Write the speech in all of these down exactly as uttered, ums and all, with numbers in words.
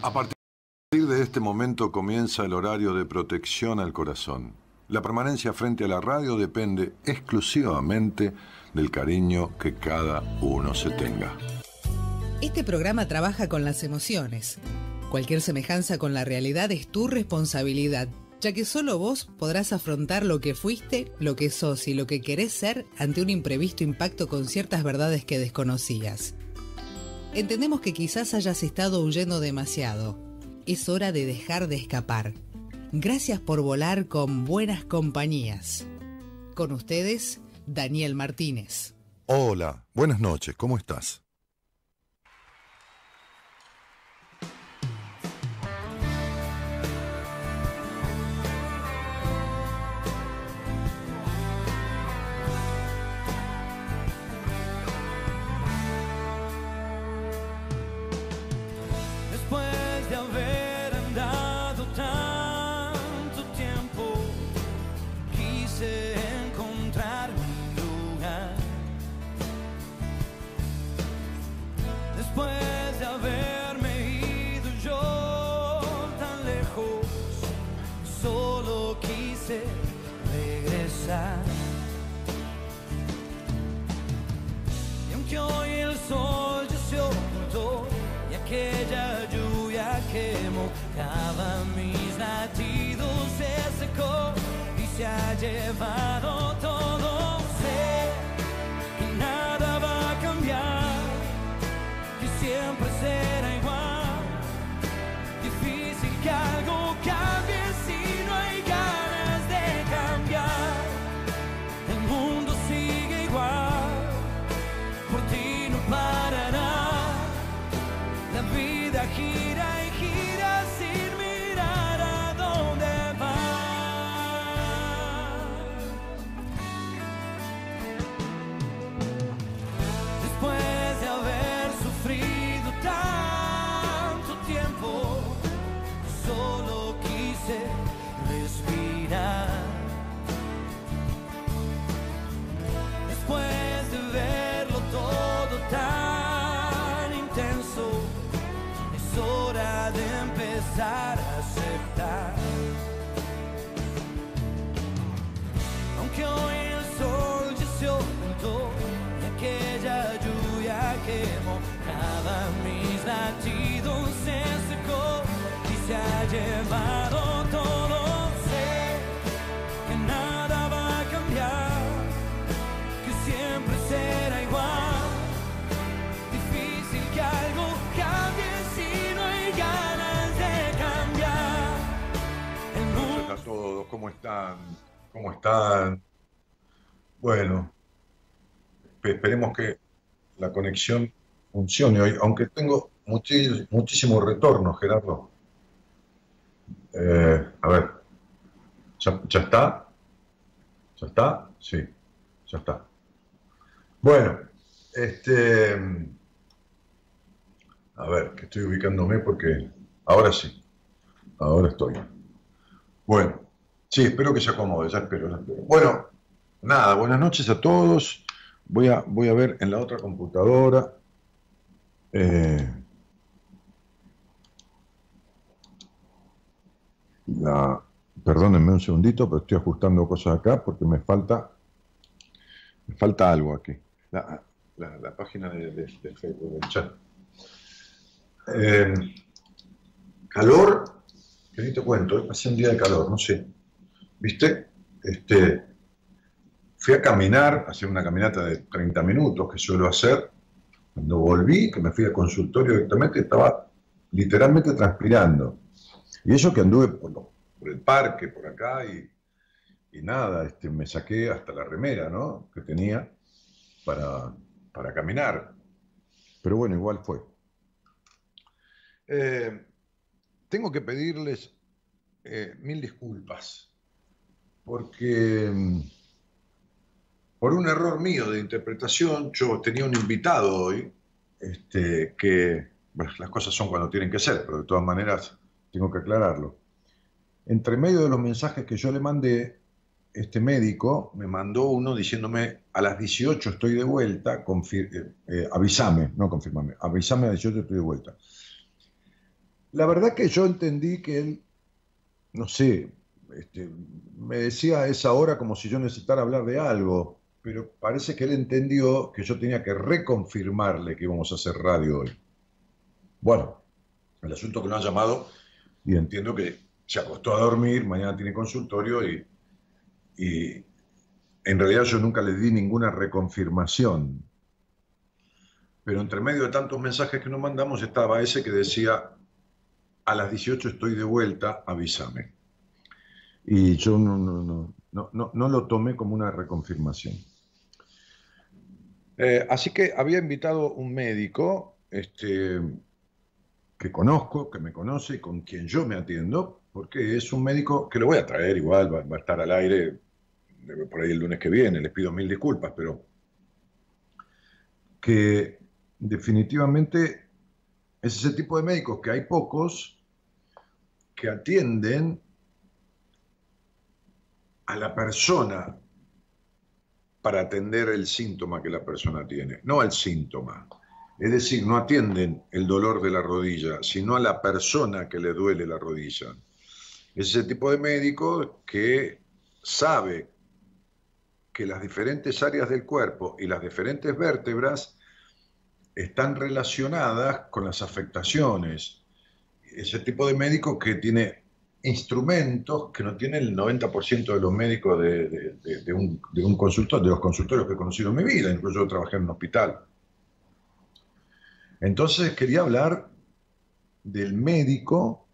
A partir de este momento comienza el horario de protección al corazón. La permanencia frente a la radio depende exclusivamente del cariño que cada uno se tenga. Este programa trabaja con las emociones. Cualquier semejanza con la realidad es tu responsabilidad, ya que solo vos podrás afrontar lo que fuiste, lo que sos y lo que querés ser ante un imprevisto impacto con ciertas verdades que desconocías. Entendemos que quizás hayas estado huyendo demasiado. Es hora de dejar de escapar. Gracias por volar con buenas compañías. Con ustedes, Daniel Martínez. Hola, buenas noches, ¿cómo estás? Y aunque hoy el sol ya se ocultó y aquella lluvia que mojaba mis latidos se secó y se ha llevado todo, sé que nada va a cambiar, que siempre será igual, difícil que algo cambie si no hay ganas de cambiar. El mundo sigue igual, por ti no parará. La vida gira y gira sin mirar a dónde va. Después de haber sufrido tanto tiempo, solo quise respirar. Después de verlo todo tan intenso, es hora de empezar a aceptar. Aunque hoy el sol ya se ocultó y aquella lluvia que mojaba mis latidos se secó y se ha llevado todo, sé que nada va a cambiar, siempre será igual, difícil que algo cambie si no hay ganas de cambiar. El mundo... Hola a todos, ¿cómo están? ¿Cómo están? Bueno, esperemos que la conexión funcione hoy, aunque tengo muchi muchísimo retorno, Gerardo. Eh, a ver, ¿ya, ¿ya está? ¿Ya está? Sí, ya está. Bueno, este, a ver, que estoy ubicándome porque ahora sí, ahora estoy. Bueno, sí, espero que se acomode, ya espero, ya espero. Bueno, nada, buenas noches a todos. Voy a, voy a ver en la otra computadora. Eh, la, perdónenme un segundito, pero estoy ajustando cosas acá porque me falta, me falta algo aquí. La, la, la página de, de, de Facebook, del chat. Eh, calor, que ni te cuento, hace un día de calor, no sé. ¿Viste? Este, fui a caminar, a hacer una caminata de treinta minutos que suelo hacer. Cuando volví, que me fui al consultorio directamente, estaba literalmente transpirando. Y eso que anduve por, lo, por el parque, por acá, y, y nada, este, me saqué hasta la remera, ¿no?, que tenía. Para, para caminar, pero bueno, igual fue. Eh, tengo que pedirles eh, mil disculpas, porque por un error mío de interpretación, yo tenía un invitado hoy, este, que, bueno, las cosas son cuando tienen que ser, pero de todas maneras tengo que aclararlo. Entre medio de los mensajes que yo le mandé, este médico me mandó uno diciéndome a las dieciocho estoy de vuelta, eh, eh, avísame, no confirmame, avísame a las dieciocho estoy de vuelta. la verdad que yo entendí que él, no sé, este, me decía a esa hora como si yo necesitara hablar de algo, pero parece que él entendió que yo tenía que reconfirmarle que íbamos a hacer radio hoy. Bueno, el asunto que lo han llamado, y entiendo que se acostó a dormir, mañana tiene consultorio, y, y en realidad yo nunca le di ninguna reconfirmación. Pero entre medio de tantos mensajes que nos mandamos estaba ese que decía, a las dieciocho estoy de vuelta, avísame. Y yo no, no, no, no, no, no lo tomé como una reconfirmación. Eh, así que había invitado un médico este, que conozco, que me conoce y con quien yo me atiendo, porque es un médico que lo voy a traer igual, va, va a estar al aire por ahí el lunes que viene, les pido mil disculpas, pero que definitivamente es ese tipo de médicos que hay pocos que atienden a la persona para atender el síntoma que la persona tiene, no al síntoma. Es decir, no atienden el dolor de la rodilla, sino a la persona que le duele la rodilla. Es ese tipo de médico que sabe que las diferentes áreas del cuerpo y las diferentes vértebras están relacionadas con las afectaciones. Ese tipo de médico que tiene instrumentos que no tiene el noventa por ciento de los médicos de, de, de, de, un, de un consultor, de los consultorios que he conocido en mi vida, incluso yo trabajé en un hospital. Entonces quería hablar del médico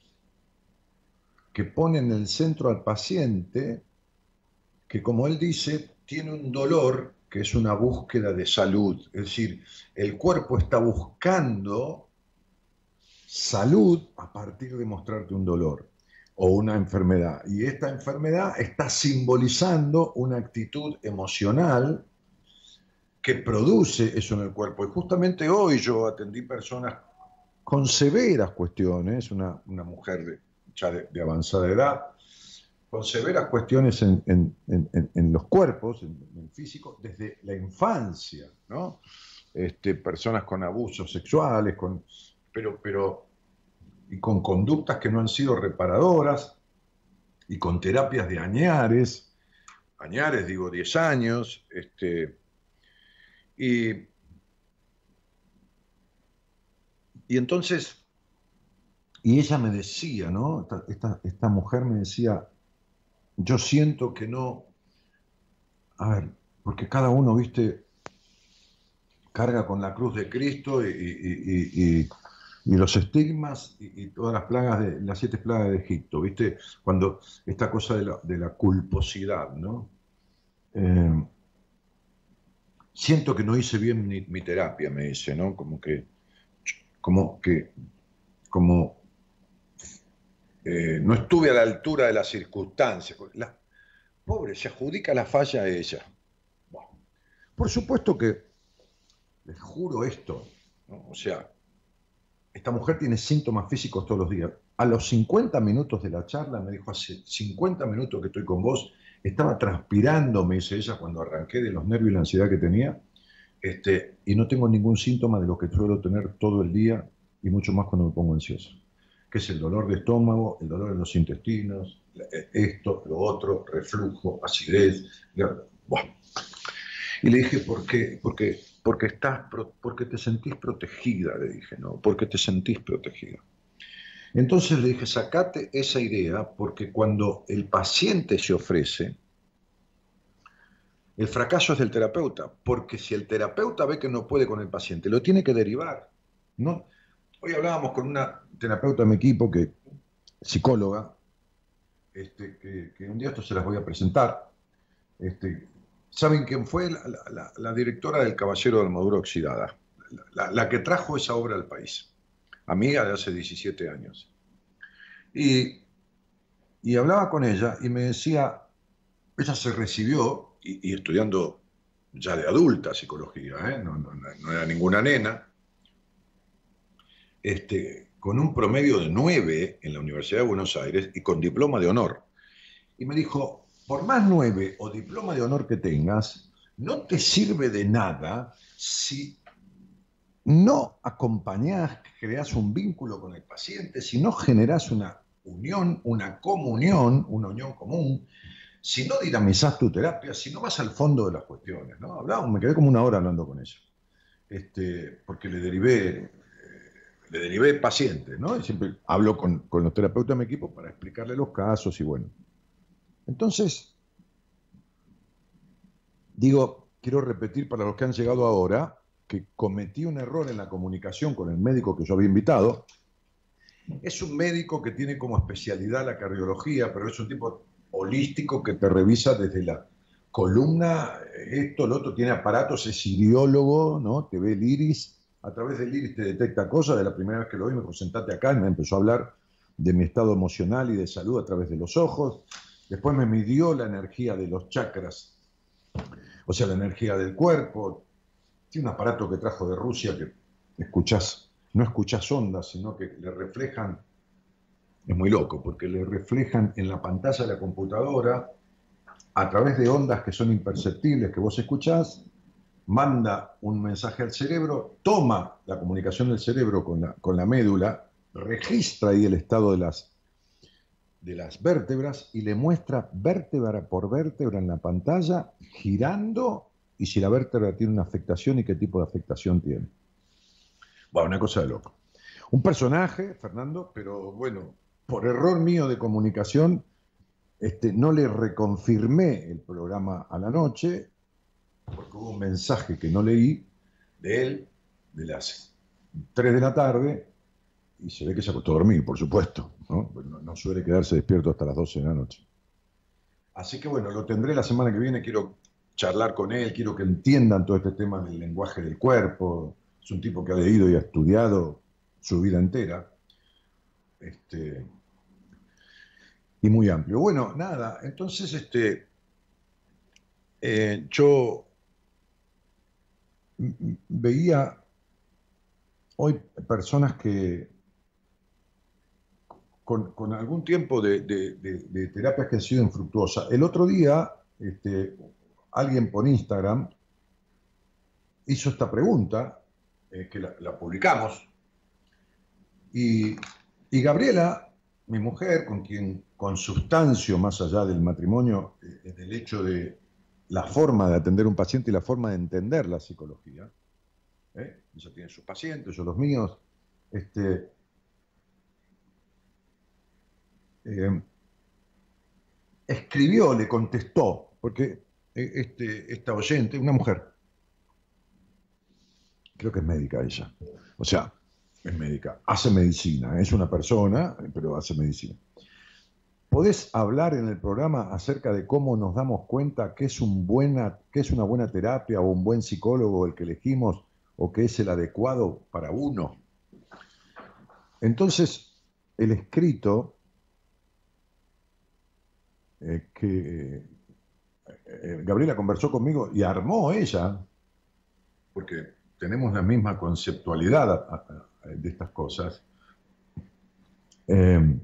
que pone en el centro al paciente, que como él dice, tiene un dolor que es una búsqueda de salud. Es decir, el cuerpo está buscando salud a partir de mostrarte un dolor o una enfermedad. Y esta enfermedad está simbolizando una actitud emocional que produce eso en el cuerpo. Y justamente hoy yo atendí personas con severas cuestiones, una, una mujer de, ya de, de avanzada edad, con severas cuestiones en, en, en, en los cuerpos, en, en el físico, desde la infancia, ¿no? Este, personas con abusos sexuales, con, pero, pero, y con conductas que no han sido reparadoras, y con terapias de añares, añares digo diez años, este, y, y entonces, y ella me decía, ¿no? Esta, esta, esta mujer me decía, yo siento que no, a ver, porque cada uno, viste, carga con la cruz de Cristo y, y, y, y, y los estigmas y, y todas las plagas, de las siete plagas de Egipto, viste, cuando esta cosa de la, de la culposidad, ¿no? Eh, siento que no hice bien mi, mi terapia, me dice, ¿no? Como que, como que, como... Eh, no estuve a la altura de las circunstancias. La pobre, se adjudica la falla a ella. Bueno, por supuesto que, les juro esto, ¿no? O sea, esta mujer tiene síntomas físicos todos los días. A los cincuenta minutos de la charla me dijo, hace cincuenta minutos que estoy con vos, estaba transpirando, me dice ella, cuando arranqué de los nervios y la ansiedad que tenía, este, y no tengo ningún síntoma de lo que suelo tener todo el día, y mucho más cuando me pongo ansioso, que es el dolor de estómago, el dolor en los intestinos, esto, lo otro, reflujo, acidez. Bueno. Y le dije, ¿por qué? Porque, porque, estás, porque te sentís protegida, le dije, ¿no? Porque te sentís protegida. Entonces le dije, sacate esa idea, porque cuando el paciente se ofrece, el fracaso es del terapeuta, porque si el terapeuta ve que no puede con el paciente, lo tiene que derivar, ¿no? Hoy hablábamos con una terapeuta de mi equipo, que psicóloga, este, que, que un día esto se las voy a presentar. Este, ¿Saben quién fue? La, la, la directora del Caballero de Armadura Oxidada, la, la, la que trajo esa obra al país, amiga de hace diecisiete años. Y, y hablaba con ella y me decía, ella se recibió, y, y estudiando ya de adulta psicología, ¿eh? no, no, no era ninguna nena, Este, con un promedio de nueve en la Universidad de Buenos Aires y con diploma de honor. Y me dijo, por más nueve o diploma de honor que tengas, no te sirve de nada si no acompañás, creás un vínculo con el paciente, si no generás una unión, una comunión, una unión común, si no dinamizás tu terapia, si no vas al fondo de las cuestiones, ¿no? Hablaba, me quedé como una hora hablando con ella, este, porque le derivé, eh, le derivé pacientes, ¿no? Y siempre hablo con, con los terapeutas de mi equipo para explicarle los casos y bueno. Entonces, digo, quiero repetir para los que han llegado ahora, que cometí un error en la comunicación con el médico que yo había invitado. Es un médico que tiene como especialidad la cardiología, pero es un tipo holístico que te revisa desde la columna, esto, lo otro, tiene aparatos, es iriólogo, ¿no? Te ve el iris, a través del iris te detecta cosas. De la primera vez que lo vi me dijo, sentate acá, y me empezó a hablar de mi estado emocional y de salud a través de los ojos. Después me midió la energía de los chakras, o sea, la energía del cuerpo. Tiene un aparato que trajo de Rusia que escuchás, no escuchás ondas, sino que le reflejan, es muy loco, porque le reflejan en la pantalla de la computadora, a través de ondas que son imperceptibles, que vos escuchás, manda un mensaje al cerebro, toma la comunicación del cerebro con la, con la médula, registra ahí el estado de las, de las vértebras y le muestra vértebra por vértebra en la pantalla, girando, y si la vértebra tiene una afectación y qué tipo de afectación tiene. Bueno, una cosa de loco. Un personaje, Fernando, pero bueno, por error mío de comunicación, este, no le reconfirmé el programa a la noche, porque hubo un mensaje que no leí de él, de las tres de la tarde, y se ve que se acostó a dormir, por supuesto, ¿no? No, no suele quedarse despierto hasta las doce de la noche. Así que bueno, lo tendré la semana que viene, quiero charlar con él, quiero que entiendan todo este tema del lenguaje del cuerpo. Es un tipo que ha leído y ha estudiado su vida entera, este, y muy amplio. Bueno, nada, entonces este, eh, yo veía hoy personas que con, con algún tiempo de, de, de, de terapias que han sido infructuosas. El otro día, este, alguien por Instagram hizo esta pregunta, eh, que la, la publicamos, y, y Gabriela, mi mujer, con quien consustancio más allá del matrimonio, eh, del hecho de la forma de atender a un paciente y la forma de entender la psicología, ¿eh? Ella tiene sus pacientes, yo los míos, este, eh, escribió, le contestó, porque Este, esta oyente, una mujer, creo que es médica ella, o sea, es médica, hace medicina, es una persona, pero hace medicina. ¿Podés hablar en el programa acerca de cómo nos damos cuenta que es, un buena, que es una buena terapia o un buen psicólogo el que elegimos o que es el adecuado para uno? Entonces, el escrito eh, que... Gabriela conversó conmigo y armó ella, porque tenemos la misma conceptualidad de estas cosas. Eh,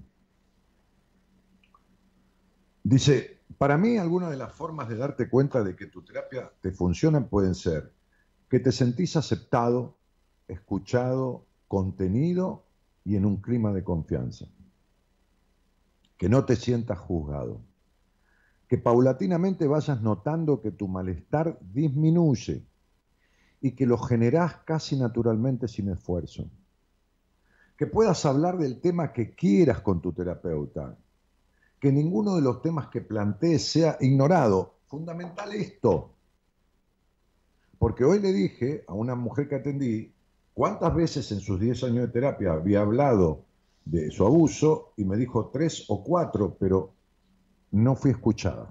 dice, para mí algunas de las formas de darte cuenta de que tu terapia te funciona pueden ser que te sentís aceptado, escuchado, contenido y en un clima de confianza. Que no te sientas juzgado. Que paulatinamente vayas notando que tu malestar disminuye y que lo generás casi naturalmente sin esfuerzo. Que puedas hablar del tema que quieras con tu terapeuta. Que ninguno de los temas que plantees sea ignorado. Fundamental esto. Porque hoy le dije a una mujer que atendí cuántas veces en sus diez años de terapia había hablado de su abuso y me dijo tres o cuatro, pero no fui escuchada.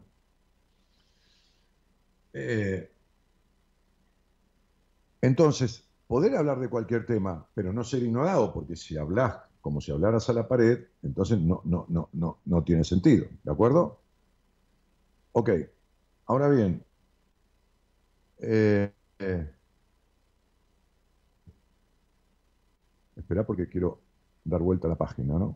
Eh, entonces, poder hablar de cualquier tema, pero no ser ignorado, porque si hablas como si hablaras a la pared, entonces no, no, no, no, no tiene sentido, ¿de acuerdo? Ok, ahora bien, eh, eh, espera porque quiero dar vuelta a la página, ¿no?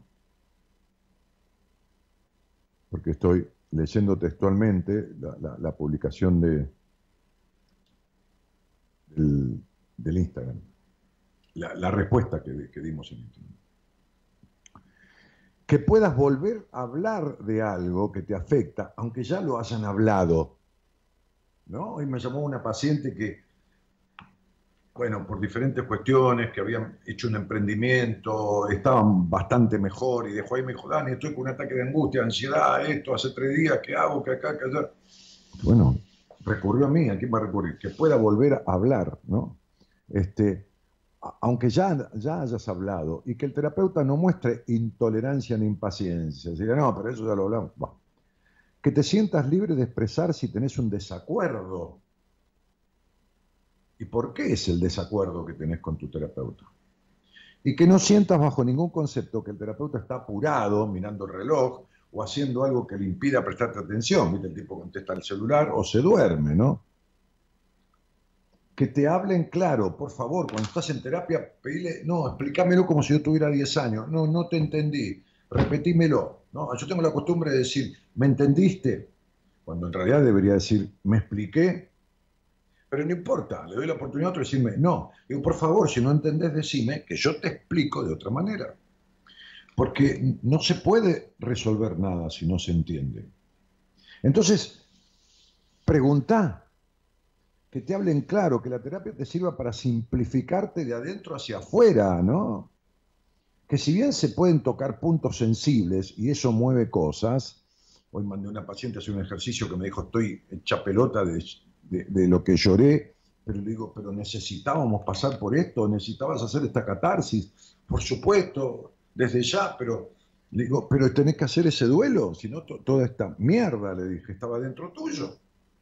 Porque estoy leyendo textualmente la, la, la publicación de, del, del Instagram. la, la respuesta que, que dimos en esto. Que puedas volver a hablar de algo que te afecta, aunque ya lo hayan hablado, ¿no? Hoy me llamó una paciente que, bueno, por diferentes cuestiones, que habían hecho un emprendimiento, estaban bastante mejor, y dejó ahí, me dijo, Dani, estoy con un ataque de angustia, ansiedad, esto, hace tres días, ¿qué hago? ¿Qué acá? ¿Qué allá? Bueno, recurrió a mí, ¿a quién va a recurrir? Que pueda volver a hablar, ¿no? Este, aunque ya, ya hayas hablado, y que el terapeuta no muestre intolerancia ni impaciencia, diga, no, pero eso ya lo hablamos. Bah. Que te sientas libre de expresar si tenés un desacuerdo. ¿Y por qué es el desacuerdo que tenés con tu terapeuta? Y que no sientas bajo ningún concepto que el terapeuta está apurado, mirando el reloj, o haciendo algo que le impida prestarte atención. ¿Viste? El tipo contesta el celular o se duerme, ¿no? Que te hablen claro, por favor, cuando estás en terapia, pedile, no, explícamelo como si yo tuviera diez años. No, no te entendí, repetímelo. ¿No? Yo tengo la costumbre de decir, ¿me entendiste? Cuando en realidad debería decir, ¿me expliqué? Pero no importa, le doy la oportunidad a otro de decirme, no. Digo, por favor, si no entendés, decime que yo te explico de otra manera. Porque no se puede resolver nada si no se entiende. Entonces, preguntá. Que te hablen claro, que la terapia te sirva para simplificarte de adentro hacia afuera, ¿no? Que si bien se pueden tocar puntos sensibles y eso mueve cosas, hoy mandé a una paciente a hacer un ejercicio que me dijo, estoy hecha pelota de, de, de lo que lloré, pero le digo, pero necesitábamos pasar por esto, necesitabas hacer esta catarsis, por supuesto, desde ya, pero le digo, pero tenés que hacer ese duelo, si no to toda esta mierda, le dije, estaba dentro tuyo.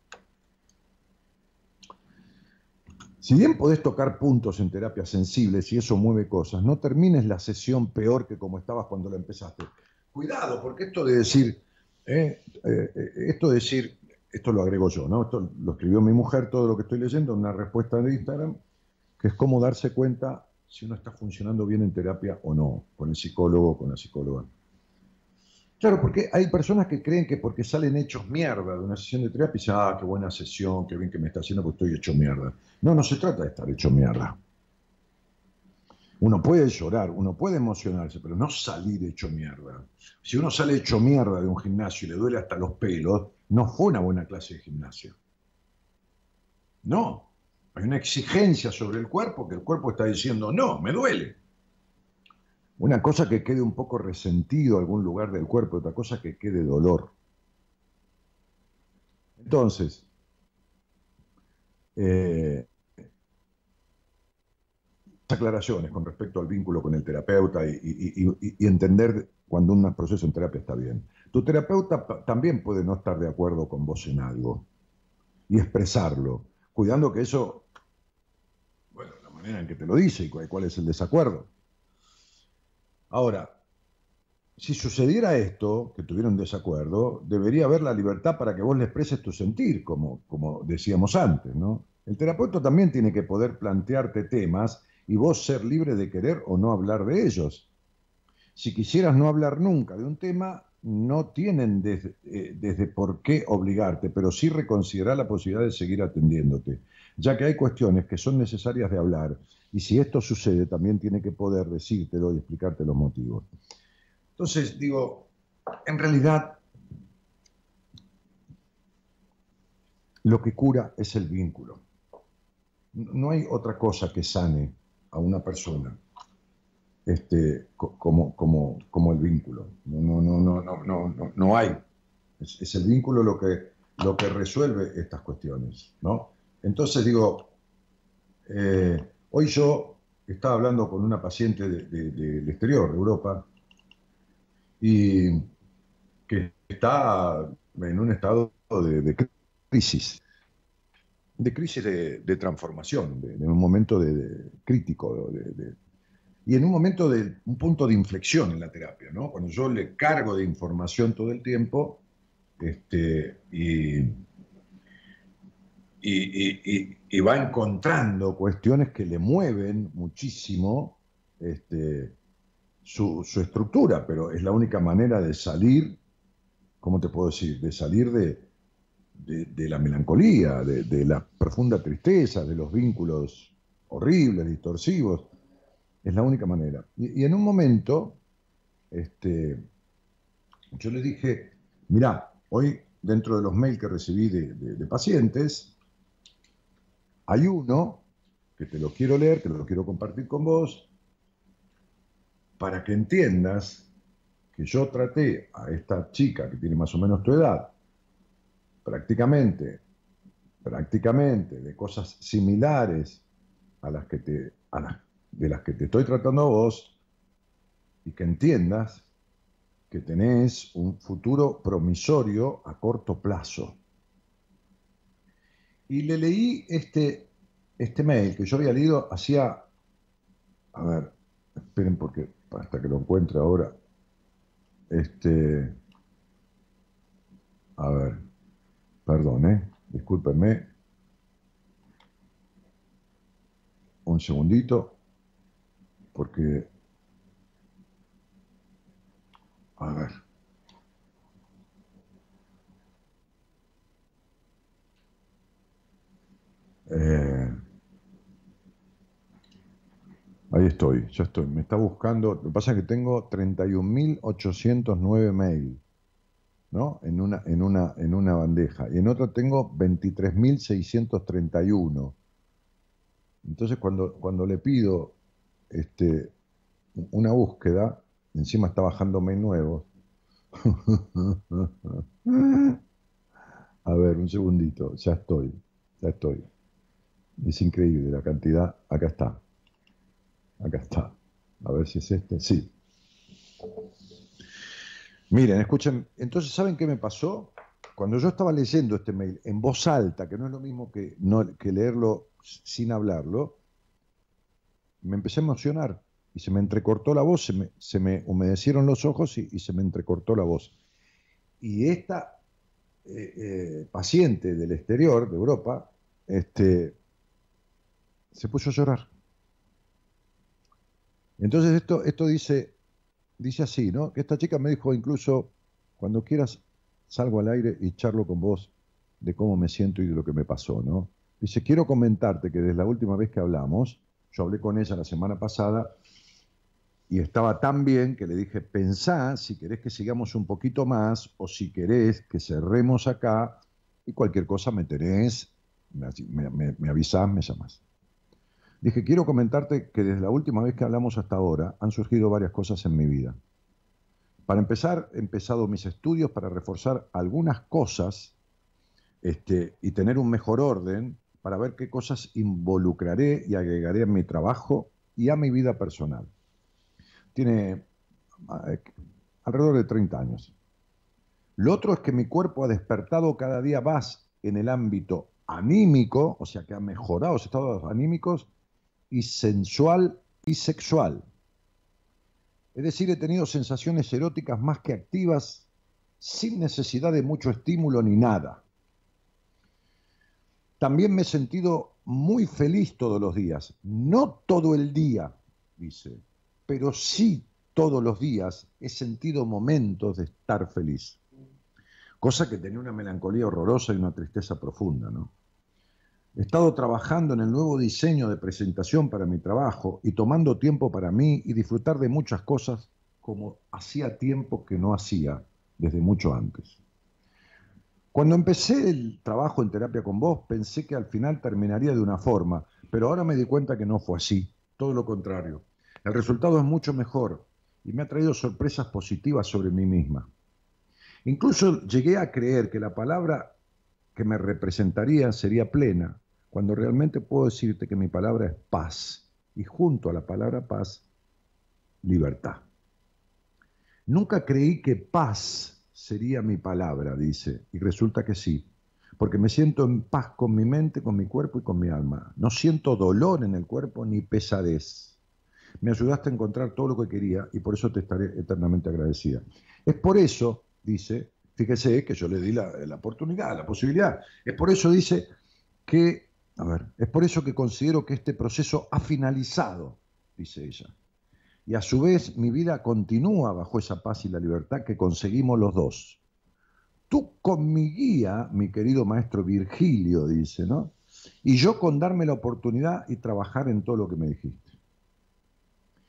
Si bien podés tocar puntos en terapias sensibles y eso mueve cosas, no termines la sesión peor que como estabas cuando la empezaste. Cuidado, porque esto de decir, eh, eh, esto de decir, esto lo agrego yo, ¿no? Esto lo escribió mi mujer, todo lo que estoy leyendo, una respuesta de Instagram, que es cómo darse cuenta si uno está funcionando bien en terapia o no, con el psicólogo o con la psicóloga. Claro, porque hay personas que creen que porque salen hechos mierda de una sesión de terapia, dicen, ah, qué buena sesión, qué bien que me está haciendo porque estoy hecho mierda. No, no se trata de estar hecho mierda. Uno puede llorar, uno puede emocionarse, pero no salir hecho mierda. Si uno sale hecho mierda de un gimnasio y le duele hasta los pelos, no fue una buena clase de gimnasio. No, hay una exigencia sobre el cuerpo que el cuerpo está diciendo, no, me duele. Una cosa que quede un poco resentido algún lugar del cuerpo, otra cosa que quede dolor. Entonces, eh, aclaraciones con respecto al vínculo con el terapeuta y, y, y, y entender cuando un proceso en terapia está bien. Tu terapeuta también puede no estar de acuerdo con vos en algo y expresarlo, cuidando que eso, bueno, la manera en que te lo dice y cuál, cuál es el desacuerdo. Ahora, si sucediera esto, que tuvieron desacuerdo, debería haber la libertad para que vos le expreses tu sentir, como, como decíamos antes, ¿no? El terapeuta también tiene que poder plantearte temas y vos ser libre de querer o no hablar de ellos. Si quisieras no hablar nunca de un tema, no tienen desde, eh, desde por qué obligarte, pero sí reconsiderar la posibilidad de seguir atendiéndote, ya que hay cuestiones que son necesarias de hablar, y si esto sucede, también tiene que poder decírtelo y explicarte los motivos. Entonces, digo, en realidad, lo que cura es el vínculo. No hay otra cosa que sane a una persona este, como, como, como el vínculo. No, no, no, no, no, no, no hay. Es, es el vínculo lo que, lo que resuelve estas cuestiones, ¿no? Entonces digo, eh, hoy yo estaba hablando con una paciente de, de, de, del exterior, de Europa, y que está en un estado de, de crisis, de crisis de, de transformación, de, de un momento de, de crítico, de, de, y en un momento de un punto de inflexión en la terapia, ¿no? Cuando yo le cargo de información todo el tiempo, este, y, y, y, y, y va encontrando cuestiones que le mueven muchísimo este, su, su estructura, pero es la única manera de salir, ¿cómo te puedo decir? De salir de, de, de la melancolía, de, de la profunda tristeza, de los vínculos horribles, distorsivos. Es la única manera. Y, y en un momento, este, yo le dije, mirá, hoy dentro de los mails que recibí de, de, de pacientes, hay uno que te lo quiero leer, que lo quiero compartir con vos, para que entiendas que yo traté a esta chica que tiene más o menos tu edad, prácticamente, prácticamente de cosas similares a las que te, a las, de las que te estoy tratando a vos, y que entiendas que tenés un futuro promisorio a corto plazo. Y le leí este, este mail que yo había leído hacía, a ver, esperen porque hasta que lo encuentre ahora, este, a ver, perdón, eh, discúlpenme, un segundito, porque, a ver, eh, ahí estoy, ya estoy, me está buscando, lo que pasa es que tengo treinta y un mil ochocientos nueve mail, ¿no? En una, en una, en una bandeja, y en otra tengo veintitrés mil seiscientos treinta y uno. Entonces cuando, cuando le pido este, una búsqueda, encima está bajando mail nuevos. A ver, un segundito, ya estoy, ya estoy. Es increíble la cantidad, acá está, acá está. A ver si es este, sí. Miren, escuchen, entonces, ¿saben qué me pasó? Cuando yo estaba leyendo este mail en voz alta, que no es lo mismo que, no, que leerlo sin hablarlo, me empecé a emocionar y se me entrecortó la voz, se me, se me humedecieron los ojos y, y se me entrecortó la voz. Y esta eh, eh, paciente del exterior, de Europa, este, se puso a llorar. Entonces esto, esto dice, dice así, ¿no? Que esta chica me dijo incluso, cuando quieras salgo al aire y charlo con vos de cómo me siento y de lo que me pasó, ¿no? Dice, quiero comentarte que desde la última vez que hablamos, yo hablé con ella la semana pasada y estaba tan bien que le dije, pensá si querés que sigamos un poquito más o si querés que cerremos acá y cualquier cosa me tenés, me, me, me avisás, me llamás. Dije, quiero comentarte que desde la última vez que hablamos hasta ahora han surgido varias cosas en mi vida. Para empezar, he empezado mis estudios para reforzar algunas cosas este, y tener un mejor orden para ver qué cosas involucraré y agregaré a mi trabajo y a mi vida personal. Tiene eh, alrededor de treinta años. Lo otro es que mi cuerpo ha despertado cada día más en el ámbito anímico, o sea que ha mejorado los estados anímicos, y sensual y sexual. Es decir, he tenido sensaciones eróticas más que activas, sin necesidad de mucho estímulo ni nada. También me he sentido muy feliz todos los días. No todo el día, dice, pero sí todos los días he sentido momentos de estar feliz. Cosa que tenía una melancolía horrorosa y una tristeza profunda, ¿no? He estado trabajando en el nuevo diseño de presentación para mi trabajo y tomando tiempo para mí y disfrutar de muchas cosas como hacía tiempo que no hacía desde mucho antes. Cuando empecé el trabajo en terapia con vos, pensé que al final terminaría de una forma, pero ahora me di cuenta que no fue así, todo lo contrario. El resultado es mucho mejor y me ha traído sorpresas positivas sobre mí misma. Incluso llegué a creer que la palabra que me representaría sería plena, cuando realmente puedo decirte que mi palabra es paz, y junto a la palabra paz, libertad. Nunca creí que paz sería mi palabra, dice, y resulta que sí, porque me siento en paz con mi mente, con mi cuerpo y con mi alma. No siento dolor en el cuerpo ni pesadez. Me ayudaste a encontrar todo lo que quería y por eso te estaré eternamente agradecida. Es por eso, dice, fíjese que yo le di la, la oportunidad, la posibilidad. Es por eso, dice, que, a ver, es por eso que considero que este proceso ha finalizado, dice ella. Y a su vez mi vida continúa bajo esa paz y la libertad que conseguimos los dos. Tú con mi guía, mi querido maestro Virgilio, dice, ¿no? Y yo con darme la oportunidad y trabajar en todo lo que me dijiste.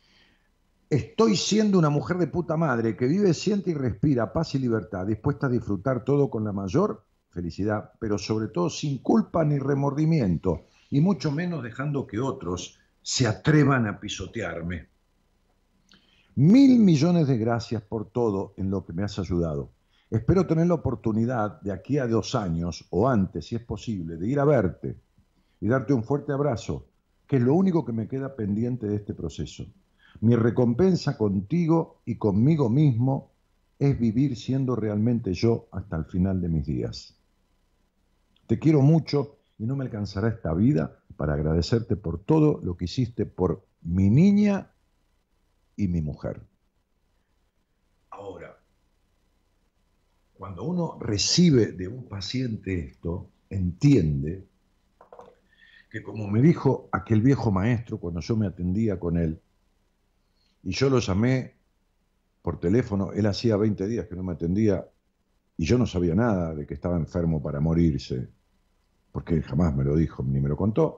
Estoy siendo una mujer de puta madre que vive, siente y respira paz y libertad, dispuesta a disfrutar todo con la mayor felicidad, pero sobre todo sin culpa ni remordimiento, y mucho menos dejando que otros se atrevan a pisotearme. Mil millones de gracias por todo en lo que me has ayudado. Espero tener la oportunidad de aquí a dos años, o antes, si es posible, de ir a verte y darte un fuerte abrazo, que es lo único que me queda pendiente de este proceso. Mi recompensa contigo y conmigo mismo es vivir siendo realmente yo hasta el final de mis días. Te quiero mucho y no me alcanzará esta vida para agradecerte por todo lo que hiciste por mi niña y mi mujer. Ahora, cuando uno recibe de un paciente esto, entiende que, como me dijo aquel viejo maestro cuando yo me atendía con él, y yo lo llamé por teléfono, él hacía veinte días que no me atendía, y yo no sabía nada de que estaba enfermo para morirse, porque él jamás me lo dijo ni me lo contó.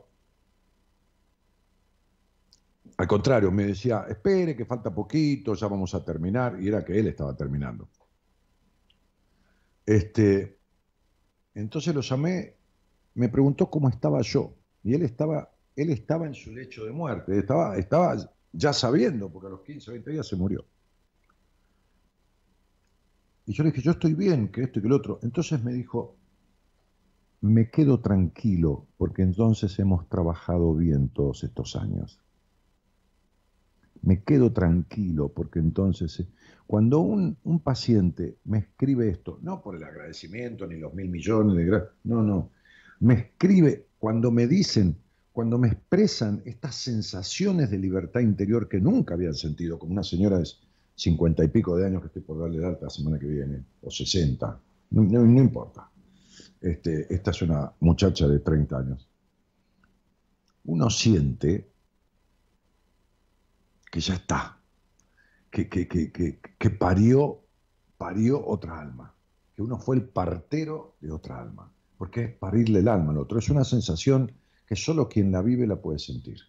Al contrario, me decía, espere que falta poquito, ya vamos a terminar, y era que él estaba terminando. Este, entonces lo llamé, me preguntó cómo estaba yo, y él estaba, él estaba en su lecho de muerte, estaba, estaba ya sabiendo, porque a los quince, veinte días se murió. Y yo le dije, yo estoy bien, que esto y que lo otro. Entonces me dijo, me quedo tranquilo, porque entonces hemos trabajado bien todos estos años. Me quedo tranquilo, porque entonces, cuando un, un paciente me escribe esto, no por el agradecimiento, ni los mil millones de gracias, no, no, me escribe cuando me dicen, cuando me expresan estas sensaciones de libertad interior que nunca habían sentido, como una señora de cincuenta y pico de años que estoy por darle de alta la semana que viene, o sesenta, no, no, no importa. Este, esta es una muchacha de treinta años. Uno siente que ya está, que, que, que, que, que parió, parió otra alma, que uno fue el partero de otra alma, porque es parirle el alma al otro. Es una sensación que solo quien la vive la puede sentir.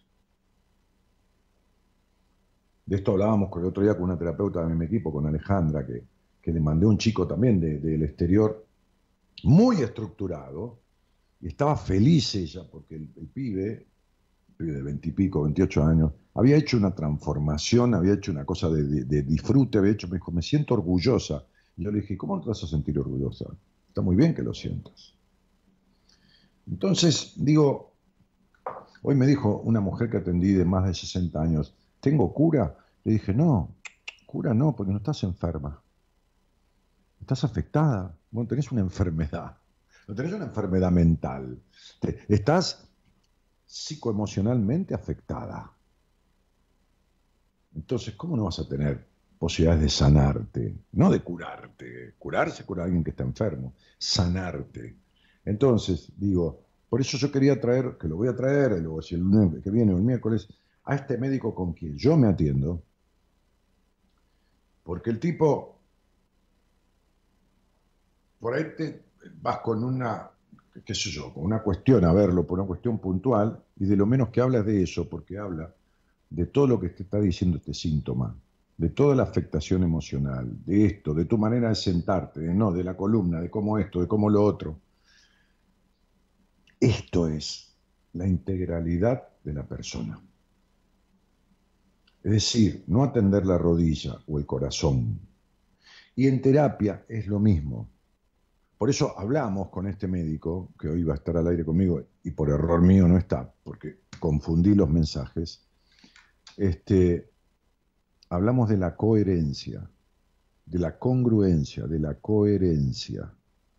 De esto hablábamos el otro día con una terapeuta de mi equipo, con Alejandra, que, que le mandé un chico también de, del exterior, muy estructurado, y estaba feliz ella, porque el, el pibe, el pibe de veintipico, veintiocho años, había hecho una transformación, había hecho una cosa de, de, de disfrute, había hecho, me dijo, me siento orgullosa. Y yo le dije, ¿cómo no te vas a sentir orgullosa? Está muy bien que lo sientas. Entonces, digo, hoy me dijo una mujer que atendí de más de sesenta años, ¿tengo cura? Le dije, no, cura no, porque no estás enferma. Estás afectada. Bueno, tenés una enfermedad. No tenés una enfermedad mental. Te, estás psicoemocionalmente afectada. Entonces, ¿cómo no vas a tener posibilidades de sanarte? No de curarte. Curarse cura a alguien que está enfermo. Sanarte. Entonces, digo, por eso yo quería traer, que lo voy a traer, luego si el lunes que viene o el miércoles, a este médico con quien yo me atiendo, porque el tipo, por ahí te vas con una, qué sé yo, con una cuestión a verlo, por una cuestión puntual, y de lo menos que habla es de eso, porque habla de todo lo que te está diciendo este síntoma, de toda la afectación emocional, de esto, de tu manera de sentarte, de no, de la columna, de cómo esto, de cómo lo otro. Esto es la integralidad de la persona. Es decir, no atender la rodilla o el corazón. Y en terapia es lo mismo. Por eso hablamos con este médico, que hoy va a estar al aire conmigo, y por error mío no está, porque confundí los mensajes. Este, hablamos de la coherencia, de la congruencia, de la coherencia.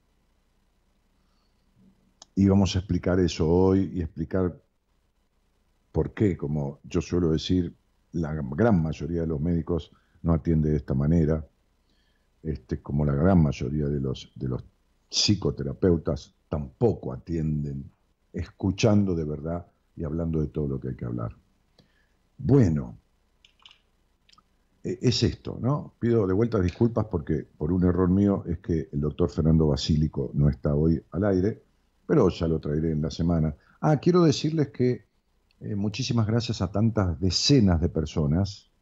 Y vamos a explicar eso hoy y explicar por qué, como yo suelo decir, la gran mayoría de los médicos no atiende de esta manera, este, como la gran mayoría de los, de los psicoterapeutas tampoco atienden, escuchando de verdad y hablando de todo lo que hay que hablar. Bueno, es esto, ¿no? Pido de vuelta disculpas porque por un error mío es que el doctor Fernando Basílico no está hoy al aire, pero ya lo traeré en la semana. Ah, quiero decirles que eh, muchísimas gracias a tantas decenas de personas,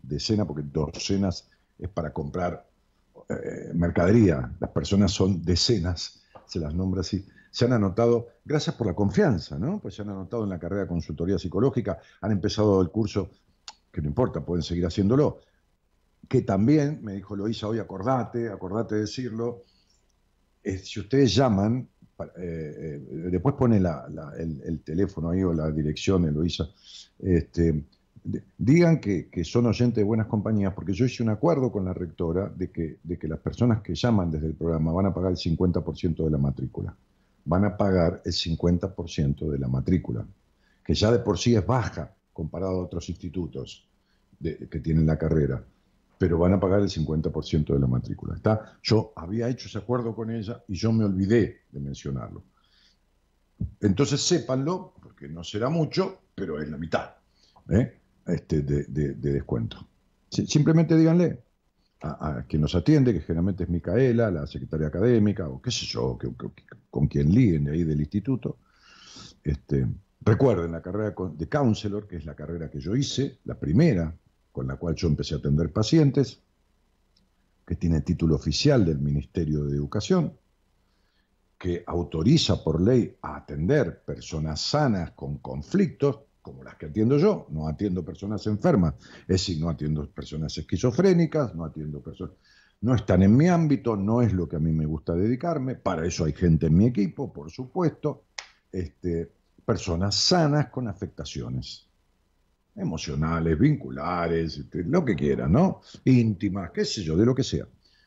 decena, porque docenas es para comprar eh, mercadería, las personas son decenas, se las nombra así, se han anotado, gracias por la confianza, ¿no? Pues se han anotado en la carrera de consultoría psicológica, han empezado el curso, que no importa, pueden seguir haciéndolo, que también, me dijo Eloísa hoy, acordate, acordate de decirlo, eh, si ustedes llaman, eh, eh, después pone la, la, el, el teléfono ahí o la dirección, Eloísa, este, de, digan que, que son oyentes de Buenas Compañías, porque yo hice un acuerdo con la rectora de que, de que las personas que llaman desde el programa van a pagar el cincuenta por ciento de la matrícula. Van a pagar el cincuenta por ciento de la matrícula, que ya de por sí es baja comparado a otros institutos de, que tienen la carrera, pero van a pagar el cincuenta por ciento de la matrícula. ¿Está? Yo había hecho ese acuerdo con ella y yo me olvidé de mencionarlo. Entonces sépanlo, porque no será mucho, pero es la mitad, ¿eh? este, de, de, de descuento. Sí, simplemente díganle a, a quien nos atiende, que generalmente es Micaela, la secretaria académica, o qué sé yo, que, que, que, con quien liguen de ahí del instituto. Este, recuerden la carrera de counselor, que es la carrera que yo hice, la primera con la cual yo empecé a atender pacientes, que tiene título oficial del Ministerio de Educación, que autoriza por ley a atender personas sanas con conflictos, como las que atiendo yo. No atiendo personas enfermas, es decir, no atiendo personas esquizofrénicas, no atiendo personas... No están en mi ámbito, no es lo que a mí me gusta dedicarme, para eso hay gente en mi equipo, por supuesto, este, personas sanas con afectaciones emocionales, vinculares, este, lo que quieran, ¿no? Íntimas, qué sé yo, de lo que sea.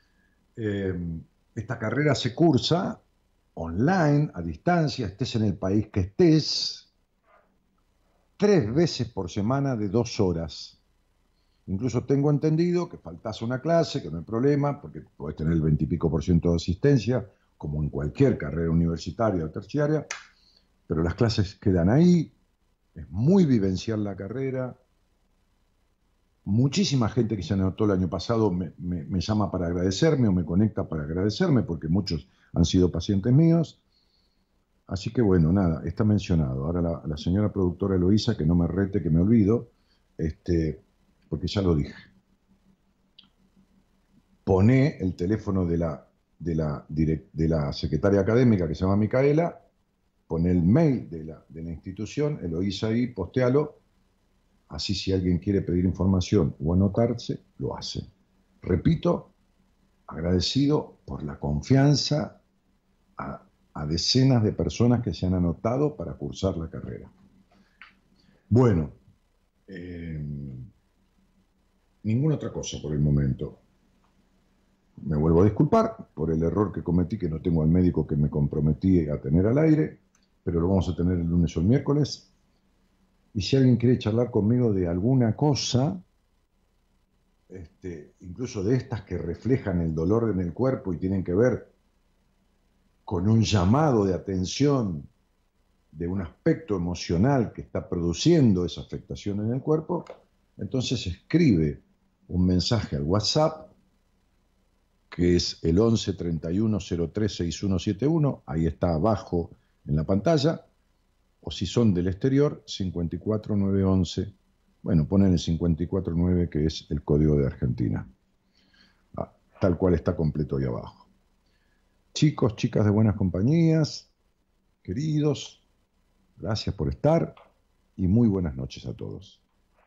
Eh, esta carrera se cursa online, a distancia, estés en el país que estés, tres veces por semana de dos horas. Incluso tengo entendido que faltas una clase, que no hay problema, porque podés tener el veintipico por ciento de asistencia, como en cualquier carrera universitaria o terciaria, pero las clases quedan ahí. Es muy vivencial la carrera. Muchísima gente que se anotó el año pasado me, me, me llama para agradecerme o me conecta para agradecerme, porque muchos han sido pacientes míos. Así que bueno, nada, está mencionado. Ahora la, la señora productora Eloísa, que no me rete, que me olvido, este, porque ya lo dije. Poné el teléfono de la, de la, direct, de la secretaria académica, que se llama Micaela, pon el mail de la, de la institución, Eloísa ahí, postealo, así si alguien quiere pedir información o anotarse, lo hace. Repito, agradecido por la confianza a, a decenas de personas que se han anotado para cursar la carrera. Bueno, eh, ninguna otra cosa por el momento. Me vuelvo a disculpar por el error que cometí, que no tengo al médico que me comprometí a tener al aire, pero lo vamos a tener el lunes o el miércoles. Y si alguien quiere charlar conmigo de alguna cosa, este, incluso de estas que reflejan el dolor en el cuerpo y tienen que ver con un llamado de atención de un aspecto emocional que está produciendo esa afectación en el cuerpo, entonces escribe un mensaje al WhatsApp, que es el once treinta y uno cero tres sesenta y uno setenta y uno, ahí está abajo en la pantalla, o si son del exterior, cincuenta y cuatro nueve once, bueno, ponen el cincuenta y cuatro nueve, que es el código de Argentina, ah, tal cual está completo ahí abajo. Chicos, chicas de Buenas Compañías, queridos, gracias por estar y muy buenas noches a todos.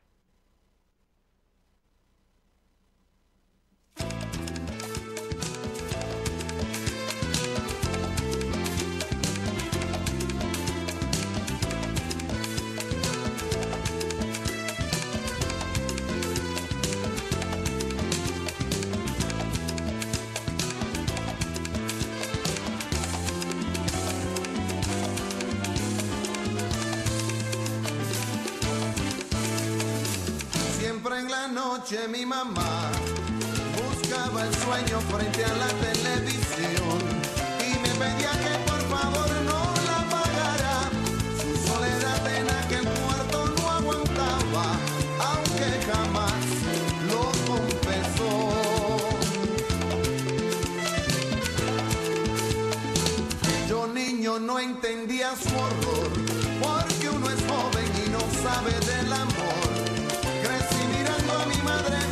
Mi mamá buscaba el sueño frente a la televisión y me pedía que por favor no la apagara. Su soledad en aquel cuarto no aguantaba, aunque jamás lo confesó. Yo niño no entendía su horror, porque uno es joven y no sabe del amor. Crecí mirando a mi madre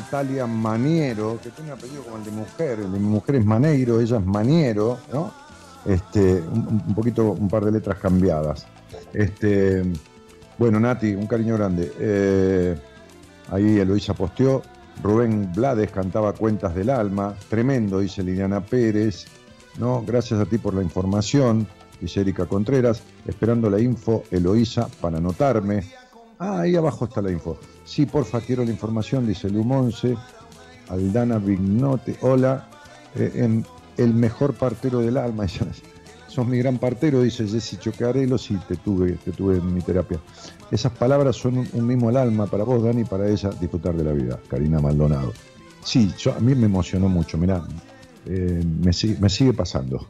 Natalia Maniero, que tiene un apellido como el de mujer, el de mi mujer es Maneiro, ella es Maniero, ¿no? Este, un, un poquito, un par de letras cambiadas. Este, bueno, Nati, un cariño grande. Eh, ahí Eloísa posteó. Rubén Blades cantaba Cuentas del Alma. Tremendo, dice Liliana Pérez. ¿No? Gracias a ti por la información, dice Erika Contreras. Esperando la info, Eloísa, para anotarme. Ah, ahí abajo está la info. Sí, porfa, quiero la información, dice Lumonce. Aldana Vignote. Hola. Eh, en El mejor partero del alma. Sos mi gran partero, dice Jessy Chocarello. Sí, te tuve, te tuve en mi terapia. Esas palabras son un, un mimo al alma para vos, Dani, para ella, disfrutar de la vida. Karina Maldonado. Sí, yo, a mí me emocionó mucho, mirá, eh, me, sigue, me sigue pasando.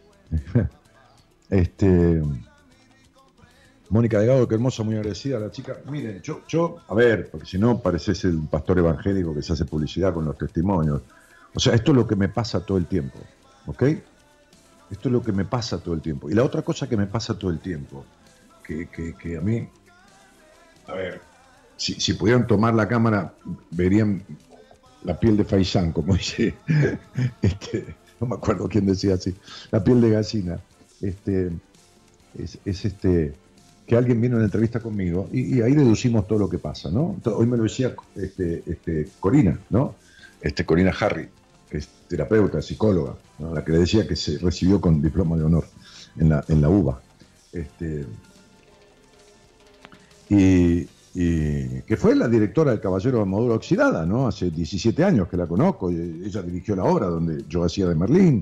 este, Mónica Delgado, qué hermosa, muy agradecida la chica. Miren, yo, yo, a ver, porque si no pareces el pastor evangélico que se hace publicidad con los testimonios. O sea, esto es lo que me pasa todo el tiempo, ¿ok? Esto es lo que me pasa todo el tiempo. Y la otra cosa que me pasa todo el tiempo, que, que, que a mí, a ver, si, si pudieran tomar la cámara, verían la piel de faisán, como dice, este, no me acuerdo quién decía así, la piel de gallina. Este, es, es este, que alguien vino en entrevista conmigo y, y ahí deducimos todo lo que pasa, ¿no? Hoy me lo decía este, este, Corina, ¿no? Este, Corina Harry, que es terapeuta, psicóloga, ¿no? La que le decía que se recibió con diploma de honor en la, en la U B A. Este, y, y que fue la directora del Caballero de Armadura Oxidada, ¿no? Hace diecisiete años que la conozco, y ella dirigió la obra donde yo hacía de Merlín.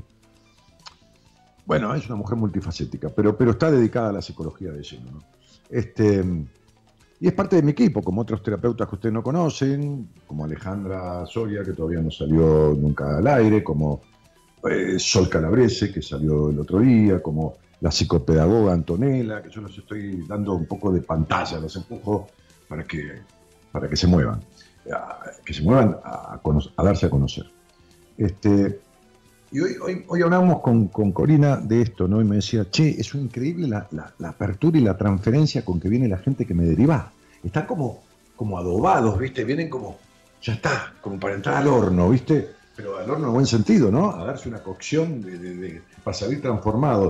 Bueno, es una mujer multifacética, pero, pero está dedicada a la psicología de lleno, ¿no? Este, y es parte de mi equipo, como otros terapeutas que ustedes no conocen, como Alejandra Soria, que todavía no salió nunca al aire, como eh, Sol Calabrese, que salió el otro día, como la psicopedagoga Antonella, que yo los estoy dando un poco de pantalla, los empujo para que, para que se muevan, a, que se muevan a, a, a darse a conocer. Este, y hoy, hoy, hoy hablábamos con, con Corina de esto, ¿no? Y me decía, che, es increíble la, la, la apertura y la transferencia con que viene la gente que me deriva. Están como, como adobados, ¿viste? Vienen como, ya está, como para entrar al horno, ¿viste? Pero al horno en buen sentido, ¿no? A darse una cocción de, de, de, para salir transformados.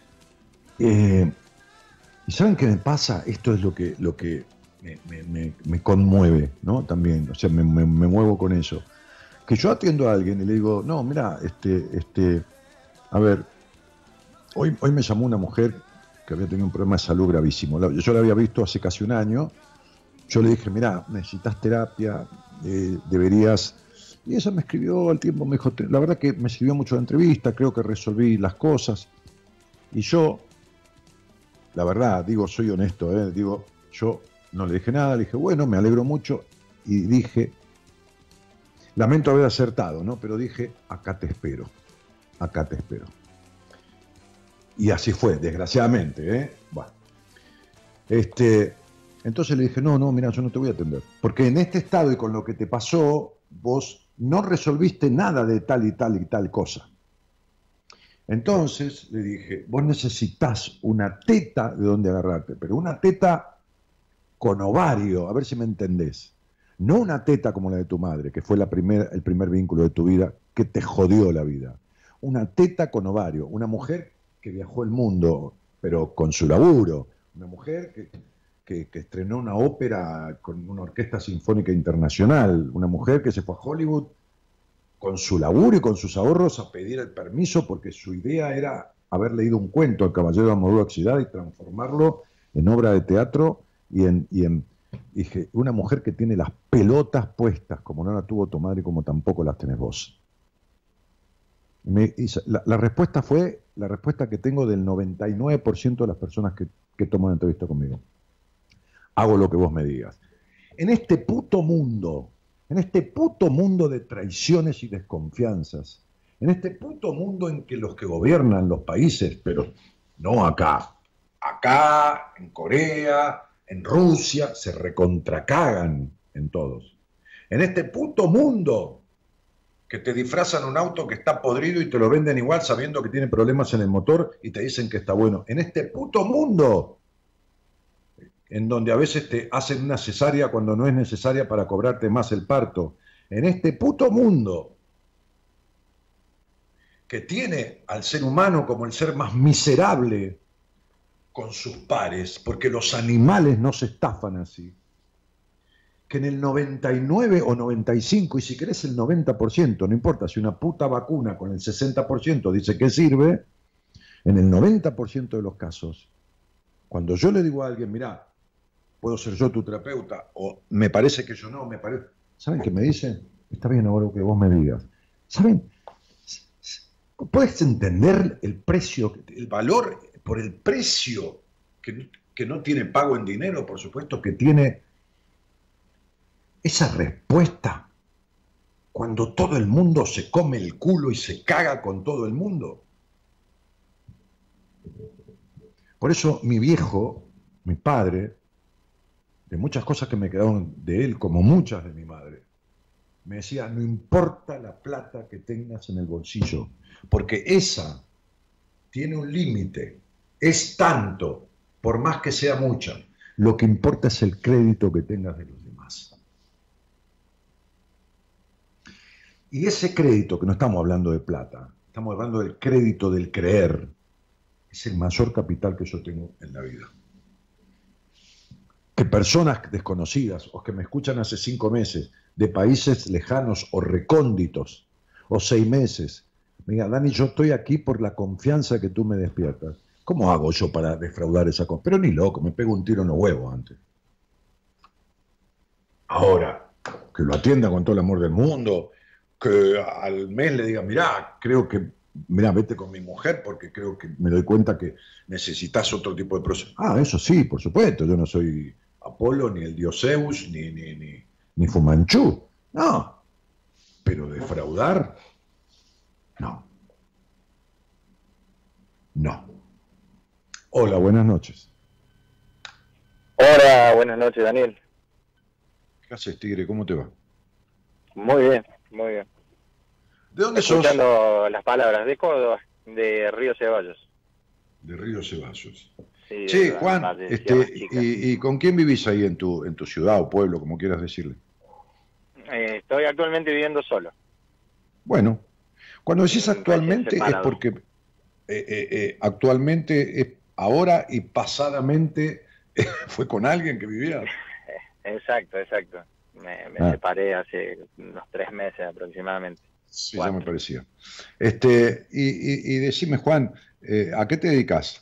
Eh, ¿Y saben qué me pasa? Esto es lo que, lo que me, me, me, me conmueve, ¿no? También, o sea, me, me, me muevo con eso. Que yo atiendo a alguien y le digo, no, mira, este, este, a ver, hoy, hoy me llamó una mujer que había tenido un problema de salud gravísimo. Yo la había visto hace casi un año. Yo le dije, mira, necesitas terapia, eh, deberías... Y ella me escribió al tiempo, me dijo, la verdad que me sirvió mucho la entrevista, creo que resolví las cosas. Y yo, la verdad, digo, soy honesto, ¿eh? Digo, yo no le dije nada, le dije, bueno, me alegro mucho, y dije, lamento haber acertado, ¿no? Pero dije, acá te espero, acá te espero. Y así fue, desgraciadamente, ¿eh? Bueno. Este, entonces le dije, no, no, mira, yo no te voy a atender. Porque en este estado y con lo que te pasó, vos no resolviste nada de tal y tal y tal cosa. Entonces le dije, vos necesitas una teta de donde agarrarte, pero una teta con ovario, a ver si me entendés. No una teta como la de tu madre, que fue la primer, el primer vínculo de tu vida que te jodió la vida. Una teta con ovario, una mujer que viajó el mundo, pero con su laburo. Una mujer que, que, que estrenó una ópera con una orquesta sinfónica internacional. Una mujer que se fue a Hollywood con su laburo y con sus ahorros a pedir el permiso porque su idea era haber leído un cuento, El Caballero de Armadura Oxidada, y transformarlo en obra de teatro y en... Y en dije, una mujer que tiene las pelotas puestas, como no la tuvo tu madre y como tampoco las tenés vos. Me, la, la respuesta fue la respuesta que tengo del noventa y nueve por ciento de las personas que, que toman entrevista conmigo. Hago lo que vos me digas. En este puto mundo, en este puto mundo de traiciones y desconfianzas, en este puto mundo en que los que gobiernan los países, pero no acá, acá, en Corea, en Rusia, se recontracagan en todos. En este puto mundo que te disfrazan un auto que está podrido y te lo venden igual sabiendo que tiene problemas en el motor y te dicen que está bueno. En este puto mundo en donde a veces te hacen una cesárea cuando no es necesaria para cobrarte más el parto. en este puto mundo que tiene al ser humano como el ser más miserable con sus pares, porque los animales no se estafan así, que en el noventa y nueve o noventa y cinco, y si querés el noventa por ciento, no importa si una puta vacuna con el sesenta por ciento dice que sirve, en el noventa por ciento de los casos, cuando yo le digo a alguien, mirá, puedo ser yo tu terapeuta, o me parece que yo no, me parece... ¿Saben qué me dicen? Está bien ahora que vos me digas. ¿Saben? ¿Puedes entender el precio, el valor por el precio que, que no tiene pago en dinero, por supuesto, que tiene esa respuesta cuando todo el mundo se come el culo y se caga con todo el mundo? Por eso mi viejo, mi padre, de muchas cosas que me quedaron de él, como muchas de mi madre, me decía, no importa la plata que tengas en el bolsillo, porque esa tiene un límite, es tanto, por más que sea mucha, lo que importa es el crédito que tengas de los demás. Y ese crédito, que no estamos hablando de plata, estamos hablando del crédito del creer, es el mayor capital que yo tengo en la vida. Que personas desconocidas o que me escuchan hace cinco meses, de países lejanos o recónditos, o seis meses, me digan, Dani, yo estoy aquí por la confianza que tú me despiertas. ¿Cómo hago yo para defraudar esa confianza? Pero ni loco, me pego un tiro en los huevos antes. Ahora, que lo atienda con todo el amor del mundo, que al mes le diga, mirá, creo que, mirá, vete con mi mujer porque creo que me doy cuenta que necesitas otro tipo de proceso. Ah, eso sí, por supuesto, yo no soy Apolo, ni el dios Zeus, ni, ni, ni, ni Fumanchu. No, pero defraudar, no. No. Hola, buenas noches. Hola, buenas noches, Daniel. ¿Qué haces, Tigre? ¿Cómo te va? Muy bien, muy bien. ¿De dónde Escuchando sos? Escuchando las palabras de Córdoba, de Río Ceballos. De Río Ceballos. Sí, Sí, de Juan, la- de este, Sierra Chica. y, ¿y con quién vivís ahí en tu, en tu ciudad o pueblo, como quieras decirle? Eh, estoy actualmente viviendo solo. Bueno, cuando decís Recién actualmente es separado. porque eh, eh, eh, actualmente es ahora y pasadamente eh, fue con alguien que vivía. Exacto, exacto. Me, me Ah. separé hace unos tres meses aproximadamente. Sí, Cuatro. ya me parecía. Este, y, y, y decime, Juan, eh, ¿a qué te dedicas?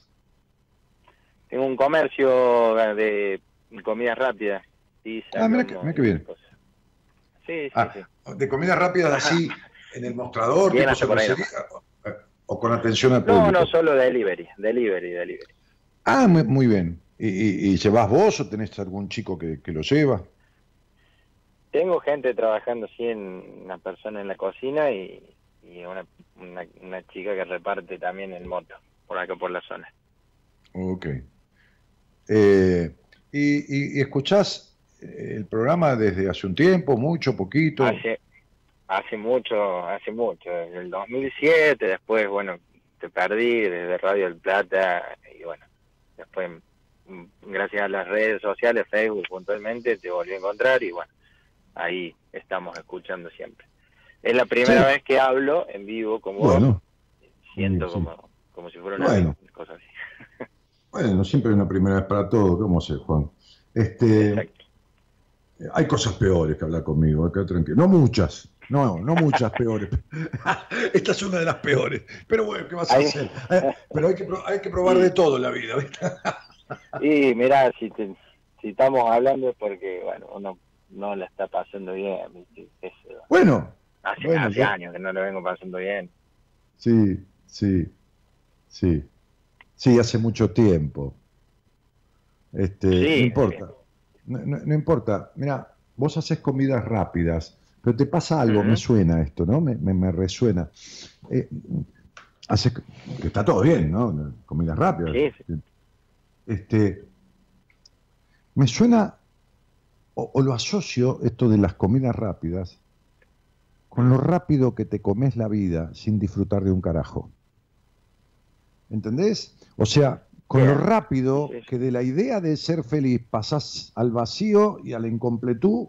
Tengo un comercio de comidas rápidas. Pizza, Ah, mira que- lomo mira que y bien. cosas. Sí, sí, Ah, sí. de comida rápida así, en el mostrador, Bien tipo hasta por ahí cervecería, o, o con atención al No, público. no, solo delivery, delivery, delivery. Ah, muy, muy bien. ¿Y, y, y llevas vos o tenés algún chico que, que lo lleva? Tengo gente trabajando así, en una persona en la cocina y, y una, una, una chica que reparte también en moto, por acá por la zona. Ok. Eh, y, y, y escuchás el programa desde hace un tiempo, mucho, poquito? Hace, hace mucho, hace mucho, desde el dos mil siete, después, bueno, te perdí desde Radio del Plata y bueno, después, mm, gracias a las redes sociales, Facebook puntualmente, te volví a encontrar y bueno, ahí estamos escuchando siempre. Es la primera Sí. vez que hablo en vivo con vos, Bueno, siento sí. como, como si fuera una Bueno. cosa así. bueno, siempre hay una primera vez para todo, ¿cómo sé, Juan? Este, Exacto. hay cosas peores que hablar conmigo, acá tranquilo. No muchas, no, no muchas peores. Esta es una de las peores. Pero bueno, ¿qué vas a Ahí- hacer? Eh, Pero hay que, pro- hay que probar de todo en la vida, ¿viste? Y mirá, si, te- si estamos hablando es porque, bueno, uno no la está pasando bien, ¿viste? Qué sé yo. Bueno, Hace, Bueno, hace yo- años que no lo vengo pasando bien. sí, sí, sí. Sí, hace mucho tiempo. Este, Sí, no importa. No, no- no importa. Mira, vos haces comidas rápidas, pero te pasa algo, Ujú. me suena esto, ¿no? Me, me, me resuena. Eh, haces, que está todo bien, ¿no? Comidas rápidas. Sí, Este, me suena, o, o lo asocio, esto de las comidas rápidas, con lo rápido que te comes la vida sin disfrutar de un carajo. ¿Entendés? O sea, con lo Bien. rápido Sí, sí. que de la idea de ser feliz pasás al vacío y a la incompletud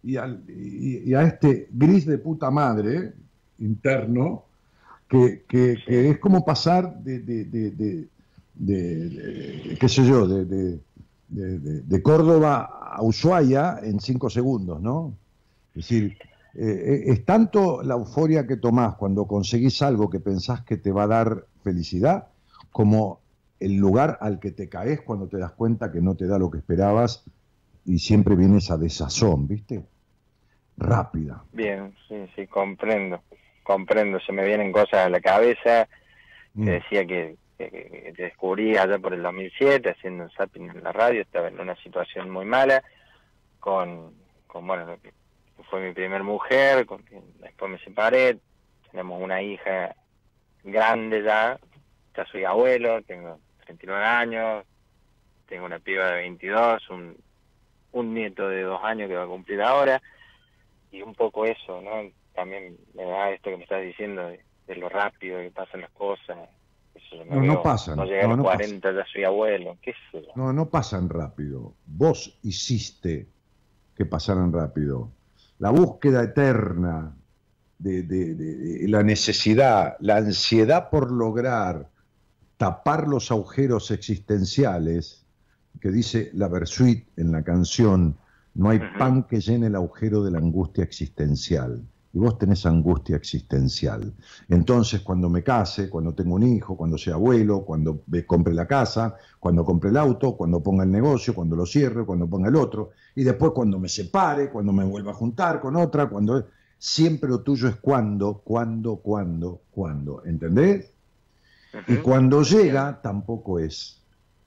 y, al, y, y a este gris de puta madre interno, que, que, que es como pasar de, de, de, de, de, de qué sé yo, de, de, de, de, de Córdoba a Ushuaia en cinco segundos, ¿no? Es decir, eh, es tanto la euforia que tomás cuando conseguís algo que pensás que te va a dar felicidad, como el lugar al que te caes cuando te das cuenta que no te da lo que esperabas y siempre viene esa desazón, ¿viste? Rápida. Bien, sí, sí, comprendo, comprendo, se me vienen cosas a la cabeza, Mm. te decía que, que, que te descubrí allá por el dos mil siete haciendo un zapping en la radio, estaba en una situación muy mala, con, con bueno, lo que fue mi primer mujer, con quien después me separé, tenemos una hija grande ya, ya soy abuelo, tengo treinta y nueve años, tengo una piba de veintidós, un, un nieto de dos años que va a cumplir ahora, y un poco eso, ¿no? También me da esto que me estás diciendo de, de lo rápido que pasan las cosas. Eso yo me No, no veo, pasan, no llegué a no, los no cuarenta, ya soy abuelo, qué sé yo. No, no pasan rápido. Vos hiciste que pasaran rápido. La búsqueda eterna de, de, de, de la necesidad, la ansiedad por lograr tapar los agujeros existenciales, que dice la Versuit en la canción, no hay Ujú. pan que llene el agujero de la angustia existencial. Y vos tenés angustia existencial. Entonces, cuando me case, cuando tengo un hijo, cuando sea abuelo, cuando me compre la casa, cuando compre el auto, cuando ponga el negocio, cuando lo cierre, cuando ponga el otro, y después cuando me separe, cuando me vuelva a juntar con otra, cuando... Siempre lo tuyo es cuando, cuando, cuando, cuando. ¿Entendés? Y Ujú. cuando llega, tampoco es.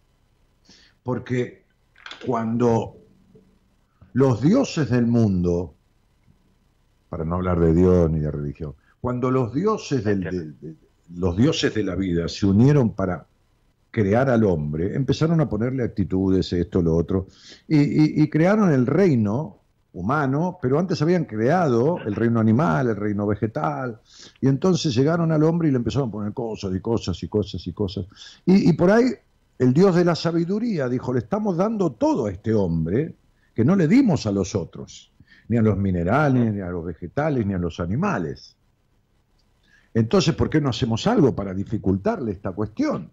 Porque cuando los dioses del mundo, para no hablar de Dios ni de religión, cuando los dioses, del, de, de, los dioses de la vida se unieron para crear al hombre, empezaron a ponerle actitudes, esto, lo otro, y, y, y crearon el reino humano, pero antes habían creado el reino animal, el reino vegetal, y entonces llegaron al hombre y le empezaron a poner cosas y cosas y cosas y cosas. Y, y por ahí el Dios de la sabiduría dijo, le estamos dando todo a este hombre que no le dimos a los otros, ni a los minerales, ni a los vegetales, ni a los animales. Entonces, ¿por qué no hacemos algo para dificultarle esta cuestión?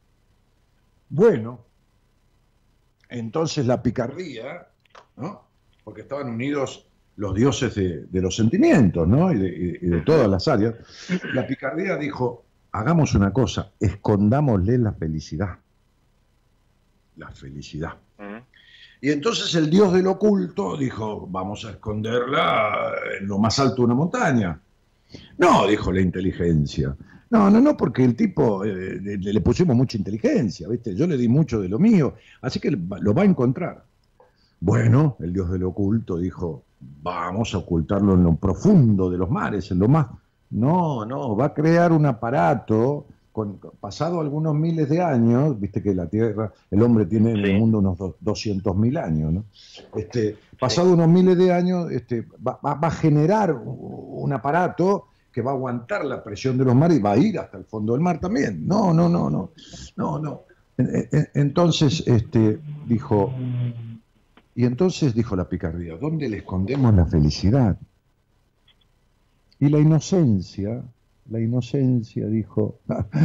Bueno, entonces la picardía, ¿no? Porque estaban unidos los dioses de, de los sentimientos, ¿no? Y de, y de todas las áreas. La picardía dijo, hagamos una cosa, escondámosle la felicidad. La felicidad. Ujú. Y entonces el dios del oculto dijo, vamos a esconderla en lo más alto de una montaña. No, dijo la inteligencia. No, no, no, porque el tipo, eh, le, le pusimos mucha inteligencia, ¿viste? Yo le di mucho de lo mío, así que lo va a encontrar. Bueno, el dios del oculto dijo, vamos a ocultarlo en lo profundo de los mares, en lo más... No, no, va a crear un aparato, con, pasado algunos miles de años, viste que la Tierra, el hombre tiene en Sí. el mundo unos doscientos mil años, ¿no? Este, pasado unos miles de años, este, va, va, va a generar un aparato que va a aguantar la presión de los mares y va a ir hasta el fondo del mar también. No, no, no, no, no, no. Entonces, este, dijo... Y entonces dijo la picardía, ¿dónde le escondemos la felicidad? Y la inocencia, la inocencia dijo,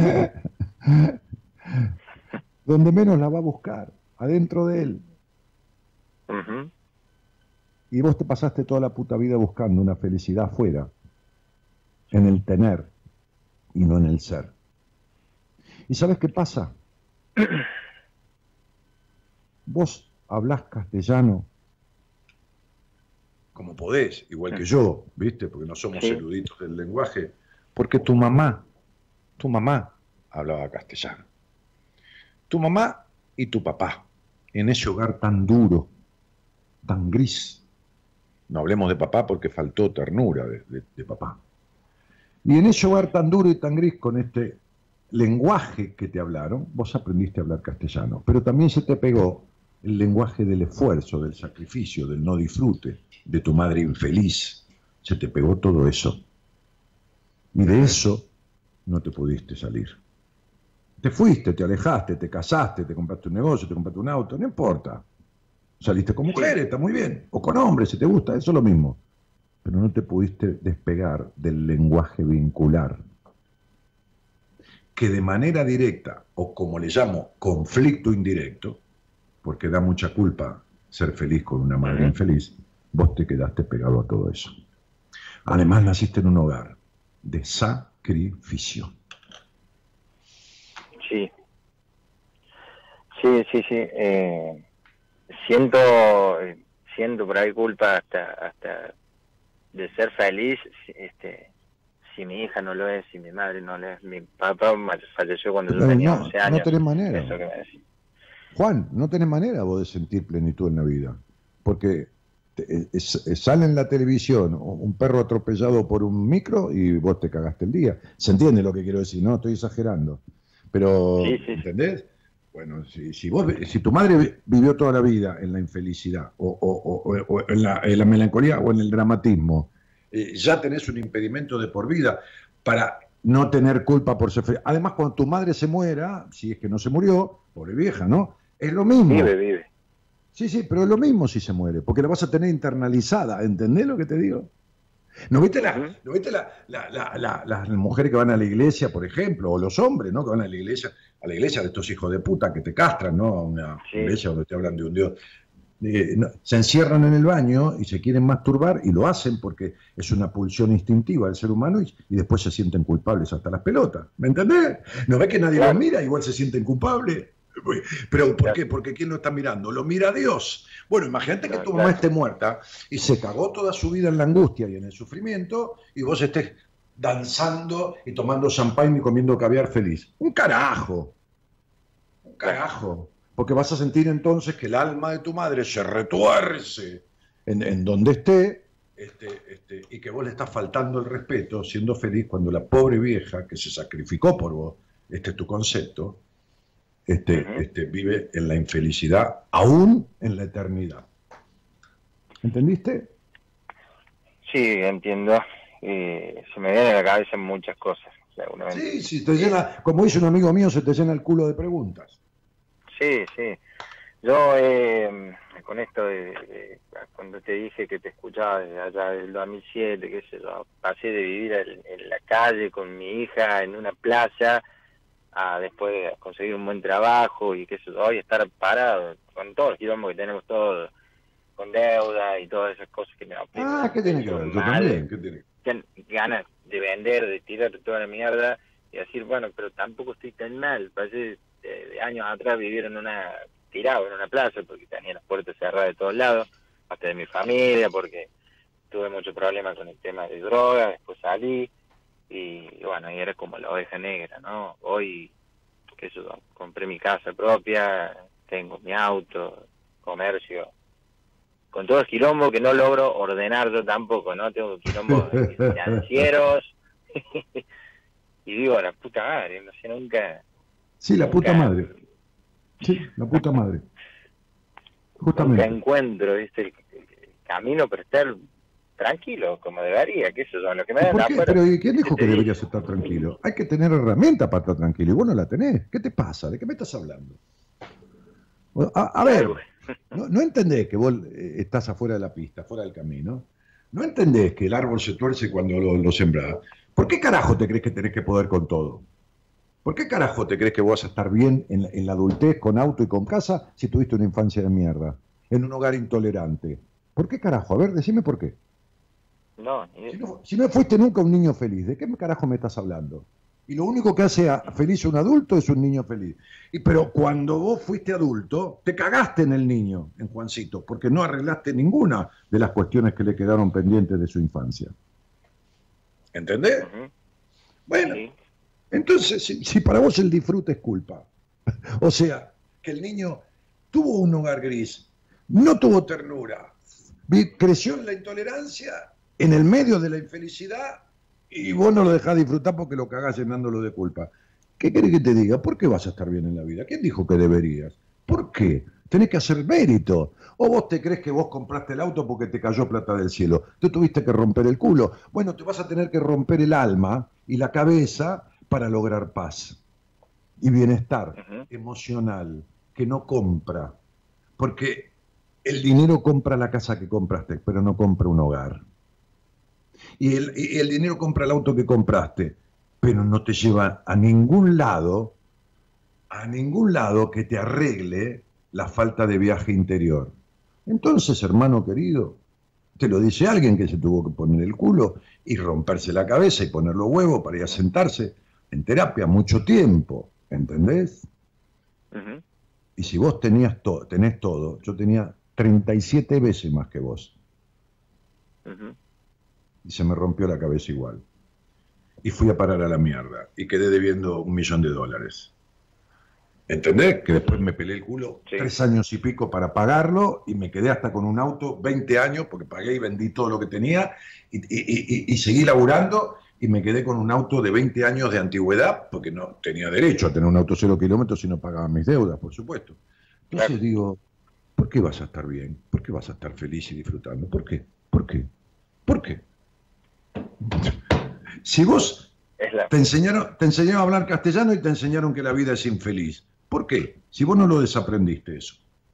donde menos la va a buscar, adentro de él. Ujú. Y vos te pasaste toda la puta vida buscando una felicidad afuera, en el tener y no en el ser. ¿Y sabes qué pasa? Vos hablás castellano como podés, igual que yo, ¿viste? Porque no somos Sí. eruditos del lenguaje, porque tu mamá, tu mamá hablaba castellano. Tu mamá y tu papá, en ese hogar tan duro, tan gris. No hablemos de papá porque faltó ternura de, de, de papá. Y en ese hogar tan duro y tan gris, con este lenguaje que te hablaron, vos aprendiste a hablar castellano, pero también se te pegó el lenguaje del esfuerzo, del sacrificio, del no disfrute, de tu madre infeliz. Se te pegó todo eso. Y de eso no te pudiste salir. Te fuiste, te alejaste, te casaste, te compraste un negocio, te compraste un auto, no importa. Saliste con mujeres, está muy bien, o con hombres, si te gusta, eso es lo mismo. Pero no te pudiste despegar del lenguaje vincular, que de manera directa, o como le llamo, conflicto indirecto, porque da mucha culpa ser feliz con una madre uh-huh. infeliz, vos te quedaste pegado a todo eso. Además naciste en un hogar de sacrificio. Sí, sí, sí, sí. Eh, siento, siento por ahí culpa hasta, hasta de ser feliz, este, si mi hija no lo es, si mi madre no lo es. Mi papá falleció cuando Pero yo tenía no, once años. No tenés manera. Eso que me decís. Juan, no tenés manera vos de sentir plenitud en la vida, porque te, es, es, sale en la televisión un perro atropellado por un micro y vos te cagaste el día. ¿Se entiende lo que quiero decir? No, estoy exagerando. Pero, sí, sí. ¿entendés? Bueno, si, si, vos, si tu madre vivió toda la vida en la infelicidad, o, o, o, o en, la, en la melancolía o en el dramatismo, eh, ya tenés un impedimento de por vida para no tener culpa por ser feliz. Además, cuando tu madre se muera, si es que no se murió, pobre vieja, ¿no? Es lo mismo. Vive, vive. Sí, sí, pero es lo mismo si se muere, porque la vas a tener internalizada, ¿entendés lo que te digo? ¿No viste, la, ¿no viste la, la, la, la, las mujeres que van a la iglesia, por ejemplo, o los hombres, ¿no? Que van a la iglesia, a la iglesia de estos hijos de puta que te castran, ¿no? A una sí. iglesia donde te hablan de un Dios. Eh, no, se encierran en el baño y se quieren masturbar y lo hacen porque es una pulsión instintiva del ser humano y, y después se sienten culpables hasta las pelotas. ¿Me entendés? ¿No ves que nadie claro. los mira? Igual se sienten culpables. ¿Pero por qué? Porque ¿quién lo está mirando? Lo mira Dios. Bueno, imagínate que tu mamá esté muerta y se cagó toda su vida en la angustia y en el sufrimiento y vos estés danzando y tomando champán y comiendo caviar feliz. Un carajo. Un carajo. Porque vas a sentir entonces que el alma de tu madre se retuerce en, en donde esté este, este, y que vos le estás faltando el respeto siendo feliz cuando la pobre vieja que se sacrificó por vos, este es tu concepto, Este, uh-huh. este, vive en la infelicidad, aún en la eternidad. ¿Entendiste? Sí, entiendo. Eh, se me vienen a la cabeza muchas cosas. Sí, sí, te llena, como dice un amigo mío, se te llena el culo de preguntas. Sí, sí. Yo, eh, con esto de, de, cuando te dije que te escuchaba desde allá del dos mil siete, qué sé yo, pasé de vivir en, en la calle con mi hija en una plaza, a después de conseguir un buen trabajo y que hoy estar parado con todos los quilombos que tenemos todos, con deuda y todas esas cosas que me aplican. Ah, ¿qué tiene que ver? Yo también, ¿qué tiene? Ganas de vender, de tirar toda la mierda y decir, bueno, pero tampoco estoy tan mal. Pasé de, de años atrás vivir en una, tirado en una plaza porque tenía las puertas cerradas de todos lados, hasta de mi familia, porque tuve mucho problema con el tema de droga, después salí. Y bueno, y era como la oveja negra, ¿no? Hoy, qué sé yo, compré mi casa propia, tengo mi auto, comercio, con todo el quilombo que no logro ordenar yo tampoco, ¿no? Tengo quilombos financieros, y digo, la puta madre, no sé, nunca... Sí, la nunca, puta madre. Sí, la puta madre. Justamente. Nunca encuentro, ¿viste? El, el camino para estar... tranquilo, como debería, que eso es lo que me da la fuerza. Pero ¿y quién dijo que deberías estar tranquilo? Hay que tener herramientas para estar tranquilo, y vos no la tenés. ¿Qué te pasa? ¿De qué me estás hablando? A, a ver, ¿no, ¿no entendés que vos estás afuera de la pista, afuera del camino? ¿No entendés que el árbol se tuerce cuando lo, lo sembrás? ¿Por qué carajo te crees que tenés que poder con todo? ¿Por qué carajo te crees que vos vas a estar bien en, en la adultez, con auto y con casa, si tuviste una infancia de mierda? En un hogar intolerante. ¿Por qué carajo? A ver, decime por qué. No, si no, si no fuiste nunca un niño feliz, ¿de qué carajo me estás hablando? Y lo único que hace a feliz a un adulto es un niño feliz. Y, pero cuando vos fuiste adulto, te cagaste en el niño, en Juancito, porque no arreglaste ninguna de las cuestiones que le quedaron pendientes de su infancia. ¿Entendés? Uh-huh. Bueno, sí. Entonces, si, si para vos el disfrute es culpa, o sea, que el niño tuvo un hogar gris, no tuvo ternura, creció en la intolerancia, en el medio de la infelicidad, y vos no lo dejás disfrutar porque lo cagás llenándolo de culpa. ¿Qué querés que te diga? ¿Por qué vas a estar bien en la vida? ¿Quién dijo que deberías? ¿Por qué? Tenés que hacer mérito. ¿O vos te crees que vos compraste el auto porque te cayó plata del cielo? Tú tuviste que romper el culo. Bueno, te vas a tener que romper el alma y la cabeza para lograr paz y bienestar uh-huh. emocional, que no compra. Porque el dinero compra la casa que compraste, pero no compra un hogar. Y el, y el dinero compra el auto que compraste, pero no te lleva a ningún lado, a ningún lado que te arregle la falta de viaje interior. Entonces, hermano querido, te lo dice alguien que se tuvo que poner el culo y romperse la cabeza y poner los huevos para ir a sentarse en terapia mucho tiempo, ¿entendés? Ujú. Y si vos tenías to- tenés todo, yo tenía treinta y siete veces más que vos. Ujú. Y se me rompió la cabeza igual. Y fui a parar a la mierda. Y quedé debiendo un millón de dólares. ¿Entendés? Que después me pelé el culo Sí. tres años y pico para pagarlo y me quedé hasta con un auto veinte años porque pagué y vendí todo lo que tenía y, y- y- y seguí laburando y me quedé con un auto de veinte años de antigüedad porque no tenía derecho a tener un auto cero kilómetros si no pagaba mis deudas, por supuesto. Entonces Claro. digo, ¿por qué vas a estar bien? ¿Por qué vas a estar feliz y disfrutando? ¿Por qué? ¿Por qué? ¿Por qué? Si vos Es la, te enseñaron, te enseñaron a hablar castellano y te enseñaron que la vida es infeliz, ¿por qué? Si vos no lo desaprendiste eso.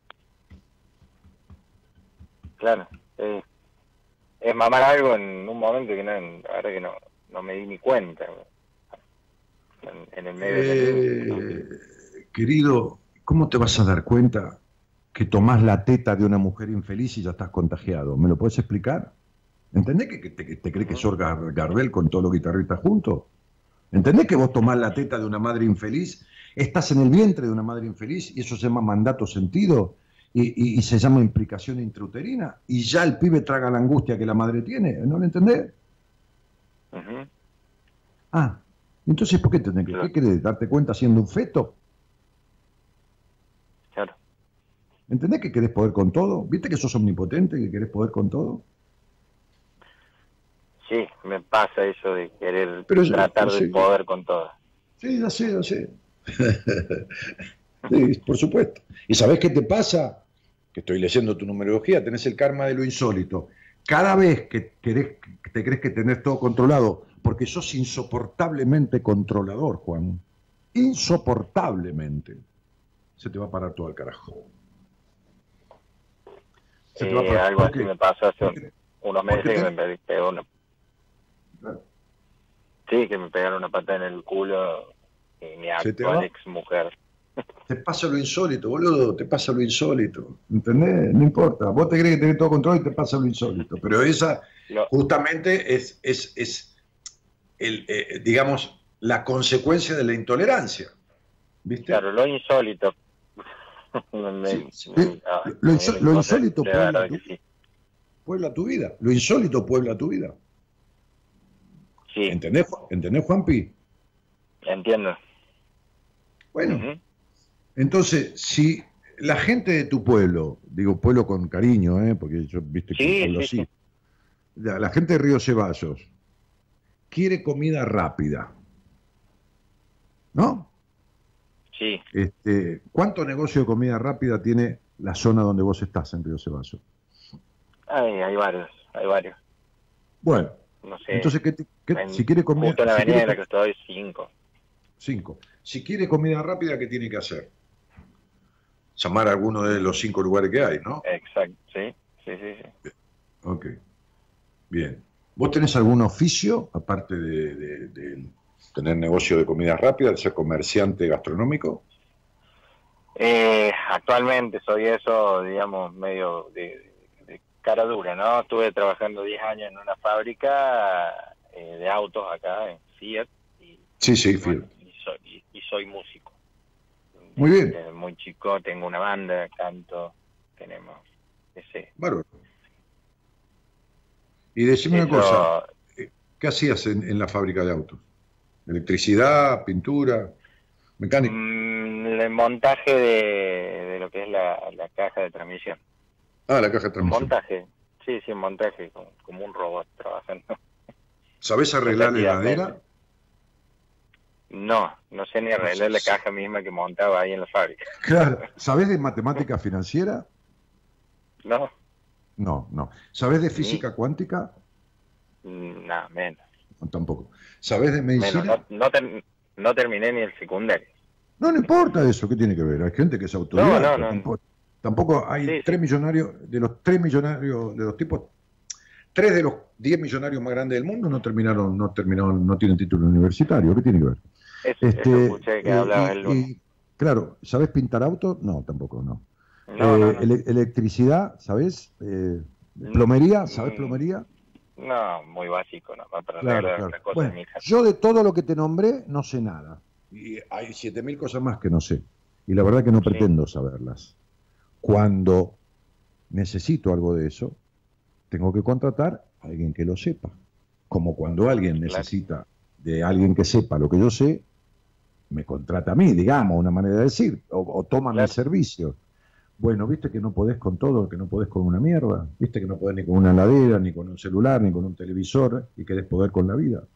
claro. Es, es mamar algo en un momento que no, la verdad que no, no me di ni cuenta. En, en el medio del Eh, querido, ¿cómo te vas a dar cuenta que tomás la teta de una mujer infeliz y ya estás contagiado? ¿Me lo puedes explicar? ¿Entendés que, que te, que te crees que sos Gar- Gardel con todos los guitarristas juntos? ¿Entendés que vos tomás la teta de una madre infeliz? Estás en el vientre de una madre infeliz y eso se llama mandato sentido y, y- y se llama implicación intrauterina y ya el pibe traga la angustia que la madre tiene. ¿No lo entendés? Ujú. Ah, entonces ¿por qué tenés que? ¿Qué querés? ¿Darte cuenta siendo un feto? Claro. ¿Entendés que querés poder con todo? ¿Viste que sos omnipotente, que querés poder con todo? Sí, me pasa eso de querer Pero yo- tratar pero de sí. poder con todo. Sí, ya sé, ya sé. Sí, por supuesto. ¿Y sabés qué te pasa? Que estoy leyendo tu numerología, tenés el karma de lo insólito. Cada vez que, querés, que te crees que tenés todo controlado, porque sos insoportablemente controlador, Juan, insoportablemente, se te va a parar todo al carajo. Se te va a Eh, parar. algo ¿Por así qué? me pasó hace Porque- unos meses porque que te- me pe- pegó una, sí, que me pegaron una pata en el culo y mi ¿Se te actual va? ex mujer. Te pasa lo insólito, boludo, te pasa lo insólito. ¿Entendés? No importa. Vos te crees que tenés todo control y te pasa lo insólito. Pero esa Lo- justamente es, es, es el, eh, digamos, la consecuencia de la intolerancia. ¿Viste? Claro, lo insólito. Me- Sí, sí. me- ah, Lo- lo inso- me lo encontré, insólito de puebla verdad tu- que sí. Puebla tu vida. Lo insólito puebla tu vida. Sí, ¿Entendés, Ju- ¿Entendés, Juanpi? entiendo. Bueno, Ujú. entonces, si la gente de tu pueblo, digo pueblo con cariño, ¿eh? Porque yo, viste, que Sí, hablo sí, así. sí. La, la gente de Río Ceballos quiere comida rápida, ¿no? Sí, Este, ¿cuánto negocio de comida rápida tiene la zona donde vos estás en Río Ceballos? hay, hay varios, hay varios. Bueno, No sé, entonces, ¿qué te- qué- en- si quiere comida, justo en la si avenida quiere en la que co- estoy, cinco. cinco. Si quiere comida rápida, ¿qué tiene que hacer? Llamar a alguno de los cinco lugares que hay, ¿no? Exacto, sí, sí, sí, sí. Ok, bien. ¿Vos tenés algún oficio, aparte de, de- de tener negocio de comida rápida, de ser comerciante gastronómico? Eh, actualmente soy eso, digamos, medio de, de cara dura, ¿no? Estuve trabajando diez años en una fábrica eh, de autos acá en Fiat. Y, Sí, sí, y bueno, Fiat. y soy, y, y soy músico. Muy bien. Desde muy chico, tengo una banda, canto, tenemos ese. Bárbaro. Y decime una eso- cosa, ¿qué hacías en, en la fábrica de autos? ¿Electricidad, pintura, mecánica? Mm, el montaje de, de lo que es la, la caja de transmisión. Ah, la caja de transmisión. Montaje, sí, sí, montaje, como, como un robot trabajando. ¿Sabés arreglar la Efectivamente. heladera? No, no sé ni arreglar la caja misma que montaba ahí en la fábrica. Claro. ¿Sabés de matemática financiera? No, No, no. ¿Sabés de física cuántica? mm, nada, menos. No, tampoco. ¿Sabés de menos. medicina? No, no, ter- no terminé ni el secundario. No, no importa eso, ¿qué tiene que ver? Hay gente que es autodidacta. No, no, no. tampoco. Tampoco hay Sí, tres sí. millonarios, de los tres millonarios, de los tipos, tres de los diez millonarios más grandes del mundo no terminaron, no terminaron, no tienen título universitario. ¿Qué tiene que ver? Eso, eso Este, escuché que eh, hablabas el y, lunes. y, claro, ¿sabés pintar auto? No, tampoco, no. No, Eh, no, no. ele- electricidad, ¿sabés? Eh, Mm, plomería, ¿sabés mm, plomería? No, muy básico, no, para Claro, arreglar claro. las cosas Bueno, de mi hija. yo de todo lo que te nombré no sé nada. Y hay siete mil cosas más que no sé. Y la verdad que no Sí. pretendo saberlas. Cuando necesito algo de eso, tengo que contratar a alguien que lo sepa. Como cuando alguien Claro. necesita de alguien que sepa lo que yo sé, me contrata a mí, digamos, una manera de decir, o, o toma Claro. mis servicios. Bueno, viste que no podés con todo, que no podés con una mierda, viste que no podés ni con una heladera, ni con un celular, ni con un televisor, y querés poder con la vida.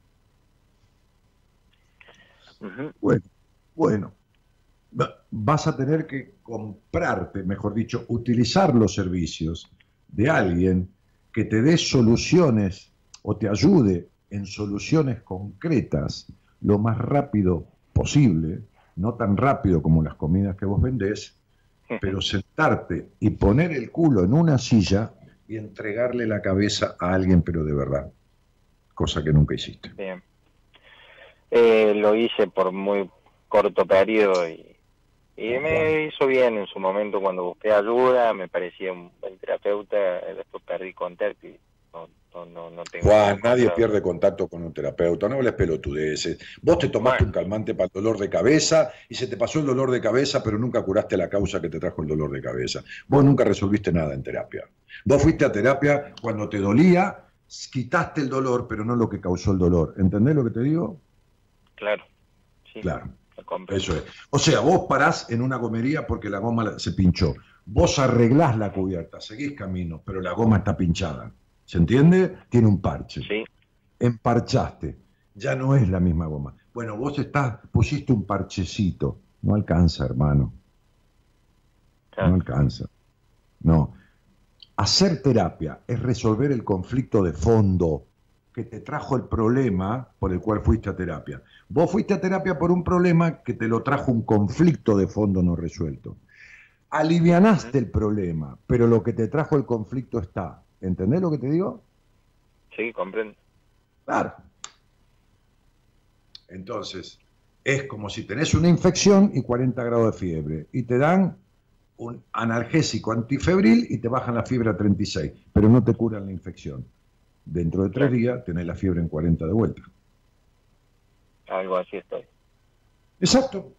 Ujú. Bueno, bueno, va- vas a tener que comprarte, mejor dicho, utilizar los servicios de alguien que te dé soluciones o te ayude en soluciones concretas lo más rápido posible, no tan rápido como las comidas que vos vendés, pero sentarte y poner el culo en una silla y entregarle la cabeza a alguien, pero de verdad, cosa que nunca hiciste. Bien. Eh, lo hice por muy corto periodo y, y me hizo bien en su momento cuando busqué ayuda, me parecía un buen terapeuta, después perdí contacto y no, no, no, no tengo nada Juan, nadie contra- pierde contacto con un terapeuta, no hables pelotudeces. Vos te tomaste Bueno. un calmante para el dolor de cabeza y se te pasó el dolor de cabeza, pero nunca curaste la causa que te trajo el dolor de cabeza. Vos nunca resolviste nada en terapia. Vos fuiste a terapia cuando te dolía, quitaste el dolor, pero no lo que causó el dolor. ¿Entendés lo que te digo? Claro, sí, Claro. lo comprendo. Eso es. O sea, vos parás en una gomería porque la goma la- se pinchó. Vos arreglás la cubierta, seguís camino, pero la goma está pinchada. ¿Se entiende? Tiene un parche. Sí, Emparchaste. Ya no es la misma goma. Bueno, vos estás, pusiste un parchecito. No alcanza, hermano. claro. No alcanza. No. Hacer terapia es resolver el conflicto de fondo que te trajo el problema por el cual fuiste a terapia. Vos fuiste a terapia por un problema que te lo trajo un conflicto de fondo no resuelto. Alivianaste el problema, pero lo que te trajo el conflicto está. ¿Entendés lo que te digo? Sí, comprendo. Claro. Entonces, es como si tenés una infección y cuarenta grados de fiebre y te dan un analgésico antifebril y te bajan la fiebre a treinta y seis, pero no te curan la infección. Dentro de tres Claro. días tenés la fiebre en cuarenta de vuelta. Algo así estoy. Exacto.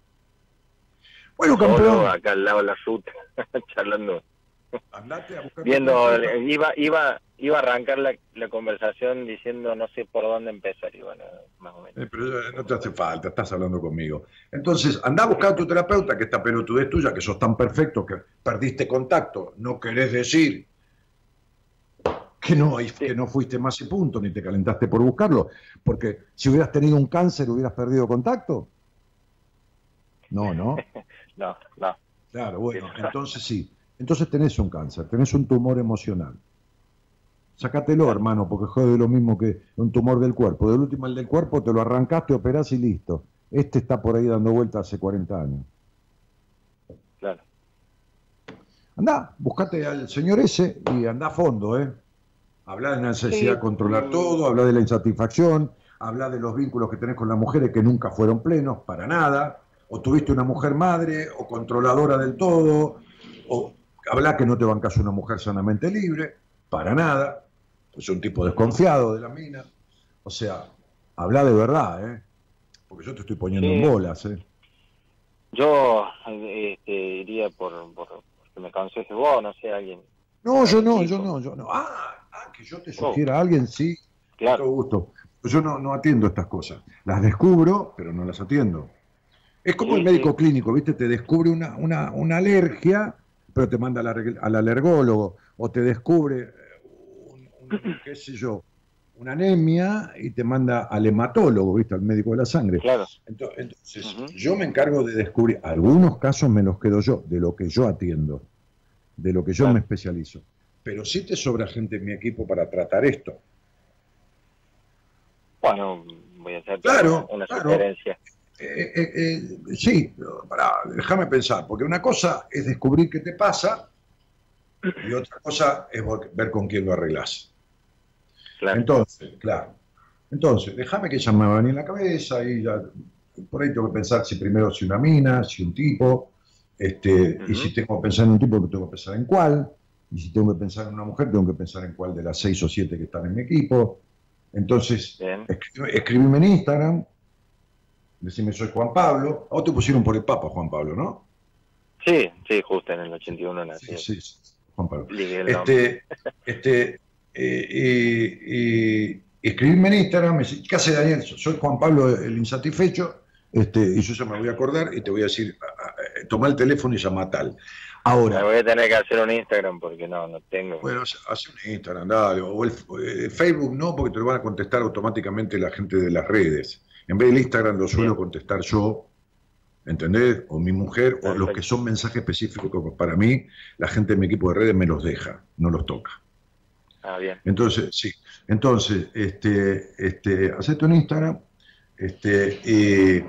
Bueno, Solo campeón, acá al lado de la ruta, charlando. andate a buscar... Viendo, iba iba iba a arrancar la, la conversación diciendo no sé por dónde empezar y bueno, más o menos. Eh, pero no te hace falta, estás hablando conmigo. Entonces, andá a buscar a tu terapeuta, que esta pelotudez tuya, que sos tan perfecto, que perdiste contacto, no querés decir que no, que no fuiste más y punto, ni te calentaste por buscarlo, porque si hubieras tenido un cáncer, ¿hubieras perdido contacto? No, no. No, no. Claro, bueno, entonces sí. Entonces tenés un cáncer, tenés un tumor emocional. Sácatelo, hermano, porque jode lo mismo que un tumor del cuerpo. Del último, el del cuerpo, te lo arrancaste, operás y listo. Este está por ahí dando vueltas hace cuarenta años. Claro. Andá, buscate al señor ese y andá a fondo, ¿eh? Habla de la necesidad Sí. de controlar todo, habla de la insatisfacción, habla de los vínculos que tenés con las mujeres que nunca fueron plenos, para nada. O tuviste una mujer madre, o controladora del todo, o habla que no te bancas una mujer sanamente libre, para nada. Es un tipo desconfiado de la mina. O sea, habla de verdad, ¿eh? Porque yo te estoy poniendo Sí. en bolas, ¿eh? Yo este, iría por, por que me aconsejes vos, no sé, alguien. No, yo no, Sí, yo como- no, yo no. Ah, ah, que yo te sugiera a alguien, sí, con Claro. todo gusto. Yo no, no atiendo estas cosas. Las descubro, pero no las atiendo. Es como Sí, el médico sí. clínico, ¿viste? Te descubre una, una, una alergia, pero te manda al, alerg- al alergólogo. O te descubre, eh, un, un- qué sé yo, una anemia y te manda al hematólogo, ¿viste? Al médico de la sangre. Claro. Ento- Entonces, Ujú. yo me encargo de descubrir. Algunos casos me los quedo yo, de lo que yo atiendo, de lo que yo Claro. me especializo. Pero sí te sobra gente en mi equipo para tratar esto. Bueno, voy a hacer Claro, una claro. sugerencia. Eh, eh, eh, sí, pará, déjame pensar, porque una cosa es descubrir qué te pasa y otra cosa es ver con quién lo arreglás. Claro. Entonces, claro. Entonces, déjame que ya me va a venir en la cabeza y ya, por ahí tengo que pensar si primero si una mina, si un tipo, este, Ujú. y si tengo que pensar en un tipo, tengo que pensar en cuál, y si tengo que pensar en una mujer, tengo que pensar en cuál de las seis o siete que están en mi equipo. Entonces, Bien. escri- escribime en Instagram, decime soy Juan Pablo. A vos te pusieron por el Papa Juan Pablo, ¿no? Sí, sí, justo en el ochenta y uno nací. Sí, sí, sí, Juan Pablo. Ligué el nombre. Este, este, eh, y, y escribirme en Instagram, me dice, ¿qué hace Daniel? Soy Juan Pablo el insatisfecho, este, y yo ya me voy a acordar y te voy a decir, a- a- toma el teléfono y llama a tal. Me Ahora, voy a tener que hacer un Instagram porque no, no tengo. bueno, hace un Instagram, dale, o el, el Facebook no, porque te lo van a contestar automáticamente la gente de las redes. En vez del Instagram lo suelo Bien. contestar yo, ¿entendés? O mi mujer, o los Perfecto. que son mensajes específicos que para mí, la gente de mi equipo de redes me los deja, no los toca. Ah, bien. Entonces, sí. Entonces, este, este, hacete un Instagram, este, y,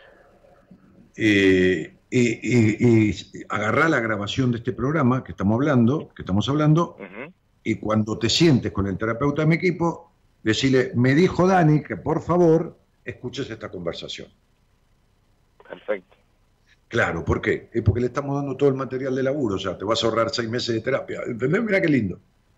y, y, y, y agarrá la grabación de este programa que estamos hablando, que estamos hablando, Ujú. y cuando te sientes con el terapeuta de mi equipo, decirle, me dijo Dani que por favor escuches esta conversación. Perfecto. Claro, ¿por qué? Es porque le estamos dando todo el material de laburo, o sea, te vas a ahorrar seis meses de terapia, ¿entendés? Mirá qué lindo.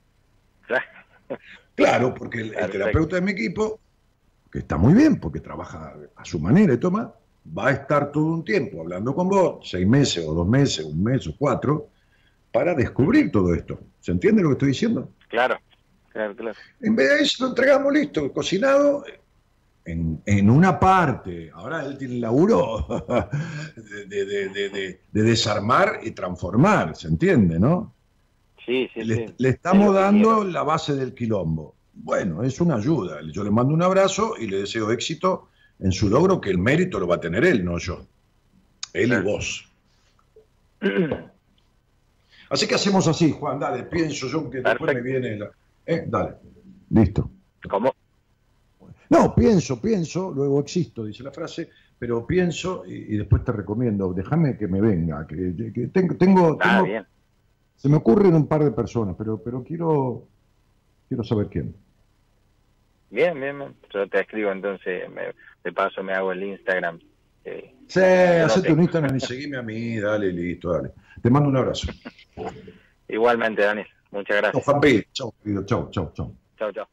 Claro, porque el, el Perfecto. terapeuta de mi equipo, que está muy bien, porque trabaja a su manera y toma, va a estar todo un tiempo hablando con vos, seis meses o dos meses, un mes o cuatro, para descubrir todo esto. ¿Se entiende lo que estoy diciendo? Claro, claro, claro. En vez de eso lo entregamos listo, cocinado en, en una parte. Ahora él tiene el laburo de, de, de, de, de, de desarmar y transformar, ¿se entiende, no? Sí, sí, Le, sí. le Es estamos lo que dando quiero. la base del quilombo. Bueno, es una ayuda. Yo le mando un abrazo y le deseo éxito en su logro, que el mérito lo va a tener él, no yo. Él Claro. y vos. Así que hacemos así, Juan, dale, pienso yo que después Perfecto. me viene la... Eh, dale, listo. ¿Cómo? No, pienso, pienso, luego existo, dice la frase, pero pienso y, y después te recomiendo, déjame que me venga, que, que tengo, tengo, Ah, tengo- bien. se me ocurren un par de personas, pero, pero quiero, quiero saber quién. Bien, bien, bien. Yo te escribo entonces, me, de paso me hago el Instagram. eh, Sí, no hacete tengo. un Instagram y seguime a mí, dale, listo, dale. Te mando un abrazo. Igualmente, Daniel. Muchas Chau, gracias. Juan P. Chau, querido, chau, chau, chau. Chao, chao.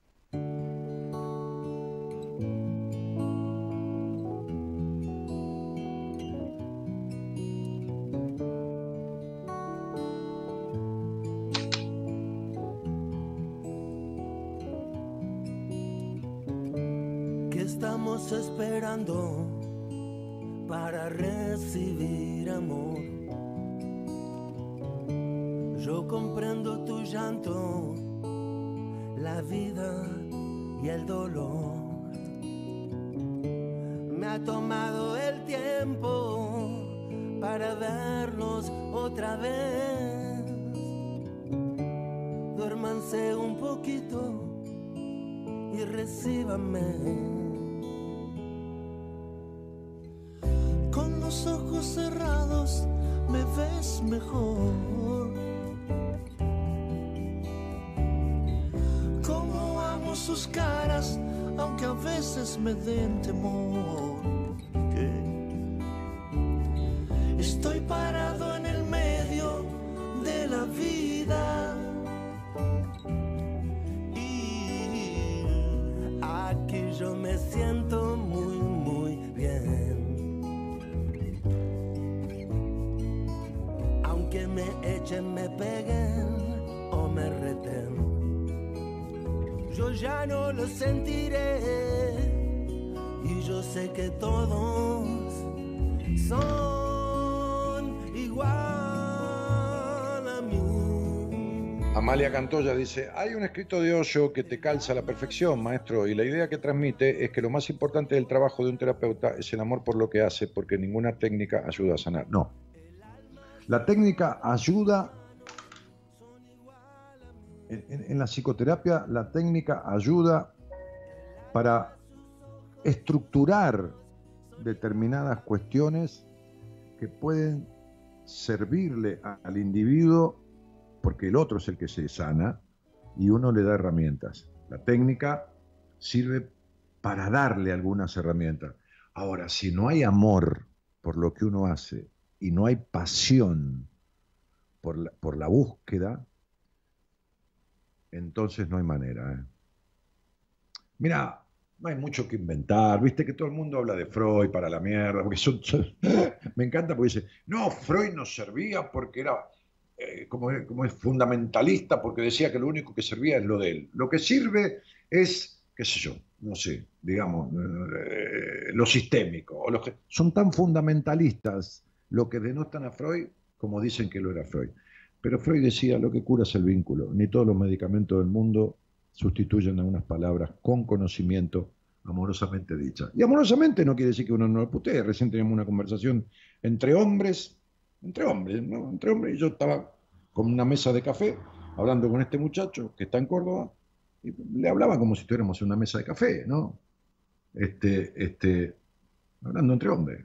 ¿Qué estamos esperando para recibir amor? Yo comprendo tu llanto, la vida y el dolor. Me ha tomado el tiempo para vernos otra vez. Duérmanse un poquito y recíbanme. Con los ojos cerrados me ves mejor. Como amo sus caras, aunque a veces me den temor. ¿Qué? Estoy parado en el medio de la vida. Y aquí yo me siento muy, muy bien. Aunque me echen, me peguen o me reten, yo ya no lo sentiré. Y yo sé que todos son igual a mí. Amalia Cantoya dice, hay un escrito de Osho que te calza a la perfección, maestro, y la idea que transmite es que lo más importante del trabajo de un terapeuta es el amor por lo que hace, porque ninguna técnica ayuda a sanar. No. La técnica ayuda, en, en- en la psicoterapia, la técnica ayuda para estructurar determinadas cuestiones que pueden servirle a, al individuo, porque el otro es el que se sana y uno le da herramientas. La técnica sirve para darle algunas herramientas. Ahora, si no hay amor por lo que uno hace y no hay pasión por la, por la búsqueda, entonces no hay manera. ¿eh? Mira, no hay mucho que inventar, viste que todo el mundo habla de Freud para la mierda, porque son, son, me encanta porque dice, no, Freud nos servía porque era, eh, como, como es fundamentalista, porque decía que lo único que servía es lo de él. Lo que sirve es, qué sé yo, no sé, digamos, eh, lo sistémico. O los que, son tan fundamentalistas lo que denotan a Freud como dicen que lo era Freud. Pero Freud decía, lo que cura es el vínculo. Ni todos los medicamentos del mundo sustituyen a unas palabras con conocimiento amorosamente dichas. Y amorosamente no quiere decir que uno no lo putee. Recién teníamos una conversación entre hombres, entre hombres, ¿no? Entre hombres, y yo estaba con una mesa de café hablando con este muchacho que está en Córdoba, y le hablaba como si estuviéramos en una mesa de café, ¿no? Este, este, hablando entre hombres,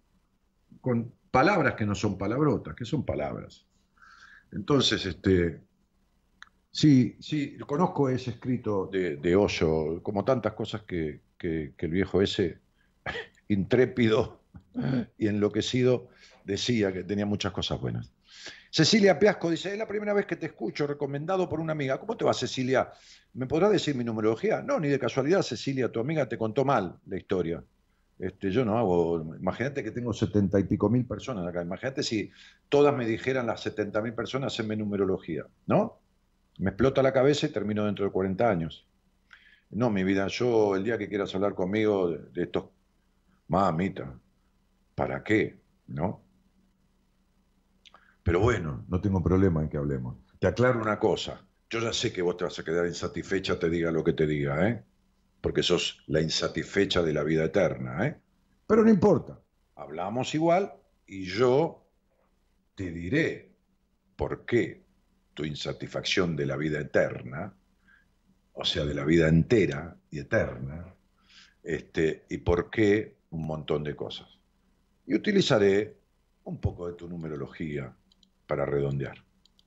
con palabras que no son palabrotas, que son palabras. Entonces, este, sí, sí, conozco ese escrito de, de Osho, como tantas cosas que, que, que el viejo ese, intrépido y enloquecido, decía que tenía muchas cosas buenas. Cecilia Piasco dice, es la primera vez que te escucho, recomendado por una amiga. ¿Cómo te va, Cecilia? ¿Me podrás decir mi numerología? No, ni de casualidad, Cecilia, tu amiga te contó mal la historia. Este, yo no hago, imagínate que tengo setenta y pico mil personas acá, imagínate si todas me dijeran las setenta mil personas, hacenme numerología, ¿no? Me explota la cabeza y termino dentro de cuarenta años. No, mi vida, yo el día que quieras hablar conmigo de, de estos, mamita, ¿para qué? ¿No? Pero bueno, no tengo problema en que hablemos. Te aclaro una cosa, yo ya sé que vos te vas a quedar insatisfecha, te diga lo que te diga, ¿eh? Porque sos la insatisfecha de la vida eterna, ¿eh? Pero no importa, hablamos igual y yo te diré por qué tu insatisfacción de la vida eterna, o sea, de la vida entera y eterna, este, y por qué un montón de cosas. Y utilizaré un poco de tu numerología para redondear.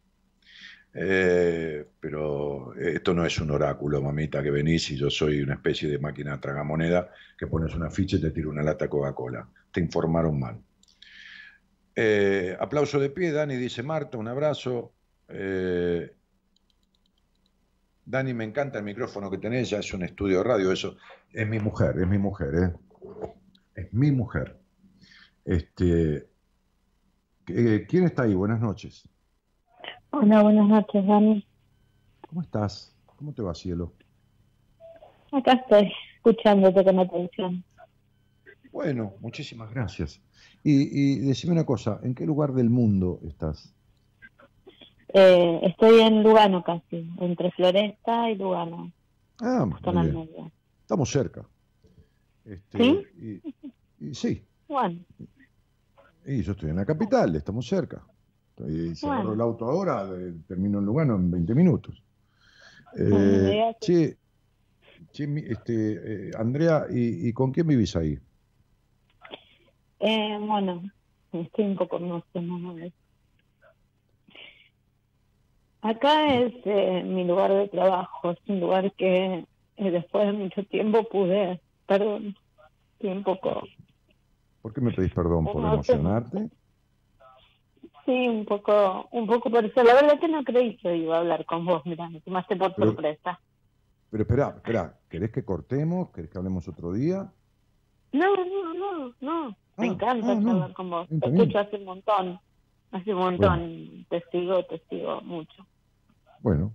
Eh, pero esto no es un oráculo, mamita, que venís y yo soy una especie de máquina tragamoneda que pones una ficha y te tiro una lata de Coca-Cola. Te informaron mal. Eh, aplauso de pie, Dani dice, Marta, un abrazo. Eh, Dani, me encanta el micrófono que tenés, ya es un estudio de radio, eso. Es mi mujer, es mi mujer, ¿eh? Es mi mujer. Este, ¿quién está ahí? Buenas noches. Hola, buenas noches, Dani. ¿Cómo estás? ¿Cómo te va, cielo? Acá estoy, escuchándote con atención. Bueno, muchísimas gracias. Y, y decime una cosa, ¿en qué lugar del mundo estás? Eh, estoy en Lugano casi, entre Floresta y Lugano. Ah, justo muy en bien. medio. Estamos cerca. Este, ¿Sí? Y, y sí. Bueno. Y yo estoy en la capital, estamos cerca. Estoy, si Bueno. agarro el auto ahora, de, termino en Lugano en veinte minutos. Eh, Bueno, che, che, mi- este, eh, Andrea, ¿y, ¿y con quién vivís ahí? Eh, bueno, estoy un poco emocionada. Acá es eh, mi lugar de trabajo, es un lugar que eh, después de mucho tiempo pude, perdón, estoy un poco, ¿Por qué me pedís perdón? ¿Por No sé. emocionarte? sí, un poco, un poco por eso. La verdad que no creí que iba a hablar con vos, mira, me tomaste por Pero- sorpresa. Pero espera, espera, ¿querés que cortemos? ¿Querés que hablemos otro día? No, no, no, no, me Ah, encanta ah, no. charlar con vos, te Está bien. escucho hace un montón, hace un montón, te sigo, te sigo mucho. Bueno,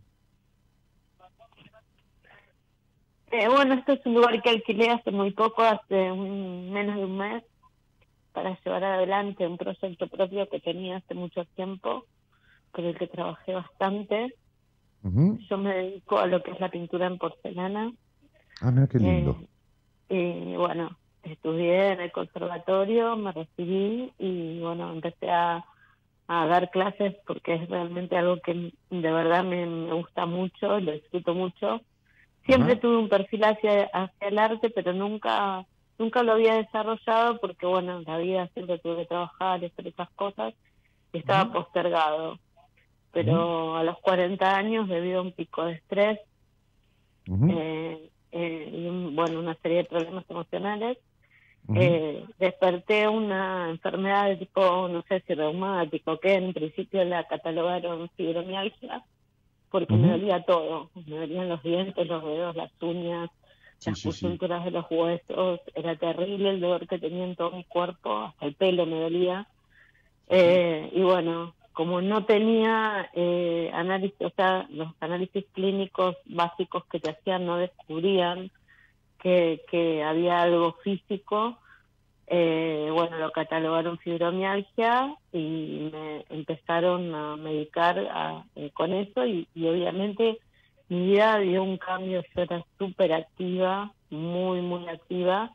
Eh, bueno, este es un lugar que alquilé hace muy poco, hace un- menos de un mes, para llevar adelante un proyecto propio que tenía hace mucho tiempo, con el que trabajé bastante. ujú. Yo me dedico a lo que es la pintura en porcelana. Ah, mira qué lindo. Eh, y bueno, estudié en el conservatorio, me recibí y bueno, empecé a, a dar clases porque es realmente algo que de verdad me, me gusta mucho, lo disfruto mucho. Siempre Ajá. tuve un perfil hacia, hacia el arte, pero nunca nunca lo había desarrollado porque, bueno, en la vida siempre tuve que trabajar y hacer esas cosas y estaba Ujú. postergado. Pero a los cuarenta años, debido a un pico de estrés Ujú. eh, eh, y, un- bueno, una serie de problemas emocionales, Ujú. eh, desperté una enfermedad de tipo, no sé si reumático, que en principio la catalogaron fibromialgia, porque me Ujú. dolía todo, me dolían los dientes, los dedos, las uñas, Sí, las sí, sí. coyunturas de los huesos, era terrible el dolor que tenía en todo mi cuerpo, hasta el pelo me dolía. Sí, sí. Eh, y bueno, como no tenía eh, análisis, o sea, los análisis clínicos básicos que te hacían no descubrían que, que había algo físico, eh, bueno, lo catalogaron fibromialgia y me empezaron a medicar a- eh, con eso y, y obviamente mi vida dio un cambio, yo era súper activa, muy, muy activa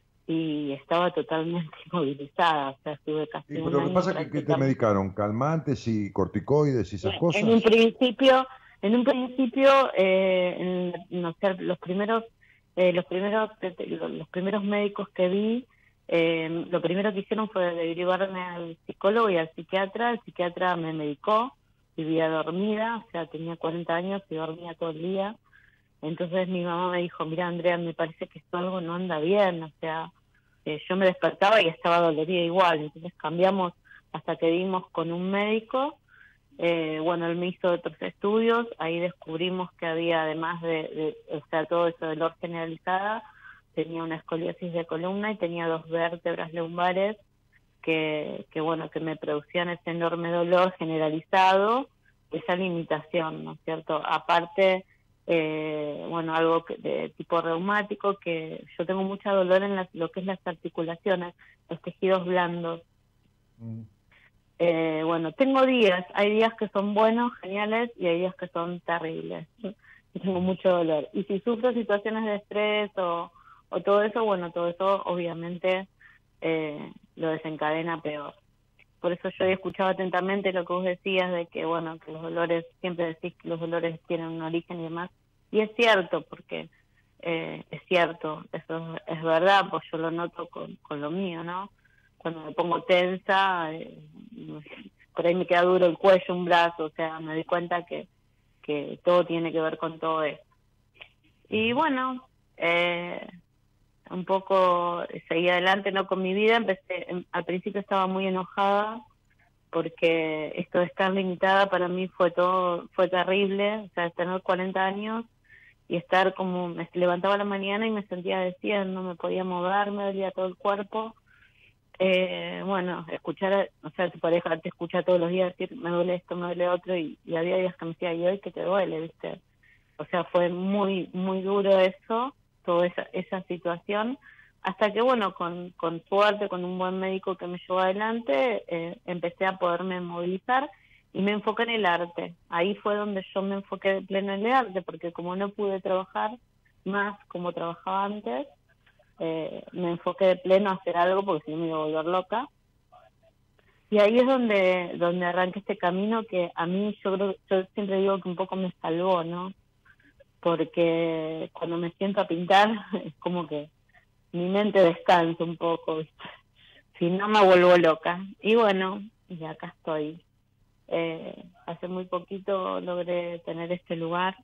y estaba totalmente inmovilizada, o sea, estuve Y casi un pero lo que año pasa es que, que te prácticamente. medicaron calmantes y corticoides y esas En un cosas. principio, en un principio, eh, en, no sé, los primeros, eh, los primeros, los primeros médicos que vi, eh, lo primero que hicieron fue derivarme al psicólogo y al psiquiatra. El psiquiatra me medicó, vivía dormida, o sea, tenía cuarenta años y dormía todo el día. Entonces mi mamá me dijo, mira, Andrea, me parece que esto algo no anda bien, o sea, eh, yo me despertaba y estaba dolorida igual. Entonces cambiamos hasta que dimos con un médico. Eh, bueno, él me hizo otros estudios, ahí descubrimos que había, además de, de o sea, todo eso de dolor generalizada, tenía una escoliosis de columna y tenía dos vértebras lumbares que, que bueno, que me producían ese enorme dolor generalizado, esa limitación, ¿no es cierto? Aparte, eh, bueno, algo que- de tipo reumático, que yo tengo mucho dolor en las, lo que es las articulaciones, los tejidos blandos. Mm. Eh, bueno, tengo días, hay días que son buenos, geniales, y hay días que son terribles. Y tengo mucho dolor. Y si sufro situaciones de estrés o, o todo eso, bueno, todo eso obviamente eh, lo desencadena peor. Por eso yo he escuchado atentamente lo que vos decías de que, bueno, que los dolores, siempre decís que los dolores tienen un origen y demás. Y es cierto, porque eh, es cierto, eso es verdad, pues yo lo noto con, con lo mío, ¿no? Cuando me pongo tensa, eh, por ahí me queda duro el cuello, un brazo, o sea, me doy cuenta que, que todo tiene que ver con todo eso. Y bueno, eh, un poco seguí adelante, ¿no? Con mi vida. Empecé, em, al principio estaba muy enojada porque esto de estar limitada para mí fue todo, fue terrible, o sea, tener cuarenta años y estar como, me levantaba a la mañana y me sentía de cien, no me podía mover, me dolía todo el cuerpo. Eh, bueno, escuchar, o sea, tu pareja te escucha todos los días decir, me duele esto, me duele otro, y, y había días que me decía, ¿y hoy qué te duele, viste? O sea, fue muy, muy duro eso, toda esa, esa situación, hasta que, bueno, con, con suerte, con un buen médico que me llevó adelante, eh, empecé a poderme movilizar y me enfoqué en el arte. Ahí fue donde yo me enfoqué de pleno en el arte, porque como no pude trabajar más como trabajaba antes, eh, me enfoqué de pleno a hacer algo porque si no me iba a volver loca. Y ahí es donde donde arranqué este camino que a mí, yo creo, yo siempre digo que un poco me salvó, ¿no? Porque cuando me siento a pintar es como que mi mente descansa un poco, ¿viste? Si no me vuelvo loca. Y bueno, y acá estoy. Eh, hace muy poquito logré tener este lugar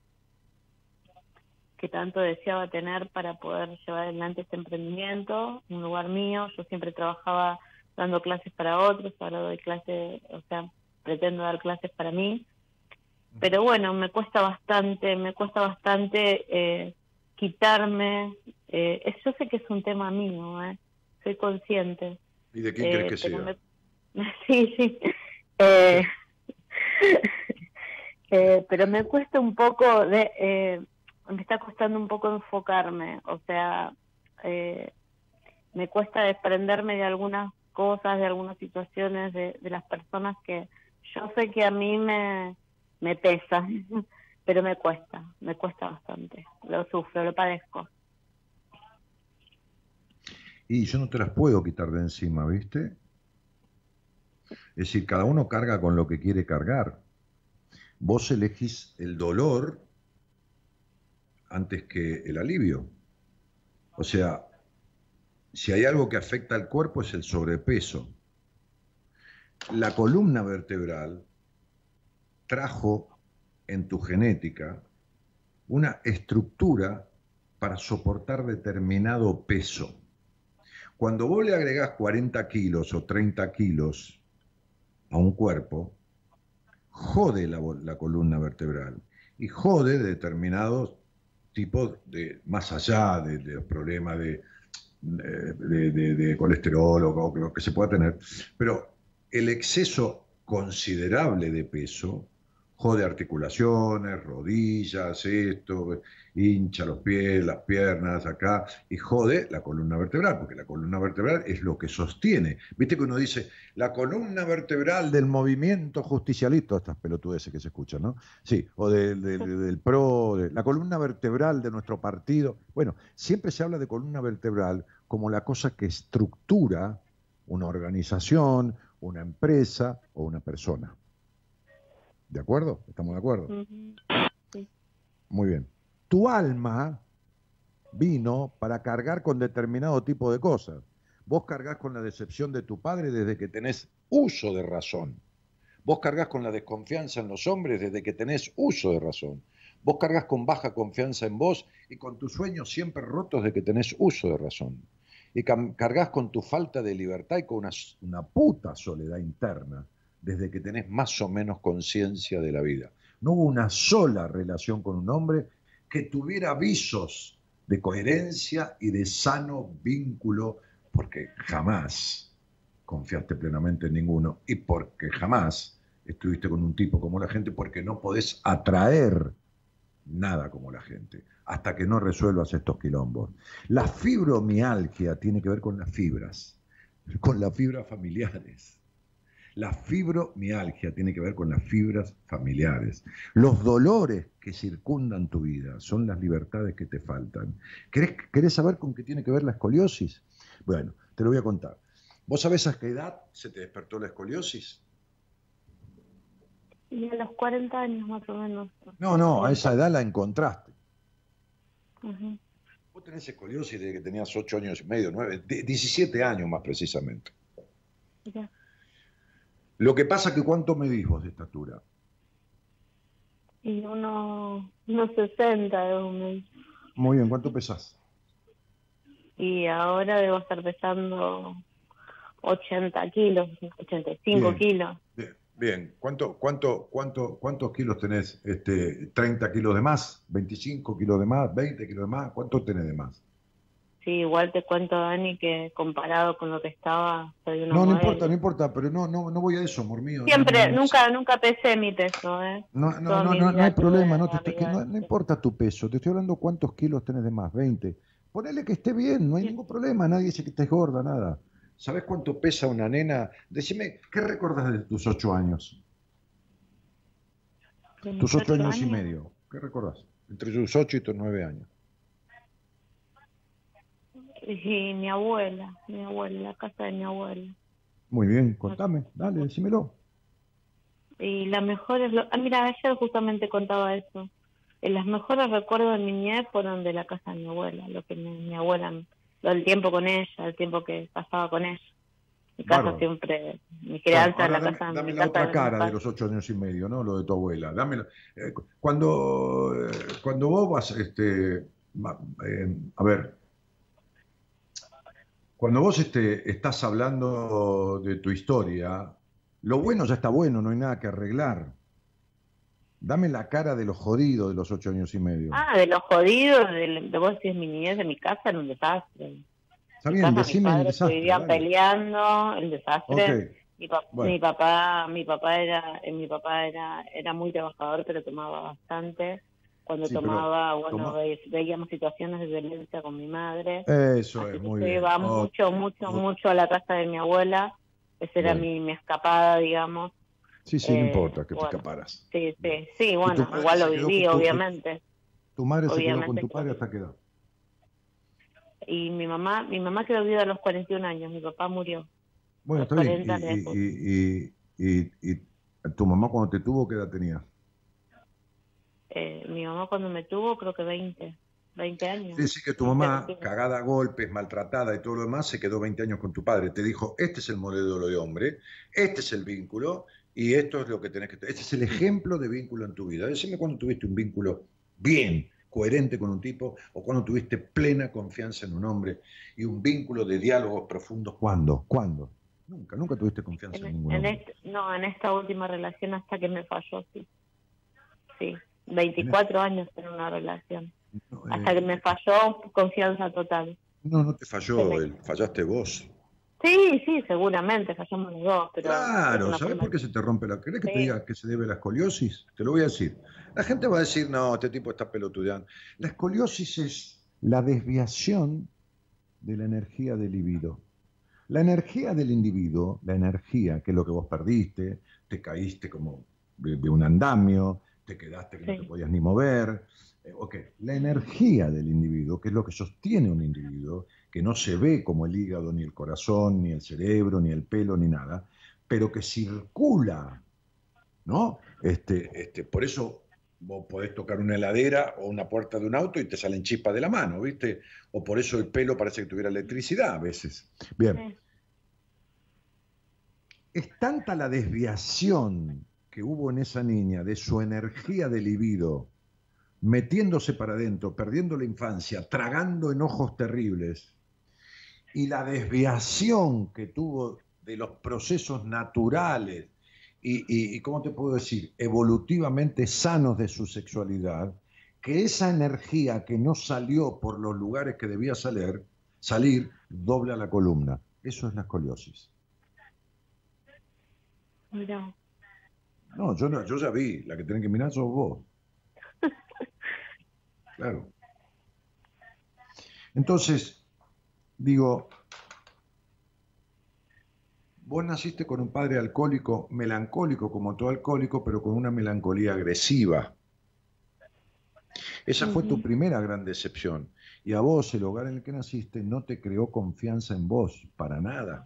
que tanto deseaba tener para poder llevar adelante este emprendimiento, un lugar mío. Yo siempre trabajaba dando clases para otros, ahora doy clases, o sea, pretendo dar clases para mí. Pero bueno, me cuesta bastante, me cuesta bastante eh, quitarme, eh, es- yo sé que es un tema mío, eh, soy consciente, ¿Y de quién crees eh, que pero sea? me, sí, sí, eh, eh, pero me cuesta un poco, de, eh, me está costando un poco enfocarme, o sea, eh, me cuesta desprenderme de algunas cosas, de algunas situaciones, de, de las personas que yo sé que a mí me, me pesan, pero me cuesta, me cuesta bastante, lo sufro, lo padezco. Y yo no te las puedo quitar de encima, ¿viste? Es decir, cada uno carga con lo que quiere cargar. Vos elegís el dolor antes que el alivio. O sea, si hay algo que afecta al cuerpo es el sobrepeso. La columna vertebral trajo en tu genética una estructura para soportar determinado peso. Cuando vos le agregás cuarenta kilos o treinta kilos a un cuerpo, jode la, la columna vertebral y jode determinados tipos de, más allá de, de problemas de, de, de, de colesterol o, o lo que se pueda tener, pero el exceso considerable de peso jode articulaciones, rodillas, esto, hincha los pies, las piernas, acá, y jode la columna vertebral, porque la columna vertebral es lo que sostiene. Viste que uno dice, la columna vertebral del movimiento justicialista, estas pelotudeces que se escuchan, ¿no? Sí, o de, de, de, del PRO, de, la columna vertebral de nuestro partido. Bueno, siempre se habla de columna vertebral como la cosa que estructura una organización, una empresa o una persona. ¿De acuerdo? ¿Estamos de acuerdo? Uh-huh. Sí. Muy bien. Tu alma vino para cargar con determinado tipo de cosas. Vos cargas con la decepción de tu padre desde que tenés uso de razón. Vos cargas con la desconfianza en los hombres desde que tenés uso de razón. Vos cargas con baja confianza en vos y con tus sueños siempre rotos desde que tenés uso de razón. Y cargas con tu falta de libertad y con una, una puta soledad interna desde que tenés más o menos conciencia de la vida. No hubo una sola relación con un hombre que tuviera visos de coherencia y de sano vínculo, porque jamás confiaste plenamente en ninguno y porque jamás estuviste con un tipo como la gente, porque no podés atraer nada como la gente hasta que no resuelvas estos quilombos. La fibromialgia tiene que ver con las fibras, con las fibras familiares. La fibromialgia tiene que ver con las fibras familiares. Los dolores que circundan tu vida son las libertades que te faltan. ¿Querés, querés saber con qué tiene que ver la escoliosis? Bueno, te lo voy a contar. ¿Vos sabés a qué edad se te despertó la escoliosis? Y a los cuarenta años más o menos. No, no, a esa edad la encontraste. Uh-huh. Vos tenés escoliosis desde que tenías ocho años y medio, nueve, diecisiete años más precisamente. Ya. Lo que pasa es que ¿cuánto medís vos de estatura? Y uno, unos sesenta debo medir. Muy bien, ¿cuánto pesás? Y ahora debo estar pesando ochenta kilos, ochenta y cinco bien, kilos. Bien, bien. ¿Cuánto, cuánto, cuánto, ¿Cuántos kilos tenés? Este, ¿treinta kilos de más? ¿veinticinco kilos de más? ¿veinte kilos de más? ¿Cuánto tenés de más? Sí, igual te cuento, Dani, que comparado con lo que estaba, soy una No, no modelo. importa, no importa, pero no, no, no voy a eso, amor mío. Siempre, no, no, nunca, no. nunca pesé mi peso, ¿eh? No, no, no, no, no hay problema, no, te estoy, que no, no importa tu peso, te estoy hablando cuántos kilos tenés de más, veinte. Ponele que esté bien, no hay sí. ningún problema, nadie dice que estés gorda, nada. ¿Sabés cuánto pesa una nena? Decime, ¿qué recordás de tus ocho años? ¿De tus ocho años, años y medio, ¿qué recordás? Entre tus ocho y tus nueve años. Y mi abuela, mi abuela, la casa de mi abuela. Muy bien, contame, dale, decímelo. Y las mejores, ah, mira, ayer justamente contaba eso. Y las mejores recuerdos de mi niñez fueron de la casa de mi abuela, lo que mi, mi abuela, lo del tiempo con ella, el tiempo que pasaba con ella. Mi casa Bárbaro. Siempre, mi crianza en la dame, casa. Dame mi la casa otra cara de los ocho años y medio, ¿no? Lo de tu abuela. Dámelo. Eh, cuando, eh, cuando vos vas, este, eh, a ver. Cuando vos este, estás hablando de tu historia, lo bueno ya está bueno, no hay nada que arreglar. Dame la cara de los jodidos de los ocho años y medio. Ah, de los jodidos, de, de vos decís mi niñez, de mi casa, era un desastre. Está bien, casa, decime el desastre. Vivían dale. peleando, el desastre. Okay. Mi, pa bueno. mi papá, mi papá era, mi papá era, era muy trabajador, pero tomaba bastante. Cuando sí, tomaba, bueno, toma... ve, veíamos situaciones de violencia con mi madre. Eso Así es, que muy yo bien. iba oh, mucho, mucho, oh. mucho a la casa de mi abuela. Esa era mi, mi escapada, digamos. Sí, sí, eh, no importa que bueno, te escaparas. Sí, sí, sí, bueno, igual lo viví, tu, obviamente. Tu madre se obviamente quedó con tu padre hasta qué edad. Y mi mamá, mi mamá quedó viuda a los cuarenta y un años, mi papá murió. Bueno, está bien. Y, y, y, y, y tu mamá cuando te tuvo, ¿qué edad tenía? Eh, mi mamá cuando me tuvo, creo que veinte. veinte años. Es decir, que tu mamá, cagada a golpes, maltratada y todo lo demás, se quedó veinte años con tu padre. Te dijo, este es el modelo de hombre, este es el vínculo, y esto es lo que tenés que tener. Este es el ejemplo de vínculo en tu vida. Decime cuándo tuviste un vínculo bien, coherente con un tipo, o cuando tuviste plena confianza en un hombre y un vínculo de diálogos profundos. ¿Cuándo? ¿Cuándo? Nunca, nunca tuviste confianza en, En, ningún en hombre. este, no, en esta última relación hasta que me falló, sí. Sí, veinticuatro años en una relación. No, Hasta eh, que me falló, confianza total. no, no te falló me- él, fallaste vos. Sí, sí, seguramente, fallamos los dos, pero... es Claro, una ¿sabes forma- por qué se te rompe la... ¿Querés que te Sí. diga que se debe a la escoliosis? Te lo voy a decir. La gente va a decir, no, este tipo está pelotudeando. La escoliosis es la desviación de la energía del libido. La energía del individuo, la energía, que es lo que vos perdiste, te caíste como de, de un andamio, te quedaste que no Sí. te podías ni mover. Eh, ok, la energía del individuo, que es lo que sostiene un individuo, que no se ve como el hígado, ni el corazón, ni el cerebro, ni el pelo, ni nada, pero que circula, ¿no? Este, este, por eso vos podés tocar una heladera o una puerta de un auto y te salen chispas de la mano, ¿viste? O por eso el pelo parece que tuviera electricidad a veces. Bien. Sí. Es tanta la desviación que hubo en esa niña de su energía de libido, metiéndose para adentro, perdiendo la infancia, tragando enojos terribles, y la desviación que tuvo de los procesos naturales y, y, y ¿cómo te puedo decir?, evolutivamente sanos de su sexualidad, que esa energía que no salió por los lugares que debía salir, salir dobla la columna. Eso es la escoliosis. Mirá. No, yo no, yo ya vi, la que tenés que mirar sos vos. Claro. Entonces, digo, vos naciste con un padre alcohólico, melancólico como todo alcohólico, pero con una melancolía agresiva. Esa fue tu Ujú. primera gran decepción. Y a vos, el hogar en el que naciste, no te creó confianza en vos, para nada.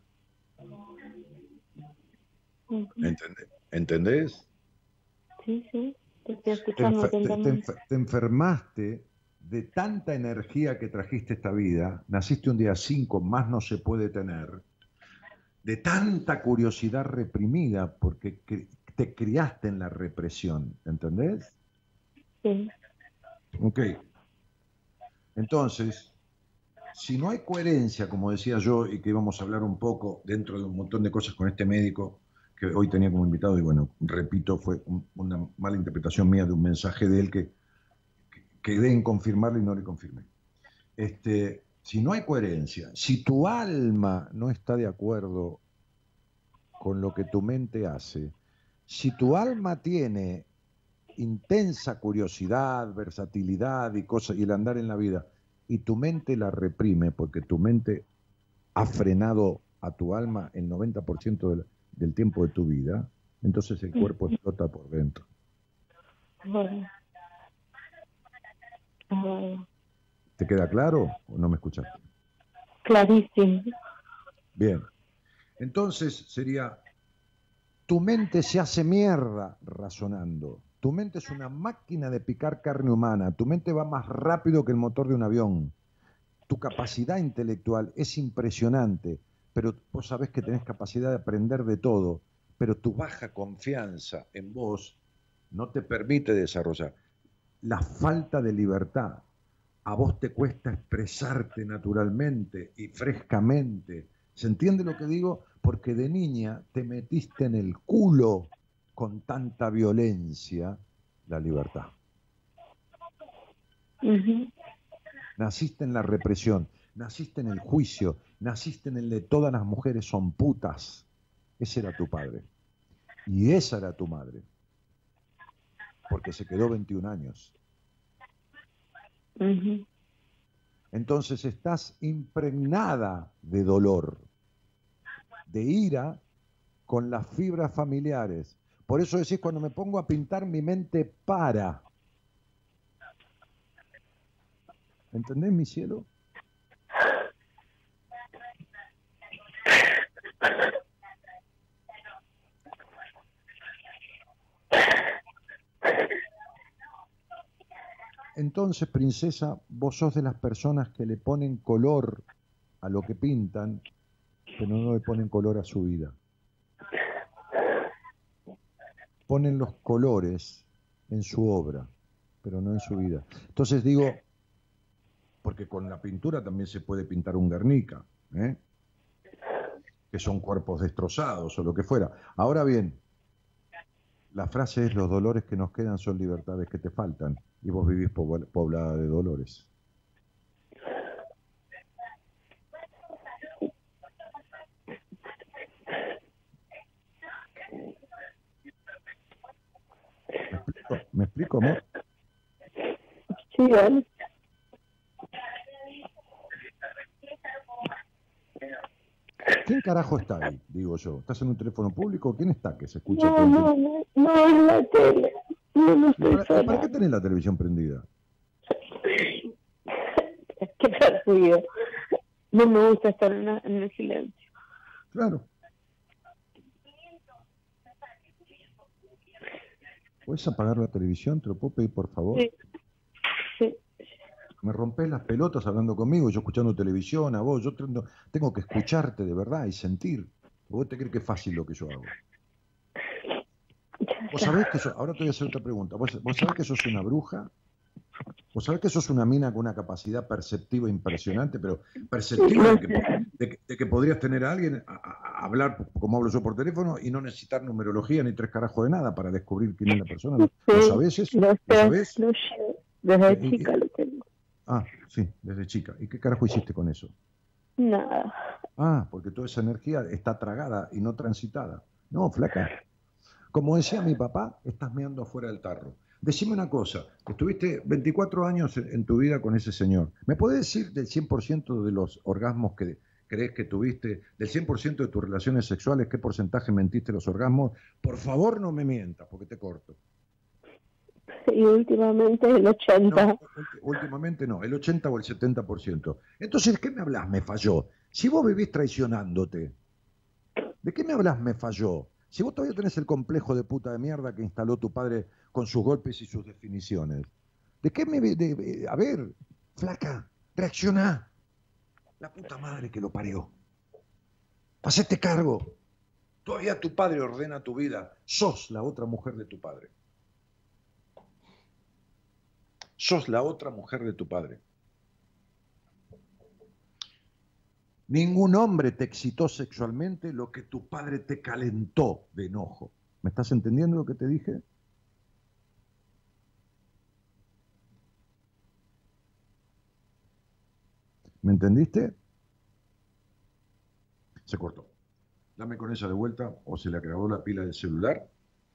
Ujú. ¿Entendés? ¿Entendés? Sí, sí, te estoy Te, escuchando enfer- te- te atentamente. enfer- te enfermaste de tanta energía que trajiste a esta vida, naciste un día cinco, más no se puede tener, de tanta curiosidad reprimida, porque cri- te criaste en la represión, ¿entendés? Sí. Ok. Entonces, si no hay coherencia, como decía yo, y que íbamos a hablar un poco dentro de un montón de cosas con este médico, que hoy tenía como invitado, y bueno, repito, fue un- una mala interpretación mía de un mensaje de él que que quedé en confirmarlo y no le confirmé. Este, si no hay coherencia, si tu alma no está de acuerdo con lo que tu mente hace, si tu alma tiene intensa curiosidad, versatilidad y cosas y el andar en la vida, y tu mente la reprime porque tu mente ha frenado a tu alma el noventa por ciento del, del tiempo de tu vida, entonces el cuerpo explota por dentro. Bueno. Bueno. ¿Te queda claro o no me escuchaste? Clarísimo. Bien. Entonces sería, tu mente se hace mierda razonando. Tu mente es una máquina de picar carne humana. Tu mente va más rápido que el motor de un avión. Tu capacidad intelectual es impresionante, pero vos sabés que tenés capacidad de aprender de todo, pero tu baja confianza en vos no te permite desarrollar. La falta de libertad. A vos te cuesta expresarte naturalmente y frescamente. ¿Se entiende lo que digo? Porque de niña te metiste en el culo con tanta violencia la libertad. Ujú. Naciste en la represión, naciste en el juicio, naciste en el de todas las mujeres son putas. Ese era tu padre. Y esa era tu madre. Porque se quedó veintiún años. Ujú. Entonces estás impregnada de dolor, de ira con las fibras familiares. Por eso decís, cuando me pongo a pintar, mi mente para. ¿Entendés, mi cielo? entonces, princesa, vos sos de las personas que le ponen color a lo que pintan, pero no le ponen color a su vida. Ponen los colores en su obra, pero no en su vida. Entonces digo, porque con la pintura también se puede pintar un Guernica, ¿eh? Que son cuerpos destrozados o lo que fuera. Ahora bien, la frase es: los dolores que nos quedan son libertades que te faltan, y vos vivís poblada de dolores. ¿Me explico, ¿Me explico, amor? Sí, vale. ¿Quién carajo está ahí? Digo yo. ¿Estás en un teléfono público? ¿Quién está que se escucha? No, no, no, no, en la tele. No, no estoy ¿Para, sola. ¿Para qué tenés la televisión prendida? Qué ruido. No me gusta estar en, la- en el silencio. Claro. ¿Puedes apagar la televisión? ¿Te lo puedo pedir, por favor? Sí, sí. Me rompes las pelotas hablando conmigo, yo escuchando televisión, a vos. Yo tengo, tengo que escucharte de verdad y sentir. ¿Vos te crees que es fácil lo que yo hago? ¿Vos sabés que so- ahora te voy a hacer otra pregunta. ¿Vos, vos sabés que sos una bruja? ¿Vos sabés que sos una mina con una capacidad perceptiva impresionante, pero perceptiva de que, de que- de que podrías tener a alguien a, a- a hablar como hablo yo por teléfono y no necesitar numerología ni tres carajos de nada para descubrir quién es la persona? ¿Lo, ¿lo Sí, sabés eso? Lo ¿Lo sé, sabés? lo sé. Desde Y- y- chica lo tengo. Ah, sí, desde chica. ¿Y qué carajo hiciste con eso? Nada. Ah, porque toda esa energía está tragada y no transitada. No, flaca. Como decía mi papá, estás meando afuera del tarro. Decime una cosa, estuviste veinticuatro años en, en tu vida con ese señor. ¿Me podés decir del cien por ciento de los orgasmos que crees que tuviste, del cien por ciento de tus relaciones sexuales, qué porcentaje mentiste los orgasmos? Por favor, no me mientas, porque te corto. Y últimamente el No, ochenta. ulti- últimamente no, el ochenta o el setenta por ciento. Entonces, ¿qué me hablas? Me falló. Si vos vivís traicionándote, ¿de qué me hablas? Me falló. Si vos todavía tenés el complejo de puta de mierda que instaló tu padre con sus golpes y sus definiciones. ¿De qué me... de- de- a ver, flaca, reacciona. La puta madre que lo parió. Hacete cargo. Todavía tu padre ordena tu vida. Sos la otra mujer de tu padre. Sos la otra mujer de tu padre. Ningún hombre te excitó sexualmente lo que tu padre te calentó de enojo. ¿Me estás entendiendo lo que te dije? ¿Me entendiste? Se cortó. Dame con ella de vuelta o se le acabó la pila del celular.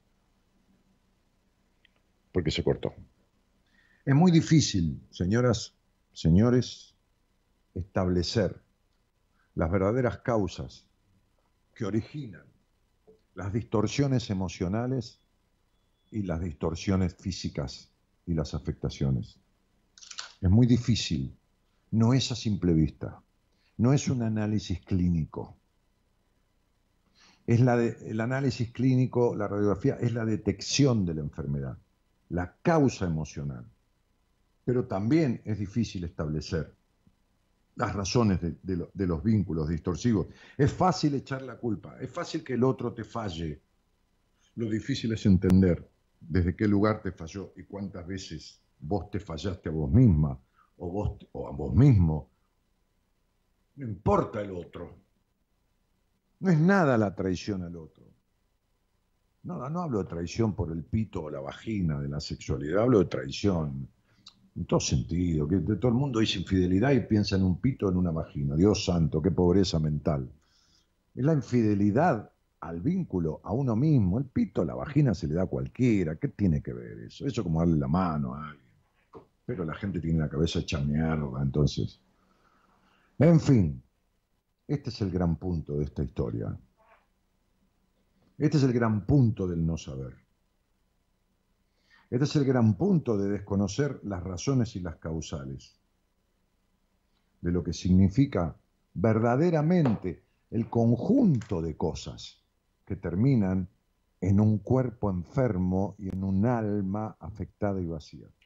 Porque se cortó. Es muy difícil, señoras, señores, establecer las verdaderas causas que originan las distorsiones emocionales y las distorsiones físicas y las afectaciones. Es muy difícil, no es a simple vista, no es un análisis clínico. Es la de, el análisis clínico, la radiografía, es la detección de la enfermedad, la causa emocional. Pero también es difícil establecer las razones de, de, lo, de los vínculos distorsivos. Es fácil echar la culpa, es fácil que el otro te falle. Lo difícil es entender desde qué lugar te falló y cuántas veces vos te fallaste a vos misma o, vos, o a vos mismo. No importa el otro. No es nada la traición al otro. No, no hablo de traición por el pito o la vagina de la sexualidad, hablo de traición en todo sentido, que todo el mundo dice infidelidad y piensa en un pito o en una vagina. Dios santo, qué pobreza mental. Es la infidelidad al vínculo, a uno mismo. El pito, la vagina se le da a cualquiera. ¿Qué tiene que ver eso? Eso es como darle la mano a alguien. Pero la gente tiene la cabeza hecha mierda, entonces. En fin, este es el gran punto de esta historia. Este es el gran punto del no saber. Este es el gran punto de desconocer las razones y las causales de lo que significa verdaderamente el conjunto de cosas que terminan en un cuerpo enfermo y en un alma afectada y vacía.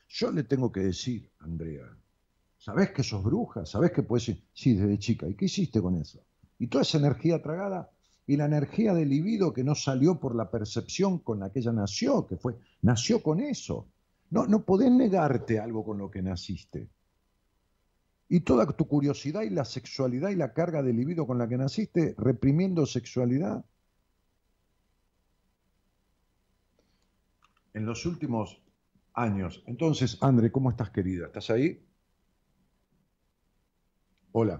Yo le tengo que decir, Andrea, ¿sabés que sos bruja? ¿Sabés que puedes ir? Sí, desde chica. ¿Y qué hiciste con eso? Y toda esa energía tragada y la energía del libido que no salió por la percepción con la que ella nació, que fue, nació con eso. No, no podés negarte algo con lo que naciste. Y toda tu curiosidad y la sexualidad y la carga de libido con la que naciste, reprimiendo sexualidad. En los últimos años. Entonces, André, ¿cómo estás, querida? ¿Estás ahí? Hola.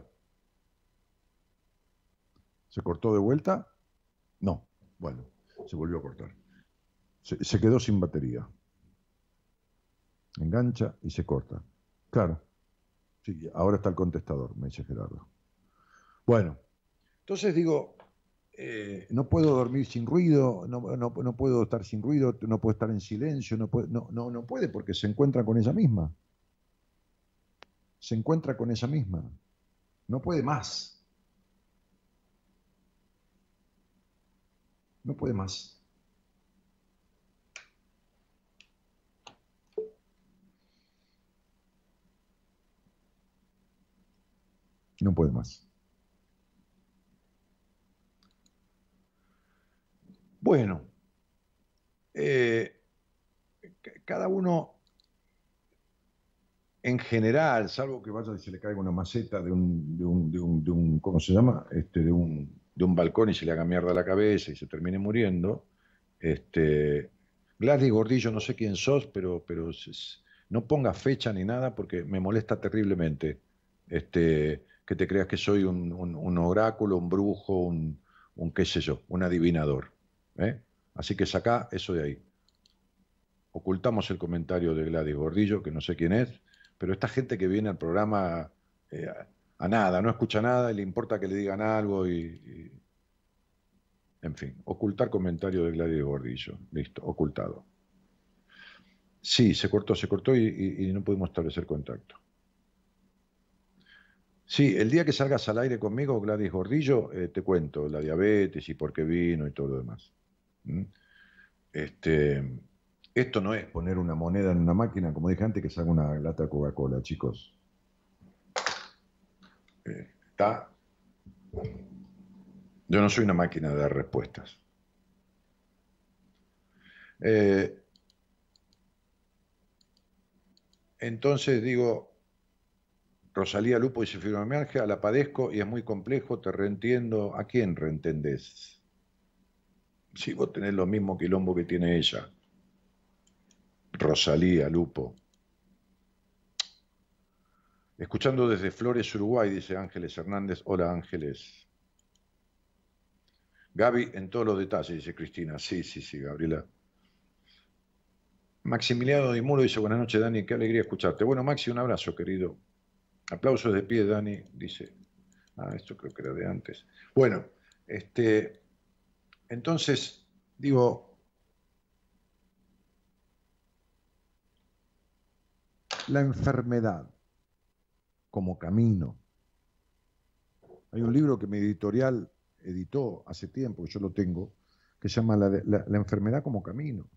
¿Se cortó de vuelta? No. Bueno, se volvió a cortar. Se, se quedó sin batería. Engancha y se corta. Claro. Sí, ahora está el contestador, me dice Gerardo. Bueno, entonces digo, eh, no puedo dormir sin ruido, no, no, no puedo estar sin ruido, no puedo estar en silencio, no puede, no, no, no puede porque se encuentra con ella misma. Se encuentra con ella misma. No puede más. No puede más. No puede más. Bueno, eh, cada uno en general, salvo que vaya y se le caiga una maceta de un, de un, de un, de un ¿cómo se llama? Este, de un, de un balcón y se le haga mierda a la cabeza y se termine muriendo. Este, Gladys Gordillo, no sé quién sos, pero, pero no pongas fecha ni nada porque me molesta terriblemente. Este, que te creas que soy un, un, un oráculo, un brujo, un, un qué sé yo, un adivinador. ¿eh? Así que sacá eso de ahí. Ocultamos el comentario de Gladys Gordillo, que no sé quién es, pero esta gente que viene al programa eh, a, a nada, no escucha nada y le importa que le digan algo y, y... En fin, ocultar comentario de Gladys Gordillo. Listo, ocultado. Sí, se cortó, se cortó y, y, y no pudimos establecer contacto. Sí, el día que salgas al aire conmigo, Gladys Gordillo, eh, te cuento la diabetes y por qué vino y todo lo demás. ¿Mm? Este, esto no es poner una moneda en una máquina, como dije antes, que salga una lata de Coca-Cola, chicos. Eh, ¿Está? Yo no soy una máquina de dar respuestas. Eh, entonces digo... Rosalía Lupo dice fibromialgia, la padezco y es muy complejo, te reentiendo. ¿A quién reentendés? Si vos tenés lo mismo quilombo que tiene ella. Rosalía Lupo. Escuchando desde Flores, Uruguay, dice Ángeles Hernández. Hola, Ángeles. Gaby, en todos los detalles, dice Cristina. Sí, sí, sí, Gabriela. Maximiliano Di Muro dice, buenas noches, Dani, qué alegría escucharte. Bueno, Maxi, un abrazo, querido. Aplausos de pie, Dani, dice. Ah, esto creo que era de antes. Bueno, este, entonces, digo, la enfermedad como camino. Hay un libro que mi editorial editó hace tiempo, que yo lo tengo, que se llama la, la, la enfermedad como camino.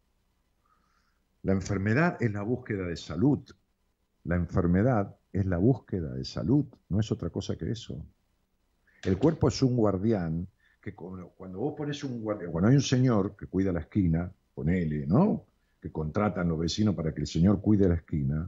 La enfermedad es la búsqueda de salud. La enfermedad es la búsqueda de salud, no es otra cosa que eso. El cuerpo es un guardián, que cuando vos pones un guardián, cuando hay un señor que cuida la esquina, ponele, ¿no? Que contratan los vecinos para que el señor cuide la esquina,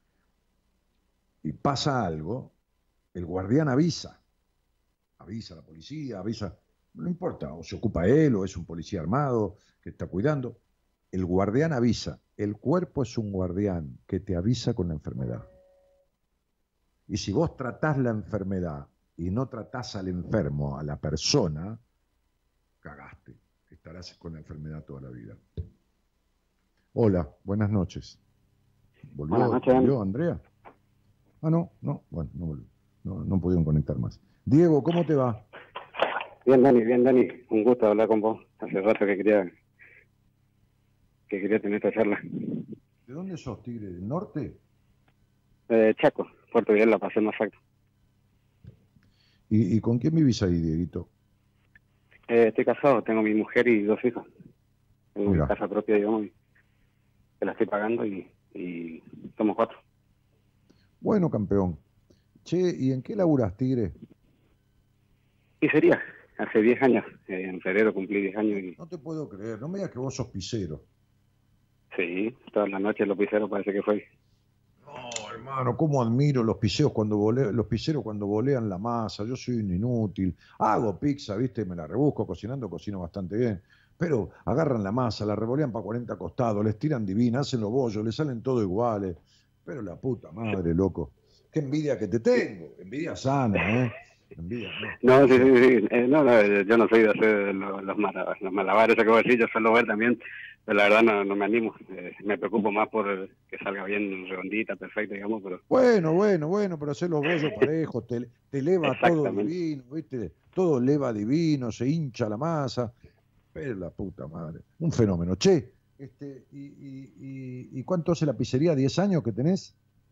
y pasa algo, el guardián avisa, avisa a la policía, avisa, no importa, o se ocupa él, o es un policía armado que está cuidando, el guardián avisa, el cuerpo es un guardián que te avisa con la enfermedad. Y si vos tratás la enfermedad y no tratás al enfermo, a la persona, cagaste. Estarás con la enfermedad toda la vida. Hola, buenas noches. ¿Volvió, buenas noches, ¿volvió Andrea? Ah, no, no, bueno, no volvió. No, no pudieron conectar más. Diego, ¿cómo te va? Bien, Dani, bien, Dani. Un gusto hablar con vos. Hace rato que quería que quería tener esta charla. ¿De dónde sos, Tigre? ¿Del norte? Eh, Chaco, Puerto Miguel, La Paz, más exacto. ¿Y, ¿Y con quién vivís ahí, Dieguito? Eh, estoy casado, tengo mi mujer y dos hijos. Tengo Mira. mi casa propia, digamos, que la estoy pagando y, y somos cuatro. Bueno, campeón. Che, ¿y en qué laburás, Tigre? Pizzería, hace diez años, eh, en febrero cumplí diez años y No te puedo creer, no me digas que vos sos pizzero. sí, todas las noches los pizzeros parece que fue. No, hermano, cómo admiro los pizzeros cuando vole- los pizzeros cuando bolean la masa. Yo soy un inútil. Hago pizza, viste, me la rebusco cocinando, cocino bastante bien. Pero agarran la masa, la revolean para cuarenta costados, les tiran divina, hacen los bollos, les salen todo iguales. Pero la puta madre, loco. Qué envidia que te tengo. Envidia sana, ¿eh? Envidia, ¿no? No, sí, sí, sí. Eh, no, no, yo no soy de hacer los, los, mala- los malabares, eso que voy a decir, yo suelo ver también, pero la verdad no, no me animo. Eh, me preocupo más por que salga bien redondita, perfecta, digamos, pero Bueno, bueno, bueno, pero hacer los bollos parejos, te, te eleva todo exactamente. divino, ¿viste? Todo eleva divino, se hincha la masa. Pero la puta madre. Un fenómeno. Che, este, y, y, y, ¿y cuánto hace la pizzería? ¿diez años que tenés?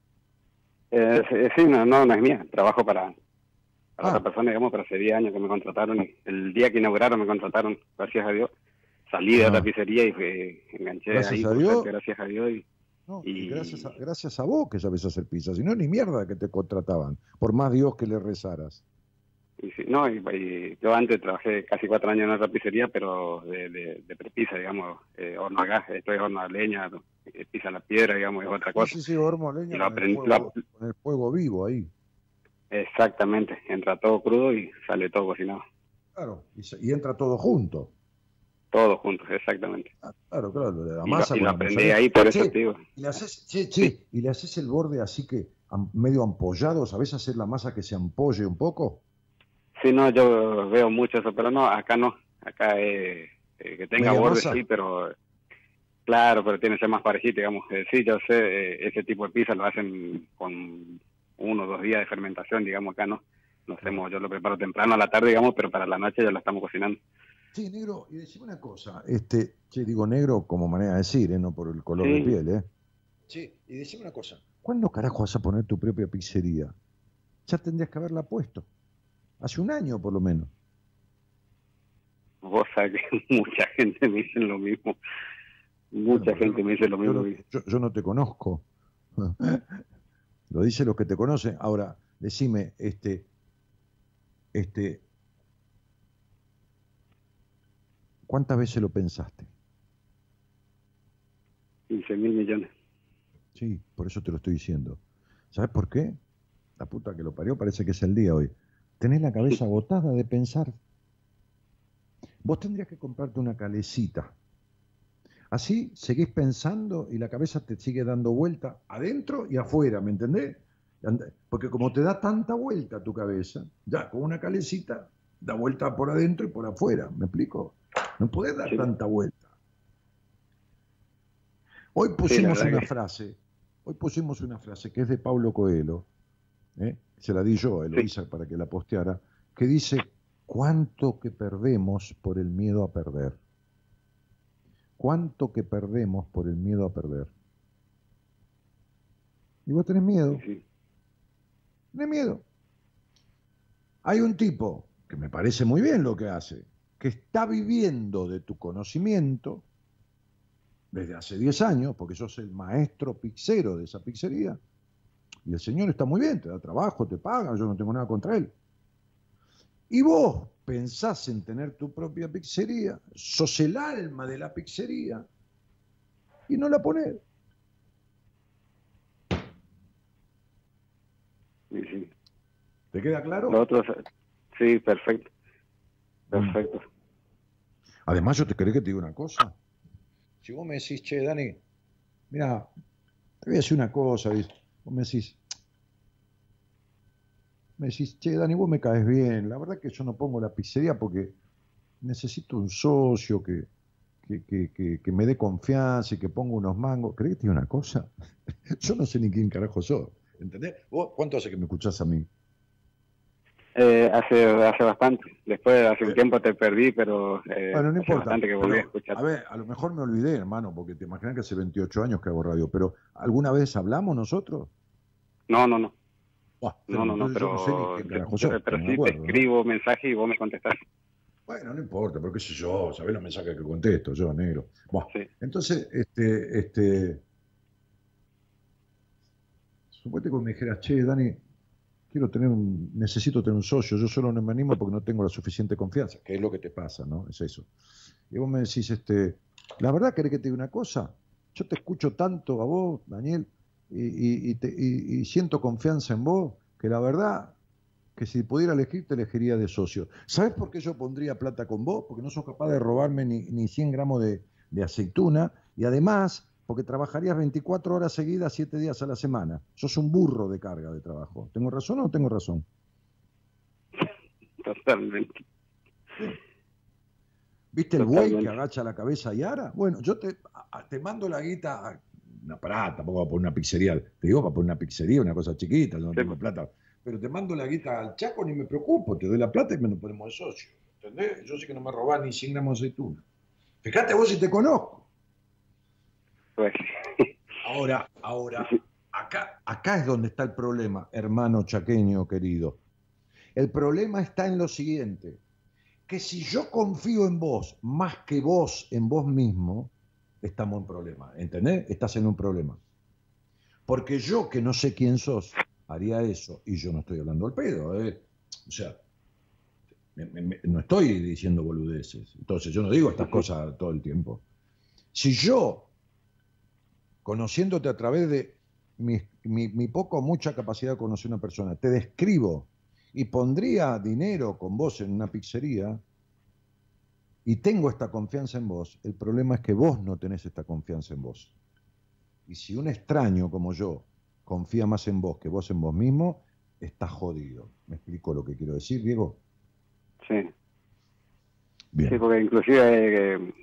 Eh, sí, sí, no, no, no es mía, trabajo para, para Ah. otra persona, digamos, pero hace diez años que me contrataron y el día que inauguraron me contrataron, gracias a Dios. Salí de Ah. otra pizzería y fue, enganché Gracias ahí, a por Dios. suerte, gracias a Dios. Y, No, y, y gracias, a, gracias a vos que sabés hacer pizza. Si no, ni mierda que te contrataban. Por más Dios que le rezaras. y sí, no, y, y yo antes trabajé casi cuatro años en otra pizzería, pero de, de, de prepizza, digamos, eh, horno a gas, esto es horno a leña, eh, pizza a la piedra, digamos, es otra Sí, cosa. sí, sí, horno a Y leña lo con el, aprendí, fuego, lo- con el fuego vivo ahí. exactamente, entra todo crudo y sale todo cocinado, Claro, y, se- y entra todo junto. todos juntos, exactamente. Ah, claro, claro, lo de la Y lo, masa y con lo la aprendí mozzarella. ahí, por eso Che, te digo. y le haces, che, che, y le haces el borde así que am- medio ampollado, ¿sabés hacer la masa que se ampolle un poco? Sí, no, yo veo mucho eso, pero no, acá no, acá eh, eh, que tenga ¿Media borde masa? sí, pero claro, pero tiene que ser más parejito, digamos. Eh, sí, yo sé, eh, ese tipo de pizza lo hacen con uno o dos días de fermentación, digamos, acá no. Lo hacemos, yo lo preparo temprano a la tarde, digamos, pero para la noche ya lo estamos cocinando. Sí, negro, y decime una cosa, este, che, digo negro como manera de decir, ¿eh? No por el color Sí. de piel, ¿eh? Che, y decime una cosa, ¿cuándo carajo vas a poner tu propia pizzería? Ya tendrías que haberla puesto. Hace un año por lo menos. Vos sabés que mucha gente me dice lo mismo. Mucha Bueno, gente yo no- me dice lo yo mismo. no, yo- yo no te conozco. Lo dicen los que te conocen. Ahora, decime, este, este, ¿cuántas veces lo pensaste? quince mil millones. Sí, por eso te lo estoy diciendo. ¿Sabes por qué? La puta que lo parió, parece que es el día hoy. Tenés la cabeza agotada de pensar. Vos tendrías que comprarte una calecita. Así seguís pensando y la cabeza te sigue dando vuelta adentro y afuera, ¿me entendés? And- Porque como te da tanta vuelta tu cabeza, ya con una calecita da vuelta por adentro y por afuera, ¿me explico? No podés dar Sí. tanta vuelta. Hoy Sí, pusimos la verdad una que- frase, hoy pusimos una frase que es de Paulo Coelho, ¿eh? Se la di yo a Eloísa para que la posteara, que dice, ¿cuánto que perdemos por el miedo a perder? ¿Cuánto que perdemos por el miedo a perder? Y vos tenés miedo, Sí. tenés miedo. Hay un tipo, que me parece muy bien lo que hace, que está viviendo de tu conocimiento desde hace diez años, porque sos el maestro pizzero de esa pizzería, y el señor está muy bien, te da trabajo, te paga, yo no tengo nada contra él. Y vos pensás en tener tu propia pizzería, sos el alma de la pizzería, y no la ponés. Sí, sí. ¿Te queda claro? Lo otro, es- sí, perfecto. Perfecto. Además, yo te querés que te diga una cosa. Si vos me decís, che, Dani, mira, te voy a decir una cosa, ¿viste? Vos me decís, me decís, che, Dani, vos me caes bien. La verdad que yo no pongo la pizzería porque necesito un socio que, que, que, que, que me dé confianza y que ponga unos mangos. ¿Querés que te diga una cosa? Yo no sé ni quién carajo sos, ¿entendés? ¿Vos cuánto hace que me escuchás a mí? Eh, hace, hace bastante. Después, hace un tiempo te perdí, pero eh, Bueno, no hace importa. bastante que volví pero, a escuchar. a ver, a lo mejor me olvidé, hermano, porque te imaginas que hace veintiocho años que hago radio, pero ¿alguna vez hablamos nosotros? No, no, no. Buah, No, no, no, entonces yo no sé ni pero, quién carajo yo- sos, pero no sí me acuerdo, te ¿no? escribo mensaje y vos me contestás. Bueno, no importa, pero qué sé yo, sabés los mensajes que contesto yo, negro. Buah, Sí. entonces, este, este, Suponete que me dijeras, che, Dani, quiero tener un, necesito tener un socio, yo solo no me animo porque no tengo la suficiente confianza, que es lo que te pasa, ¿no? Es eso. Y vos me decís, este, la verdad, ¿querés que te diga una cosa? Yo te escucho tanto a vos, Daniel, y, y, y, te, y, y siento confianza en vos, que la verdad, que si pudiera elegir, te elegiría de socio. ¿Sabés por qué yo pondría plata con vos? Porque no sos capaz de robarme ni, ni cien gramos de, de aceituna, y además, porque trabajarías veinticuatro horas seguidas, siete días a la semana. Sos un burro de carga de trabajo. ¿Tengo razón o no tengo razón? Totalmente. Sí. ¿Viste el buey que agacha la cabeza y ara? Bueno, yo te, a, te mando la guita, una parada, tampoco va a poner una pizzería, te digo, va a poner una pizzería, una cosa chiquita, yo no tengo plata, pero te mando la guita al Chaco, ni me preocupo, te doy la plata y me lo ponemos de socio, ¿entendés? Yo sé que no me robás ni cien gramos de aceituna. Fíjate vos si te conozco. Pues. Ahora, ahora, acá, acá es donde está el problema, hermano chaqueño querido. El problema está en lo siguiente, que si yo confío en vos más que vos en vos mismo, estamos en problema, ¿entendés? Estás en un problema. Porque yo, que no sé quién sos, haría eso, y yo no estoy hablando al pedo, ¿eh? O sea, me, me, no estoy diciendo boludeces, entonces yo no digo estas cosas todo el tiempo. Si yo, conociéndote a través de mi, mi, mi poco o mucha capacidad de conocer a una persona, te describo y pondría dinero con vos en una pizzería y tengo esta confianza en vos, el problema es que vos no tenés esta confianza en vos. Y si un extraño como yo confía más en vos que vos en vos mismo, estás jodido. ¿Me explico lo que quiero decir, Diego? Sí. Bien. Sí, porque inclusive eh,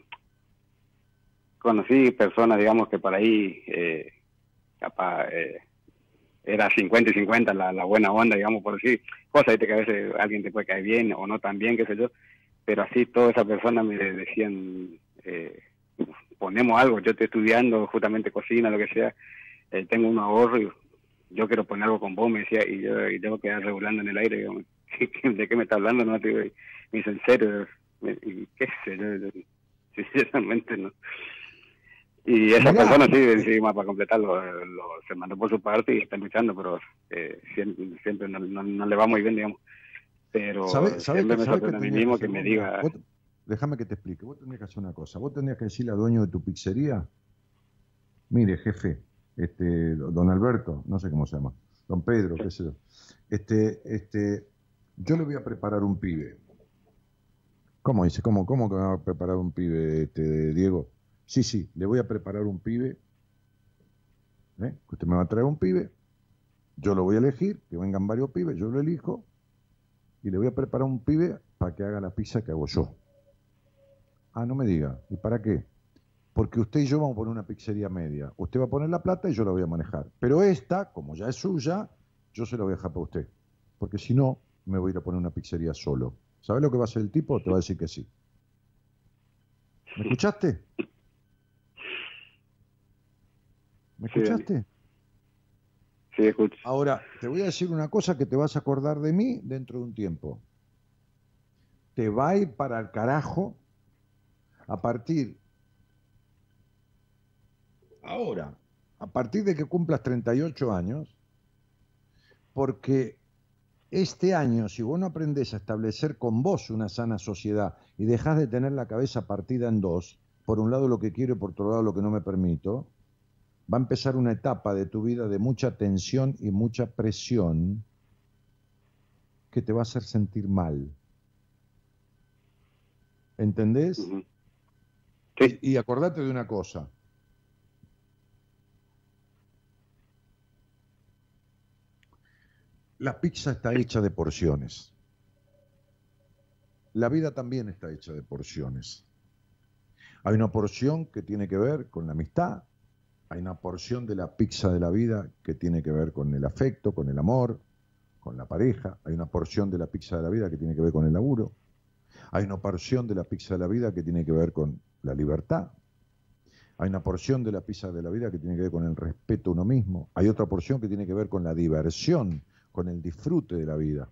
conocí personas, digamos, que por ahí eh, capaz... Eh, era cincuenta y cincuenta la, la buena onda, digamos, por decir cosas, que a veces alguien te puede caer bien o no tan bien, qué sé yo, pero así todas esas personas me decían, eh, ponemos algo, yo estoy estudiando justamente cocina, lo que sea, eh, tengo un ahorro y yo quiero poner algo con vos, me decía, y yo, y yo quedaba regulando en el aire, digo, ¿de qué me está hablando? No, digo, y me dice, ¿en serio? Y, ¿qué sé yo? yo sinceramente no. Y esa Mirá, persona sí, encima para completarlo, lo, se mandó por su parte y está luchando, pero eh, siempre, siempre no, no, no le va muy bien, digamos. Pero ¿Sabe, sabe siempre que, me sabe sorprende a mí que mismo que que me vos? diga... Vos, déjame que te explique, vos tendrías que hacer una cosa, vos tendrías que decirle al dueño de tu pizzería, mire, jefe, este, don Alberto, no sé cómo se llama, don Pedro, qué sé yo, este, este, yo le voy a preparar un pibe. ¿Cómo dice? ¿Cómo, cómo que me va a preparar un pibe, este, Diego? Sí, sí, le voy a preparar un pibe, ¿eh? Usted me va a traer un pibe, yo lo voy a elegir, que vengan varios pibes, yo lo elijo, y le voy a preparar un pibe para que haga la pizza que hago yo. Ah, no me diga, ¿y para qué? Porque usted y yo vamos a poner una pizzería media, usted va a poner la plata y yo la voy a manejar, pero esta, como ya es suya, yo se la voy a dejar para usted, porque si no, me voy a ir a poner una pizzería solo. ¿Sabes lo que va a hacer el tipo? Te va a decir que sí. ¿Me escuchaste? ¿Me escuchaste? Sí, escucho. Ahora, te voy a decir una cosa que te vas a acordar de mí dentro de un tiempo. Te va a ir para el carajo a partir, ahora, a partir de que cumplas treinta y ocho años, porque este año, si vos no aprendés a establecer con vos una sana sociedad y dejás de tener la cabeza partida en dos, por un lado lo que quiero y por otro lado lo que no me permito, va a empezar una etapa de tu vida de mucha tensión y mucha presión que te va a hacer sentir mal. ¿Entendés? Uh-huh. Sí. Y, y acordate de una cosa. La pizza está hecha de porciones. La vida también está hecha de porciones. Hay una porción que tiene que ver con la amistad. Hay una porción de la pizza de la vida que tiene que ver con el afecto, con el amor, con la pareja. Hay una porción de la pizza de la vida que tiene que ver con el laburo. Hay una porción de la pizza de la vida que tiene que ver con la libertad. Hay una porción de la pizza de la vida que tiene que ver con el respeto a uno mismo. Hay otra porción que tiene que ver con la diversión, con el disfrute de la vida.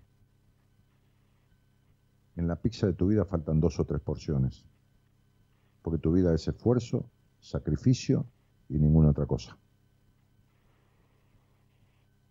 En la pizza de tu vida faltan dos o tres porciones. Porque tu vida es esfuerzo, sacrificio y ninguna otra cosa.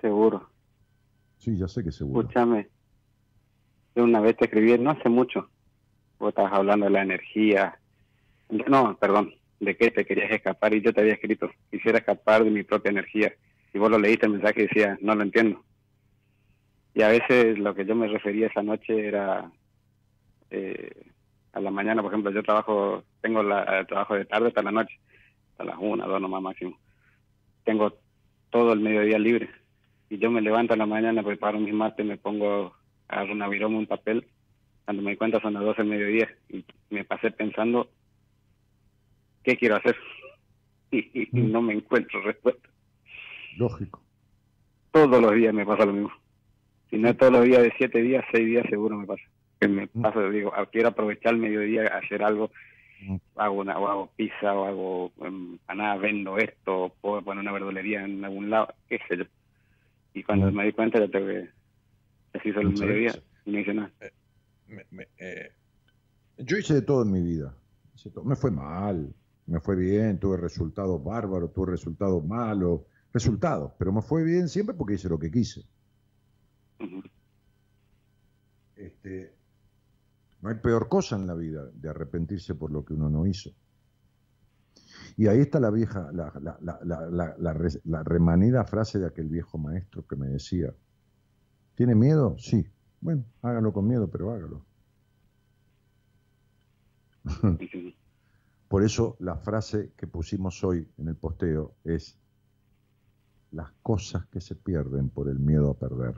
seguro. Sí, ya sé que seguro. Escúchame, yo una vez te escribí, no hace mucho, vos estabas hablando de la energía, no, perdón, de que te querías escapar y yo te había escrito, quisiera escapar de mi propia energía, y vos lo leíste el mensaje y decía, no lo entiendo. Y a veces lo que yo me refería esa noche era eh, a la mañana, por ejemplo, yo trabajo, tengo la, el trabajo de tarde hasta la noche, hasta las una, dos nomás máximo. Tengo todo el mediodía libre. Y yo me levanto en la mañana, preparo mis mates, me pongo, agarro una viroma, un papel. Cuando me di cuenta son las doce del mediodía. Y me pasé pensando, ¿qué quiero hacer? Y, y no me encuentro respuesta. Lógico. Todos los días me pasa lo mismo. Si no es todos los días, de siete días, seis días seguro me pasa. Que me pasa, digo, quiero aprovechar el mediodía, hacer algo. Hago una, o hago pizza, o hago empanada, vendo esto, puedo poner una verdulería en algún lado, qué sé yo. Y cuando mm. me di cuenta, ya tengo que se hizo el mediodía y no hice nada. Eh, me, me, eh, yo hice de todo en mi vida. Hice todo. Me fue mal, me fue bien, tuve resultados bárbaros, tuve resultados malos, resultados, pero me fue bien siempre porque hice lo que quise. Uh-huh. Este, no hay peor cosa en la vida de arrepentirse por lo que uno no hizo. Y ahí está la vieja, la, la, la, la, la, la, re, la remanida frase de aquel viejo maestro que me decía, ¿tiene miedo? Sí. Bueno, hágalo con miedo, pero hágalo. Por eso la frase que pusimos hoy en el posteo es las cosas que se pierden por el miedo a perder.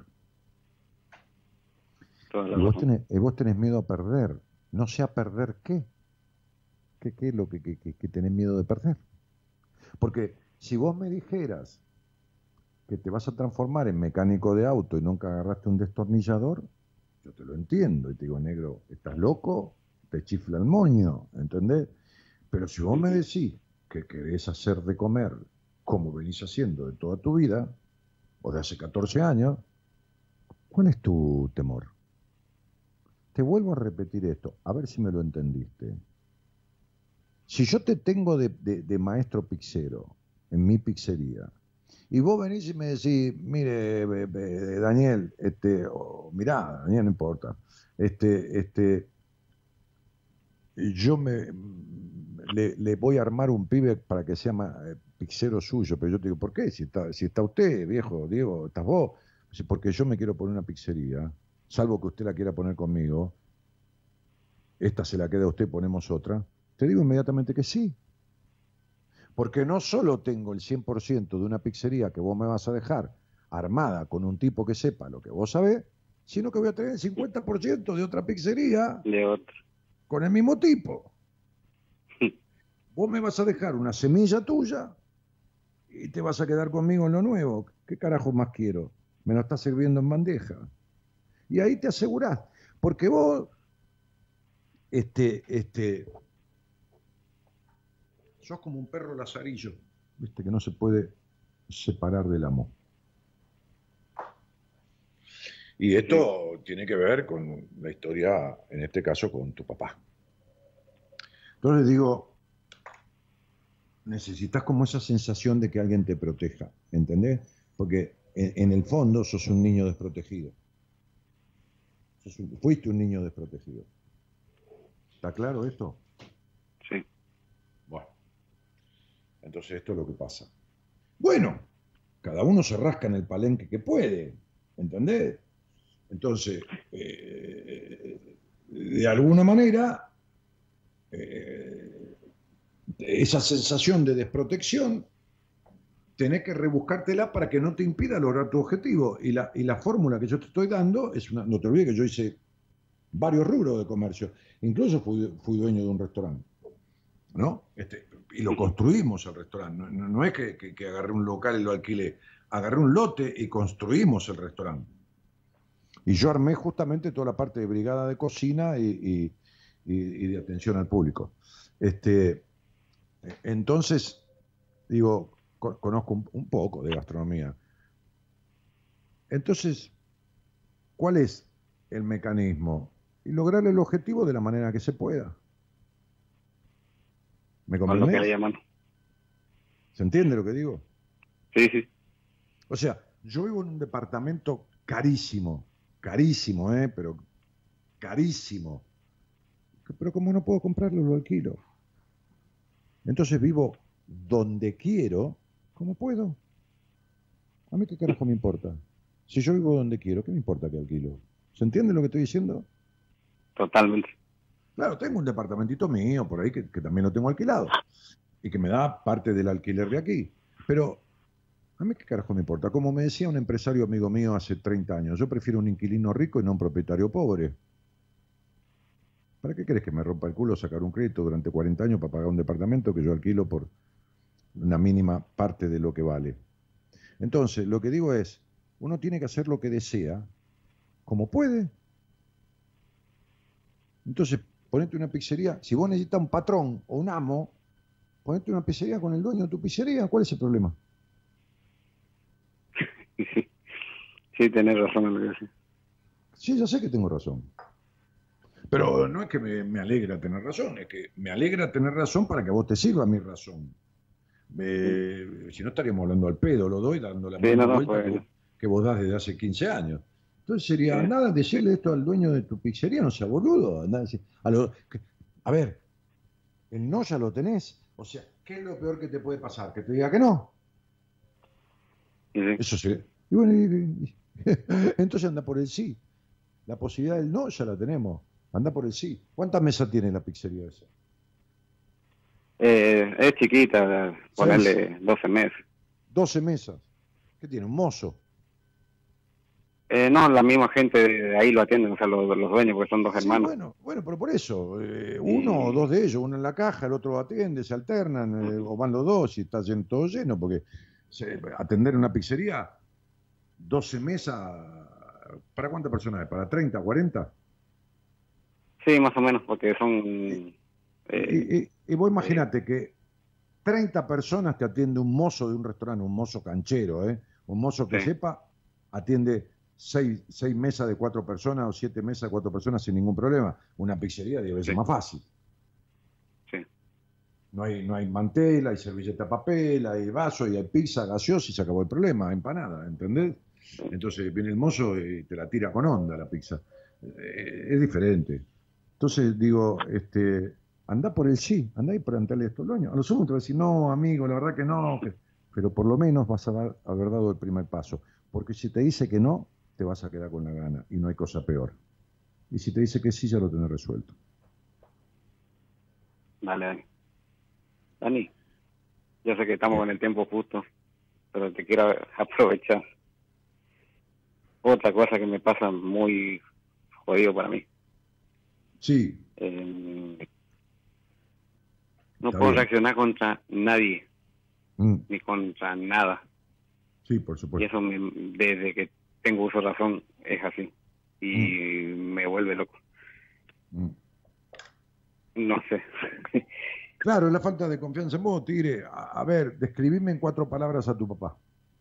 Y vos tenés, y vos tenés miedo a perder. No sé a perder qué. ¿Qué, qué es lo que, que, que tenés miedo de perder? Porque si vos me dijeras que te vas a transformar en mecánico de auto y nunca agarraste un destornillador, yo te lo entiendo. Y te digo, negro, ¿estás loco? Te chifla el moño, ¿entendés? Pero si vos me decís que querés hacer de comer como venís haciendo de toda tu vida, o de hace catorce años, ¿cuál es tu temor? Te vuelvo a repetir esto, a ver si me lo entendiste. Si yo te tengo de, de, de maestro pizzero en mi pizzería, y vos venís y me decís, mire, eh, eh, Daniel, este, oh, mirá, Daniel, no importa, este, este, yo me le, le voy a armar un pibe para que sea más, eh, pizzero suyo, pero yo te digo, ¿por qué? Si está, si está usted, viejo, Diego, estás vos, porque yo me quiero poner una pizzería, salvo que usted la quiera poner conmigo, esta se la queda a usted, ponemos otra. Te digo inmediatamente que sí. Porque no solo tengo el cien por ciento de una pizzería que vos me vas a dejar armada con un tipo que sepa lo que vos sabés, sino que voy a tener el cincuenta por ciento de otra pizzería de otro. Con el mismo tipo. Vos me vas a dejar una semilla tuya y te vas a quedar conmigo en lo nuevo. ¿Qué carajo más quiero? Me lo estás sirviendo en bandeja. Y ahí te asegurás. Porque vos, este, este... sos como un perro lazarillo, viste, que no se puede separar del amo. Y esto tiene que ver con la historia, en este caso, con tu papá. Entonces digo, necesitas como esa sensación de que alguien te proteja, ¿entendés? Porque en, en el fondo sos un niño desprotegido. Sos un, fuiste un niño desprotegido. ¿Está claro esto? Sí. Bueno. Entonces esto es lo que pasa. Bueno, cada uno se rasca en el palenque que puede, ¿entendés? Entonces, eh, de alguna manera, eh, esa sensación de desprotección, tenés que rebuscártela para que no te impida lograr tu objetivo. Y la, y la fórmula que yo te estoy dando es una, no te olvides que yo hice varios rubros de comercio, incluso fui, fui dueño de un restaurante, ¿no? Este, y lo construimos el restaurante, no, no, no es que, que, que agarré un local y lo alquilé, agarré un lote y construimos el restaurante. Y yo armé justamente toda la parte de brigada de cocina y, y, y, y de atención al público. Este, entonces, digo, con, conozco un, un poco de gastronomía. Entonces, ¿cuál es el mecanismo? Y lograr el objetivo de la manera que se pueda. ¿Me comprendés? ¿Se entiende lo que digo? Sí, sí. O sea, Yo vivo en un departamento carísimo, carísimo, ¿eh? Pero carísimo. Pero como no puedo comprarlo, lo alquilo. Entonces vivo donde quiero, como puedo. A mí qué carajo me importa. Si yo vivo donde quiero, ¿qué me importa que alquilo? ¿Se entiende lo que estoy diciendo? Totalmente. Claro, tengo un departamentito mío por ahí que, que también lo tengo alquilado y que me da parte del alquiler de aquí. Pero a mí qué carajo me importa. Como me decía un empresario amigo mío hace treinta años, yo prefiero un inquilino rico y no un propietario pobre. ¿Para qué querés que me rompa el culo sacar un crédito durante cuarenta años para pagar un departamento que yo alquilo por una mínima parte de lo que vale? Entonces, lo que digo es, uno tiene que hacer lo que desea, como puede. Entonces, ponete una pizzería. Si vos necesitas un patrón o un amo, ponete una pizzería con el dueño de tu pizzería. ¿Cuál es el problema? Sí, sí, tenés razón en lo que decís. Sí, ya sé que tengo razón. Pero no es que me, me alegra tener razón, es que me alegra tener razón para que a vos te sirva mi razón. Eh, si no estaríamos hablando al pedo, lo doy dando la Sí, misma no, no, vuelta pues, que, vos, que vos das desde hace quince años. Entonces sería, Sí. nada, decirle esto al dueño de tu pizzería, no sea boludo. Andá a, decir, a, lo, que- a ver, el no ya lo tenés. O sea, ¿qué es lo peor que te puede pasar? Que te diga que no. Y sí. Eso sí. Y bueno, y- y- entonces anda por el sí. La posibilidad del no ya la tenemos. Anda por el sí. ¿Cuántas mesas tiene la pizzería esa? Eh, es chiquita, ponerle doce meses. doce mesas. ¿Qué tiene? ¿Un mozo? Eh, no, la misma gente de ahí lo atienden, o sea, los, los dueños, porque son dos Sí, hermanos. bueno, bueno, pero por eso. eh, uno o dos de ellos, uno en la caja, el otro atiende, se alternan, eh, o van los dos y está lleno, todo lleno, porque se- atender una pizzería, doce mesas, ¿para cuántas personas es? ¿Para treinta, cuarenta? Sí, más o menos, porque son... Y, eh, y- y vos imaginate que treinta personas te atiende un mozo de un restaurante, un mozo canchero, ¿eh? Un mozo que Sí. sepa, atiende seis, seis mesas de cuatro personas o siete mesas de cuatro personas sin ningún problema. Una pizzería diez veces Sí. más fácil. sí. No hay, no hay mantel, hay servilleta de papel, hay vaso y hay pizza, gaseosa y se acabó el problema, empanada, ¿entendés? Entonces viene el mozo y te la tira con onda la pizza. Eh, es diferente. Entonces digo, este, anda por el sí, anda y preguntarle esto al dueño. A lo sumo te va a decir, no, amigo, la verdad que no, que- pero por lo menos vas a dar- haber dado el primer paso. Porque si te dice que no, te vas a quedar con la gana y no hay cosa peor. Y si te dice que sí, ya lo tenés resuelto. Dale, Dani. Dani, yo sé que estamos con el tiempo justo, pero te quiero aprovechar. Otra cosa que me pasa muy jodido para mí. Sí, Eh, no Está puedo bien. reaccionar contra nadie, mm, ni contra nada. sí, por Y supuesto. eso me- desde que tengo uso de razón es así. Y me vuelve loco. Mm. No sé. Claro, es la falta de confianza en vos, Tigre. A, a ver, describime en cuatro palabras a tu papá.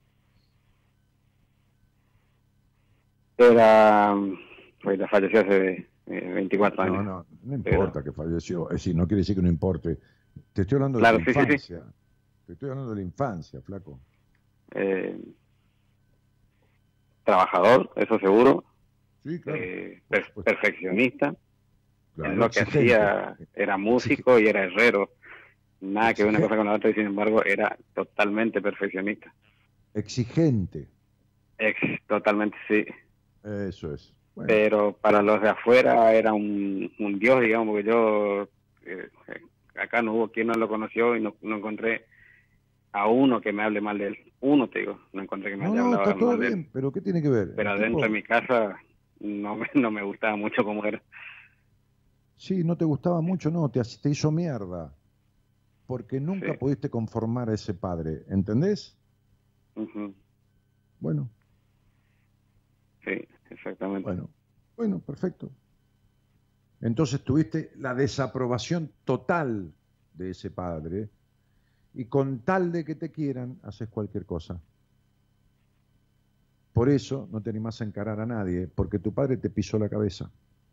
Era... Pues la falleció hace eh, veinticuatro años. No, no, no Pero- importa que falleció. Es decir, no quiere decir que no importe. Te estoy hablando de Claro, tu sí, sí, sí. infancia. Te estoy hablando de la infancia, flaco. Eh, trabajador, eso seguro. Sí, claro. eh, por per- supuesto. perfeccionista. Claro, Lo que exigente. hacía era músico y era herrero. Nada que ver una Exige- cosa con la otra, y sin embargo era totalmente perfeccionista. Exigente. Ex, totalmente sí. Eso es. Bueno, Pero para los de afuera era un, un dios, digamos, porque yo eh, eh, acá no hubo quien no lo conoció y no, no encontré a uno que me hable mal de él. Uno, te digo, no encontré que me no, haya no, hablado está todo mal de él. bien, pero ¿qué tiene que ver? Pero El adentro tipo- de mi casa no me, no me gustaba mucho cómo era. Sí, no te gustaba mucho, no, te, te hizo mierda. Porque nunca Sí. pudiste conformar a ese padre, ¿entendés? Ujú, Bueno, sí, exactamente. bueno, bueno, perfecto. Entonces tuviste la desaprobación total de ese padre y con tal de que te quieran, haces cualquier cosa. Por eso no te animás a encarar a nadie, porque tu padre te pisó la cabeza.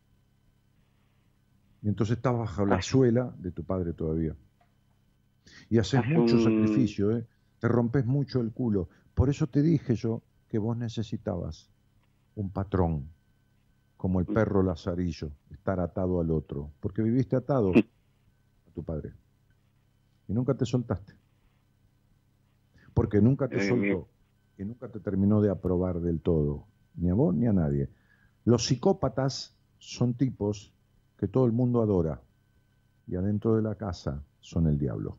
Y entonces estás bajo la suela de tu padre todavía. Y haces Hace mucho un- sacrificio, ¿eh? Te rompes mucho el culo. Por eso te dije yo que vos necesitabas un patrón, como el perro Lazarillo, estar atado al otro, porque viviste atado a tu padre y nunca te soltaste, porque nunca te soltó y nunca te terminó de aprobar del todo, ni a vos ni a nadie. Los psicópatas son tipos que todo el mundo adora y adentro de la casa son el diablo.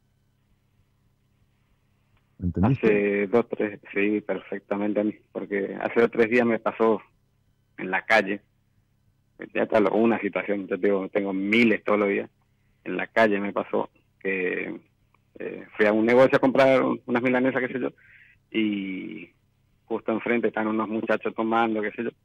¿Entendiste? Hace dos, tres, sí, perfectamente a mí, porque hace dos, tres días me pasó en la calle, ya está una situación, yo tengo, tengo miles todos los días, en la calle me pasó que eh, fui a un negocio a comprar unas milanesas, qué sé yo, y justo enfrente están unos muchachos tomando, qué sé yo,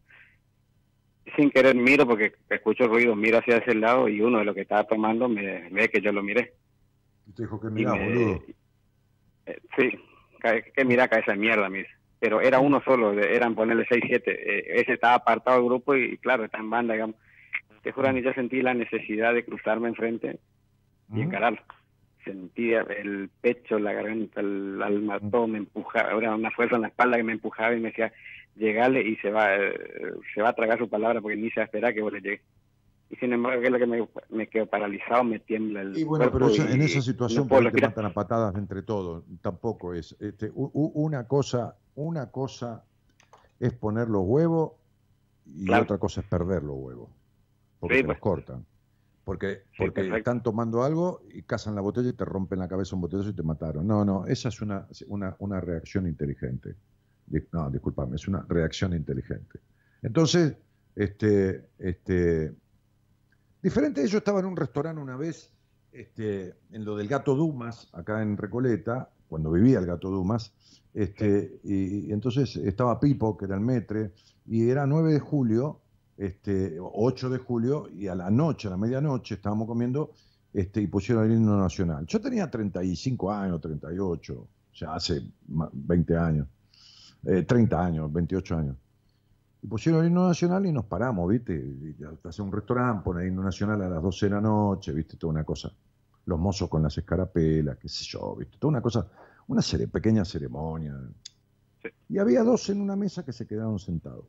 y sin querer miro porque escucho ruido, miro hacia ese lado y uno de los que estaba tomando me ve que yo lo miré. Y te dijo que mirá, me, boludo. Eh, sí, que, que mira cabeza de mierda, me dice. Pero era uno solo, eran ponerle seis, siete. Eh, ese estaba apartado del grupo y, claro, está en banda, digamos. Te juro, ni yo sentí la necesidad de cruzarme enfrente y encararlo. Sentía el pecho, la garganta, el alma, todo me empujaba. Era una fuerza en la espalda que me empujaba y me decía, llegale y se va eh, se va a tragar su palabra porque ni se va a esperar que vos le llegues. Y sin embargo, que es lo que me, me quedo paralizado, me tiembla el Y bueno, pero esa, y, en esa situación no por ahí te respirar. matan a patadas entre todos, tampoco es. Este, u, u, una cosa, una cosa es poner los huevos y Claro. otra cosa es perder los huevos, porque Sí, te pues. los cortan. Porque, Sí, porque perfecto. están tomando algo y cazan la botella y te rompen la cabeza un botellazo y te mataron. No, no, esa es una, una, una reacción inteligente. Di- No, discúlpame, es una reacción inteligente. Entonces, este, este, diferente, yo estaba en un restaurante una vez, este, en lo del Gato Dumas, acá en Recoleta, cuando vivía el Gato Dumas, este, y, y entonces estaba Pipo, que era el metre, y era nueve de julio, este, ocho de julio, y a la noche, a la medianoche, estábamos comiendo, este, y pusieron el himno nacional. Yo tenía treinta y cinco años, treinta y ocho, o sea, hace ma- veinte años, eh, treinta años, veintiocho años. Y pusieron el himno nacional y nos paramos, ¿viste? Y ya hace un restaurante, pone el himno nacional a las doce de la noche, ¿viste? Toda una cosa. Los mozos con las escarapelas, qué sé yo, ¿viste? Toda una cosa, una cere- pequeña ceremonia. Sí. Y había dos en una mesa que se quedaron sentados.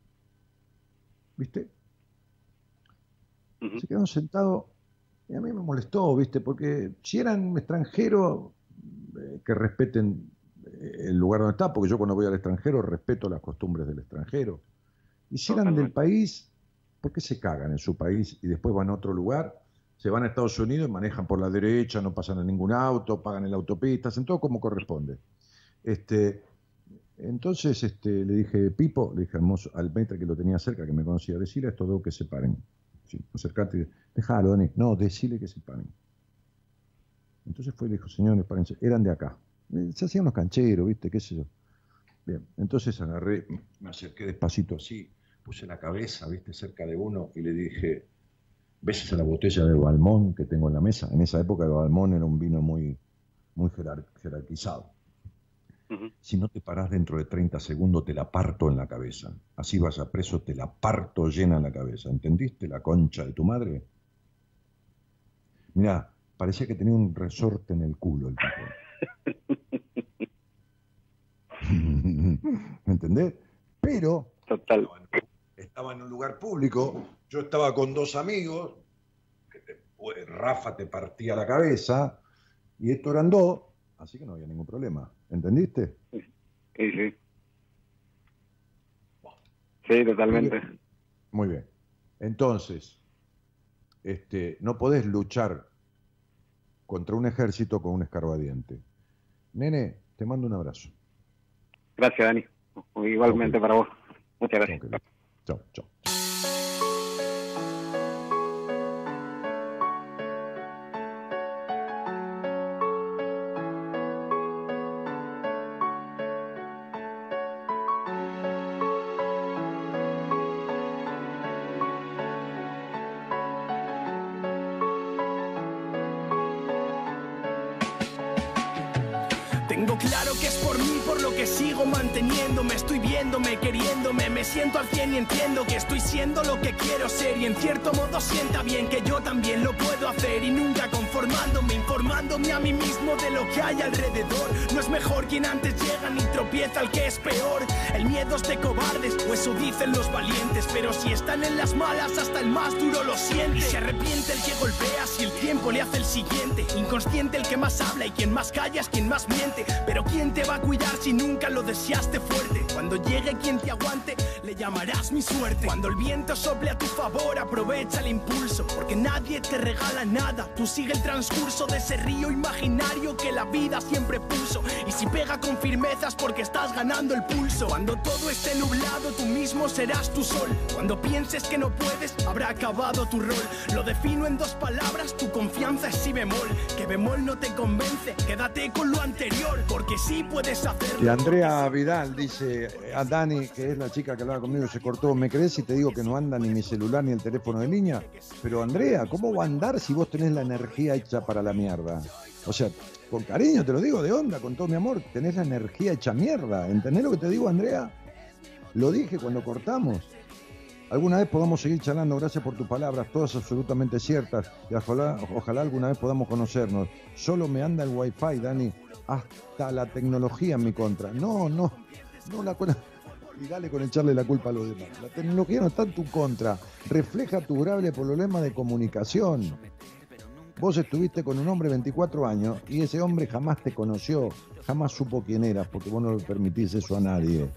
¿Viste? Ujú. Se quedaron sentados y a mí me molestó, ¿viste? Porque si eran extranjeros, eh, que respeten eh, el lugar donde está, porque yo cuando voy al extranjero respeto las costumbres del extranjero. Y si eran del Totalmente. país, ¿por qué se cagan en su país y después van a otro lugar? Se van a Estados Unidos y manejan por la derecha, no pasan a ningún auto, pagan en la autopista, hacen todo como corresponde. Este, entonces este, le dije, Pipo, le dije al, mozo, al metre que lo tenía cerca, que me conocía, decirle a estos dos que se paren. Sí, acercate y dejalo, Dani. No, decirle que se paren. Entonces fue y le dijo, señores, párense. Eran de acá. Eh, Se hacían los cancheros, ¿viste? ¿Qué sé yo? Bien, entonces agarré, me acerqué despacito así, puse la cabeza, ¿viste? Cerca de uno y le dije, ¿ves esa la botella de Balmón que tengo en la mesa? En esa época el Balmón era un vino muy, muy jerar- jerarquizado. Ujú. Si no te parás dentro de treinta segundos, te la parto en la cabeza. Así vas a preso, te la parto llena en la cabeza. ¿Entendiste la concha de tu madre? Mirá, parecía que tenía un resorte en el culo el tipo. ¿Me entendés? Pero Total. estaba en, estaba en un lugar público, yo estaba con dos amigos, que te- pues, Rafa te partía la cabeza, y estos eran dos, así que no había ningún problema. ¿Entendiste? Sí, sí. Sí, totalmente. Muy bien. Entonces, este, no podés luchar contra un ejército con un escarbadiente. Nene, te mando un abrazo. Gracias, Dani. Igualmente Ok. para vos. Muchas gracias. Ok. Chao, chao. Tengo claro que es por mí por lo que sigo manteniéndome. Estoy viéndome, queriéndome, me siento al cien y entiendo que estoy siendo lo que quiero ser. Y en cierto modo sienta bien que yo también lo puedo hacer y nunca confío formándome, informándome a mí mismo de lo que hay alrededor. No es mejor quien antes llega ni tropieza al que es peor. El miedo es de cobardes, o eso dicen los valientes. Pero si están en las malas, hasta el más duro lo siente. Y se arrepiente el que golpea si el tiempo le hace el siguiente. Inconsciente el que más habla y quien más calla es quien más miente. Pero ¿quién te va a cuidar si nunca lo deseaste fuerte? Cuando llegue quien te aguante, le llamarás mi suerte. Cuando el viento sople a tu favor, aprovecha el impulso, porque nadie te regala nada. Tú sigue el transcurso de ese río imaginario que la vida siempre puso. Y si pega con firmeza es porque estás ganando el pulso. Cuando todo esté nublado, tú mismo serás tu sol. Cuando pienses que no puedes, habrá acabado tu rol. Lo defino en dos palabras, tu confianza es si bemol. Que bemol no te convence, quédate con lo anterior, porque sí puedes hacerlo. Y Andrea Vidal dice a Dani, que es la chica que hablaba conmigo, se cortó, ¿me crees si te digo que no anda ni mi celular ni el teléfono de línea? Pero Andrea, ¿cómo va a andar si vos tenés la energía hecha para la mierda? O sea, con cariño te lo digo, de onda, con todo mi amor, tenés la energía hecha mierda. ¿Entendés lo que te digo, Andrea? Lo dije cuando cortamos. Alguna vez podamos seguir charlando, gracias por tus palabras, todas absolutamente ciertas, y ojalá, ojalá alguna vez podamos conocernos. Solo me anda el wifi, Dani, hasta la tecnología en mi contra. No, no, no la... Y dale con echarle la culpa a los demás. La tecnología no está en tu contra, refleja tu grave problema de comunicación. Vos estuviste con un hombre de veinticuatro años y ese hombre jamás te conoció, jamás supo quién eras, porque vos no le permitís eso a nadie.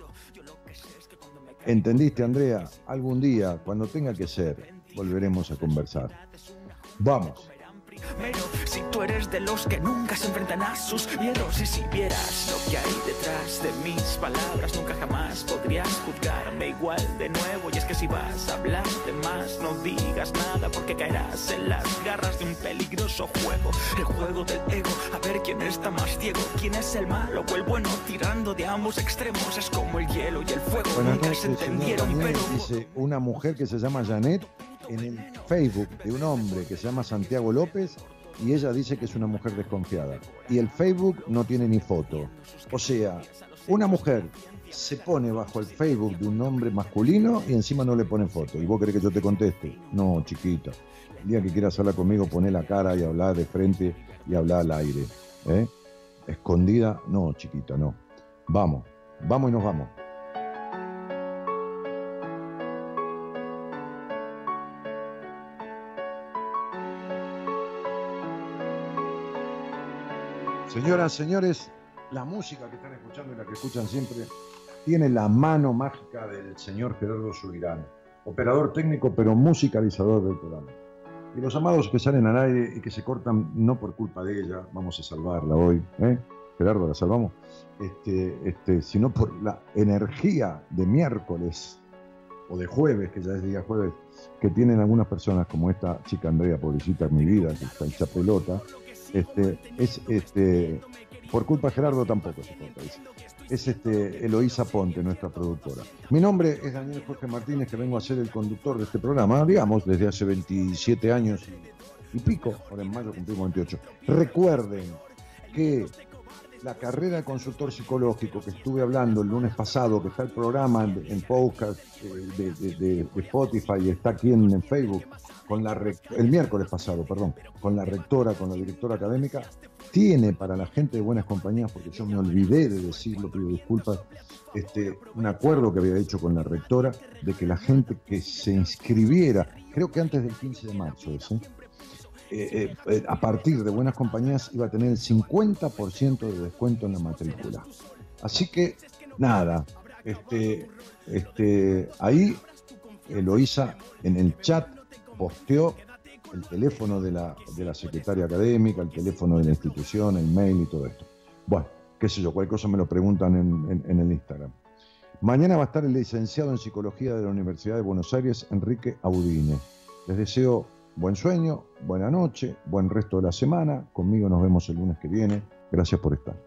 ¿Entendiste, Andrea? Algún día, cuando tenga que ser, volveremos a conversar. Vamos. Pero si tú eres de los que nunca se enfrentan a sus miedos, y si vieras lo que hay detrás de mis palabras, nunca jamás podrías juzgarme igual de nuevo. Y es que si vas a hablar de más, no digas nada, porque caerás en las garras de un peligroso juego, el juego del ego, a ver quién está más ciego, quién es el malo o el bueno, tirando de ambos extremos. Es como el hielo y el fuego, Buenas nunca noches, se entendieron, señor Daniel, pero... dice una mujer que se llama Janet en el Facebook de un hombre que se llama Santiago López, y ella dice que es una mujer desconfiada. Y el Facebook no tiene ni foto. O sea, una mujer se pone bajo el Facebook de un hombre masculino y encima no le pone foto. ¿Y vos querés que yo te conteste? No, chiquita. El día que quieras hablar conmigo, poné la cara y hablar de frente y hablar al aire. ¿Eh? Escondida, no, chiquita, no. Vamos, vamos y nos vamos. Señoras, señores, la música que están escuchando y la que escuchan siempre tiene la mano mágica del señor Gerardo Subirán, operador técnico pero musicalizador del programa. Y los amados que salen al aire y que se cortan no por culpa de ella, vamos a salvarla hoy, ¿eh? Gerardo, la salvamos, este, este, sino por la energía de miércoles o de jueves, que ya es día jueves, que tienen algunas personas como esta chica Andrea, pobrecita en mi vida, que está hecha pelota. Este, es este, por culpa de Gerardo tampoco se corta, dice. Es este, Eloísa Ponte, nuestra productora. Mi nombre es Daniel Jorge Martínez, que vengo a ser el conductor de este programa, digamos, desde hace veintisiete años y, y pico, ahora en mayo cumplimos veintiocho. Recuerden que la carrera de consultor psicológico que estuve hablando el lunes pasado, que está el programa en, en podcast eh, de, de, de, de Spotify y está aquí en, en Facebook, con la el miércoles pasado, perdón, con la rectora, con la directora académica, tiene para la gente de Buenas Compañías, porque yo me olvidé de decirlo, pido disculpas, este, un acuerdo que había hecho con la rectora de que la gente que se inscribiera, creo que antes del quince de marzo, ¿sí? Eh, eh, a partir de Buenas Compañías iba a tener el cincuenta por ciento de descuento en la matrícula. Así que, nada, este, este, ahí Eloísa en el chat posteó el teléfono de la, de la secretaria académica, el teléfono de la institución, el mail y todo esto. Bueno, qué sé yo, cualquier cosa me lo preguntan en, en, en el Instagram. Mañana va a estar el licenciado en Psicología de la Universidad de Buenos Aires, Enrique Audine. Les deseo buen sueño, buena noche, buen resto de la semana. Conmigo nos vemos el lunes que viene. Gracias por estar.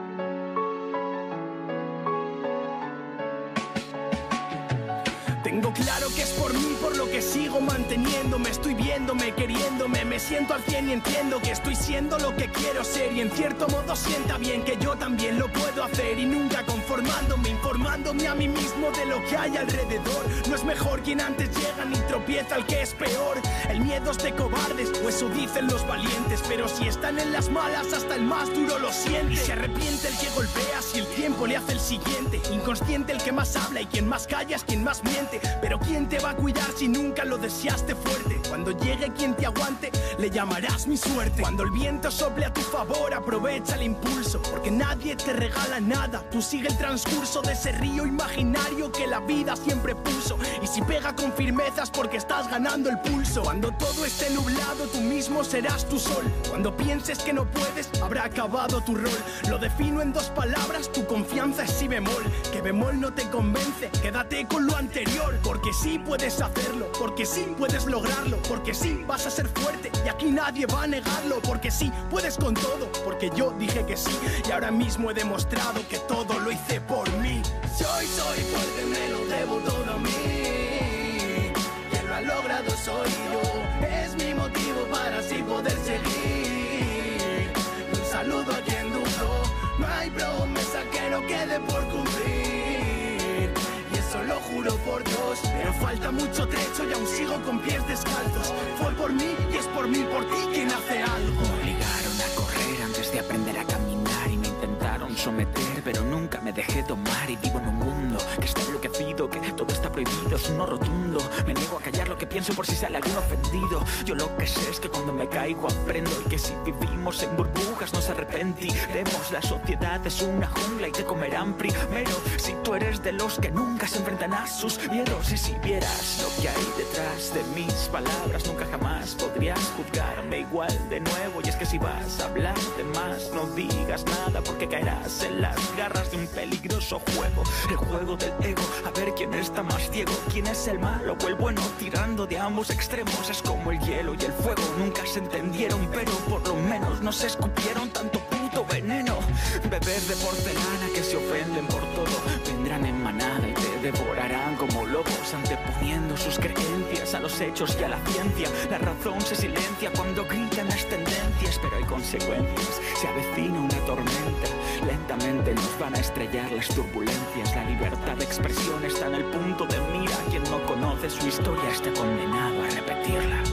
Tengo claro que es por mí por lo que sigo manteniéndome. Estoy viéndome, queriéndome, me siento al cien y entiendo que estoy siendo lo que quiero ser. Y en cierto modo sienta bien que yo también lo puedo hacer. Y nunca conformándome, informándome a mí mismo de lo que hay alrededor. No es mejor quien antes llega ni tropieza el que es peor. El miedo es de cobardes, o eso dicen los valientes. Pero si están en las malas, hasta el más duro lo siente. Y se arrepiente el que golpea si el tiempo le hace el siguiente. Inconsciente el que más habla y quien más calla es quien más miente. Pero ¿quién te va a cuidar si nunca lo deseaste fuerte? Cuando llegue quien te aguante, le llamarás mi suerte. Cuando el viento sople a tu favor, aprovecha el impulso, porque nadie te regala nada. Tú sigue el transcurso de ese río imaginario que la vida siempre puso. Y si pega con firmeza es porque estás ganando el pulso. Cuando todo esté nublado, tú mismo serás tu sol. Cuando pienses que no puedes, habrá acabado tu rol. Lo defino en dos palabras, tu confianza es si bemol. Que bemol no te convence, quédate con lo anterior. Porque sí puedes hacerlo, porque sí puedes lograrlo, porque sí vas a ser fuerte y aquí nadie va a negarlo. Porque sí puedes con todo, porque yo dije que sí. Y ahora mismo he demostrado que todo lo hice por mí. Soy, soy fuerte, me lo debo todo a mí. Quien lo ha logrado soy yo, es mi motivo para así poder seguir. Y un saludo a quien dudó, no hay promesa que no quede por cumplir. Y eso lo juro por Dios, pero falta mucho trecho y aún sigo con pies descalzos. Fue por mí y es por mí, por ti quien hace algo. Me obligaron a correr antes de aprender a caminar y me intentaron someter, pero nunca me dejé tomar. Y vivo en un mundo que está enloquecido, que todo está prohibido, es un no rotundo. Me niego a callar lo que pienso por si sale algún ofendido. Yo lo que sé es que cuando me caigo aprendo, y que si vivimos en burbujas nos arrepentiremos. La sociedad es una jungla y te comerán primero. Si tú eres de los que nunca se enfrentan a sus miedos, y si vieras lo que hay detrás de mis palabras, nunca jamás podrías juzgarme igual de nuevo. Y es que si vas a hablar de más, no digas nada, porque caerás en las garras de un peligroso juego, el juego del ego. A ver quién está más ciego, quién es el malo o el bueno, tirando de ambos extremos. Es como el hielo y el fuego, nunca se entendieron, pero por lo menos no se escupieron tanto puto veneno. Bebés de porcelana que se ofenden por todo, vendrán en manada y te devorarán como lobos, anteponiendo sus creencias a los hechos y a la ciencia. La razón se silencia cuando gritan las tendencias, pero hay consecuencias. Se avecina una tormenta, lentamente nos van a estrellar las turbulencias. La libertad de expresión está en el punto de mira. Quien no conoce su historia está condenado a repetirla.